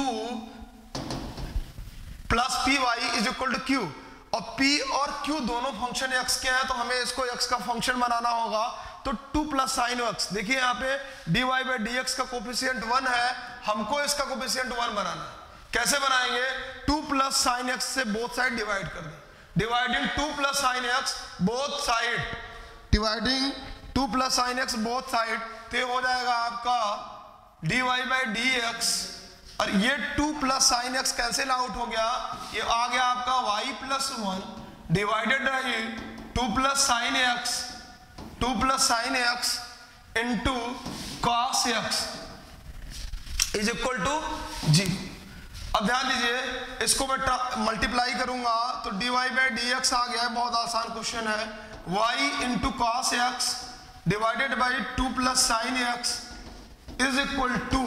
S1: plus p y is equal to q. और P और Q दोनों फंक्शन x के हैं, तो हमें इसको x का function बनाना होगा। तो टू प्लस साइन x, देखिए यहाँ पे dy बाई dx का कोफिशिएंट वन है, हमको इसका कोफिशिएंट वन बनाना है। कैसे बनाएंगे, टू प्लस साइन x से बोथ साइड डिवाइड कर दें, dividing two plus sine x both side, dividing two plus sine x both side, तो हो जाएगा आपका dy बाई dx और ये two plus sine x cancel out हो गया, ये आ गया आपका y plus one divided by two plus sine x, two plus sine x into cos x is equal to जी। अब ध्यान दीजिए, इसको मैं मल्टीप्लाई करूंगा तो d Y by D x आ गया है, बहुत आसान क्वेश्चन है। y into cos x divided by two plus sine x is equal to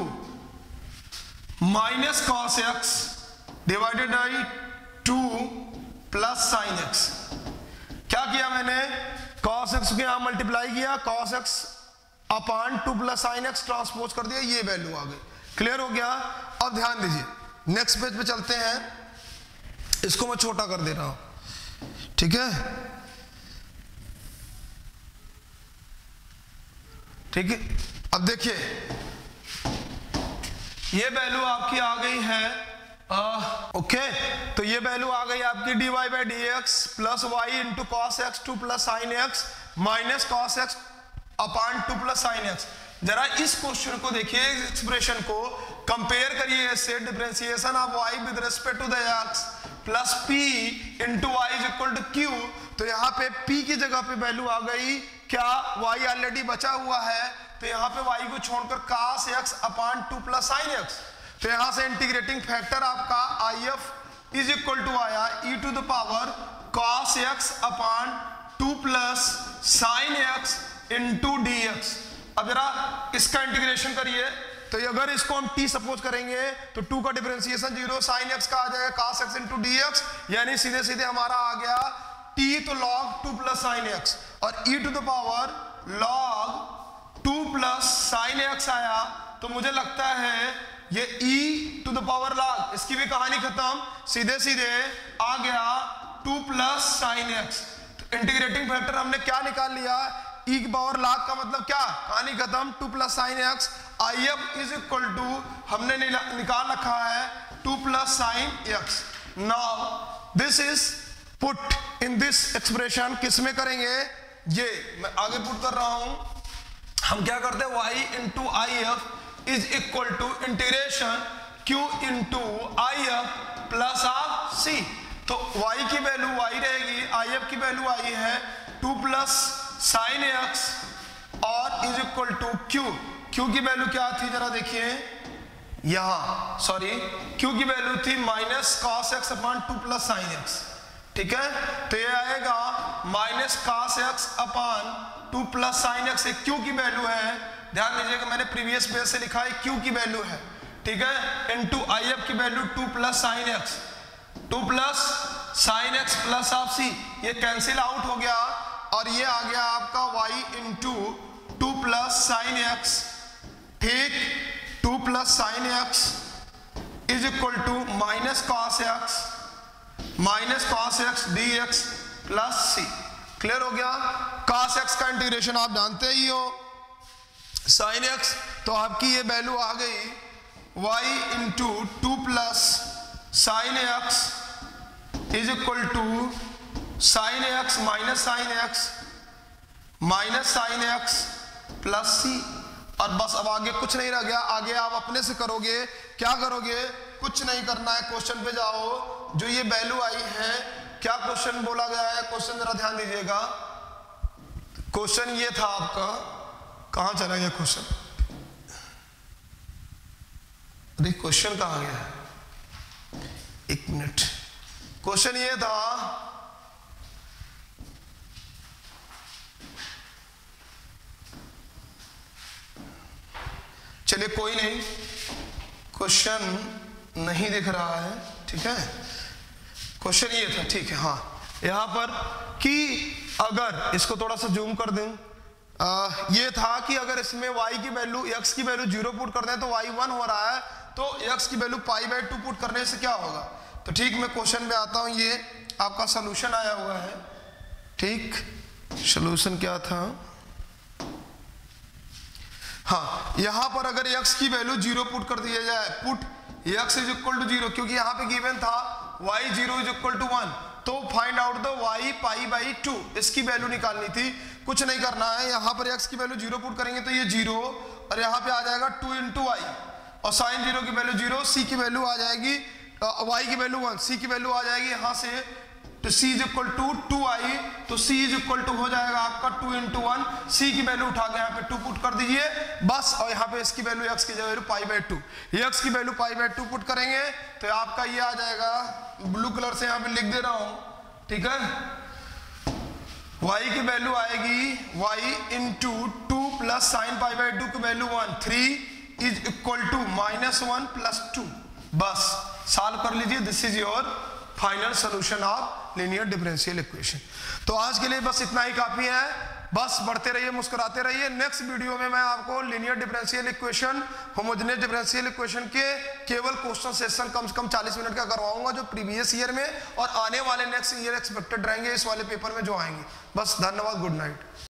S1: minus cos x divided by two plus sine x. क्या किया मैंने, कॉस एक्स के यहां मल्टीप्लाई किया, cos x upon two plus sine x transpose कर दिया, ये value आ गई। क्लियर हो गया। अब ध्यान दीजिए, नेक्स्ट पेज पे चलते हैं, इसको मैं छोटा कर दे रहा हूं, ठीक है, ठीक है। अब देखिए ये वैल्यू आपकी आ गई है, आ, ओके, तो ये वैल्यू आ गई आपकी d Y by D x plus y into cos x two plus sine x minus cos x upon two plus sine x. जरा इस क्वेश्चन को देखिए, एक्सप्रेशन को कंपेयर करिए इससे, differentiation of Y with respect to the x plus p into y is equal to q. तो यहाँ पे p की जगह पे वैल्यू आ गई क्या, y ऑलरेडी बचा हुआ है, तो यहाँ पे y को छोड़कर cos x upon two plus sine x. तो यहाँ से इंटीग्रेटिंग फैक्टर आपका I F is equal to आया e to the power cos x upon two plus sine x into d x. अब जरा इसका इंटीग्रेशन करिए, तो अगर इसको हम t सपोज करेंगे तो टू का डिफरेंशिएशन जीरो, साइन एक्स का आ जाएगा cos x into d x, यानी सीधे सीधे हमारा आ गया t तो log two plus sine x और e to the power log two plus sine x आया। तो मुझे लगता है ये e to the power log, इसकी भी कहानी खत्म, सीधे सीधे आ गया टू प्लस साइन एक्स। तो इंटीग्रेटिंग फैक्टर हमने क्या निकाल लिया, e की पावर log का मतलब क्या, कहानी खत्म, two plus sine x I F is equal to हमने निकाल रखा है two plus sine x. Now this is put in this expression, किस में करेंगे, ये मैं आगे पुट कर रहा हूं। हम क्या करते हैं, y into I F is equal to integration q into I F plus of c. तो y की वैल्यू y रहेगी, आई एफ की वैल्यू आई है टू प्लस साइन एक्स और is equal to q। q की वैल्यू क्या थी जरा देखिए, यहां सॉरी q की वैल्यू थी minus cos x upon two plus sine x. ठीक है, तो ये आएगा minus cos x upon two plus sine x. q की वैल्यू है, ध्यान दीजिएगा मैंने प्रीवियस पेज से लिखा है q की वैल्यू है, ठीक है, इनटू आई एफ की value two plus sine x, two plus sine x plus of c, ये कैंसिल आउट हो गया और ये आ गया आपका y into two plus sine x, ठीक, two plus sine x is equal to minus cos x minus cos x d x plus c. Clear हो गया। कॉस एक्स का इंटीग्रेशन आप जानते ही हो, साइन एक्स, तो आपकी ये वैल्यू आ गई y into two plus sine x is equal to sine x minus sine x minus sine x plus c. और बस अब आगे कुछ नहीं रह गया, आगे आप अपने से करोगे। क्या करोगे, कुछ नहीं करना है, क्वेश्चन पे जाओ, जो ये वैल्यू आई है, क्या क्वेश्चन बोला गया है, क्वेश्चन जरा ध्यान दीजिएगा। क्वेश्चन ये था आपका, कहां चला गया क्वेश्चन, अरे क्वेश्चन कहां गया है, एक मिनट। क्वेश्चन ये था, चलिए कोई नहीं, क्वेश्चन नहीं दिख रहा है, ठीक है। क्वेश्चन ये था, ठीक है, हाँ, यहां पर कि अगर इसको थोड़ा सा जूम कर दें, आ, ये था कि अगर इसमें y की वैल्यू x की वैल्यू जीरो पुट कर दें तो y वन हो रहा है, तो x की value pi by two put करने से क्या होगा। तो ठीक, मैं क्वेश्चन पे आता हूं, ये आपका सोल्यूशन आया हुआ है, ठीक, सोल्यूशन क्या था, हाँ, यहां पर अगर x की वैल्यू जीरो पुट कर दिया जाए, put x is equal to zero, क्योंकि यहां पे गिवन था y zero is equal to one, तो find out the y pi by two, इसकी वैल्यू निकालनी थी। कुछ नहीं करना है, यहां पर x की वैल्यू जीरो पुट करेंगे तो ये जीरो, और यहां पे आ जाएगा टू इंटू आई, और साइन जीरो की वैल्यू जीरो, c की वैल्यू आ जाएगी, y की वैल्यू वन, c की वैल्यू आ जाएगी यहां से, तो c is equal to two I, तो c इज इक्वल टू हो जाएगा आपका टू इंटू वन, c की वैल्यू उठा के यहाँ पे टू पुट कर दीजिए बस, और यहाँ पे इसकी वैल्यू x की value pi by two, x की value pi by two put करेंगे तो आपका ये आ जाएगा, ब्लू कलर से यहाँ पे लिख दे रहा हूं, ठीक है, y की वैल्यू आएगी y into two plus sine pi by two की value one, three is equal to minus one plus two, बस सॉल्व कर लीजिए। This is your final solution of linear differential equation. तो आज के लिए बस इतना ही काफी है, बस बढ़ते रहिए, मुस्कुराते रहिए। नेक्स्ट वीडियो में मैं आपको linear differential equation, homogeneous differential equation के केवल क्वेश्चन सेशन कम से कम चालीस मिनट का करवाऊंगा, जो प्रीवियस ईयर में और आने वाले नेक्स्ट ईयर एक्सपेक्टेड रहेंगे इस वाले पेपर में जो आएंगे। बस धन्यवाद, गुड नाइट।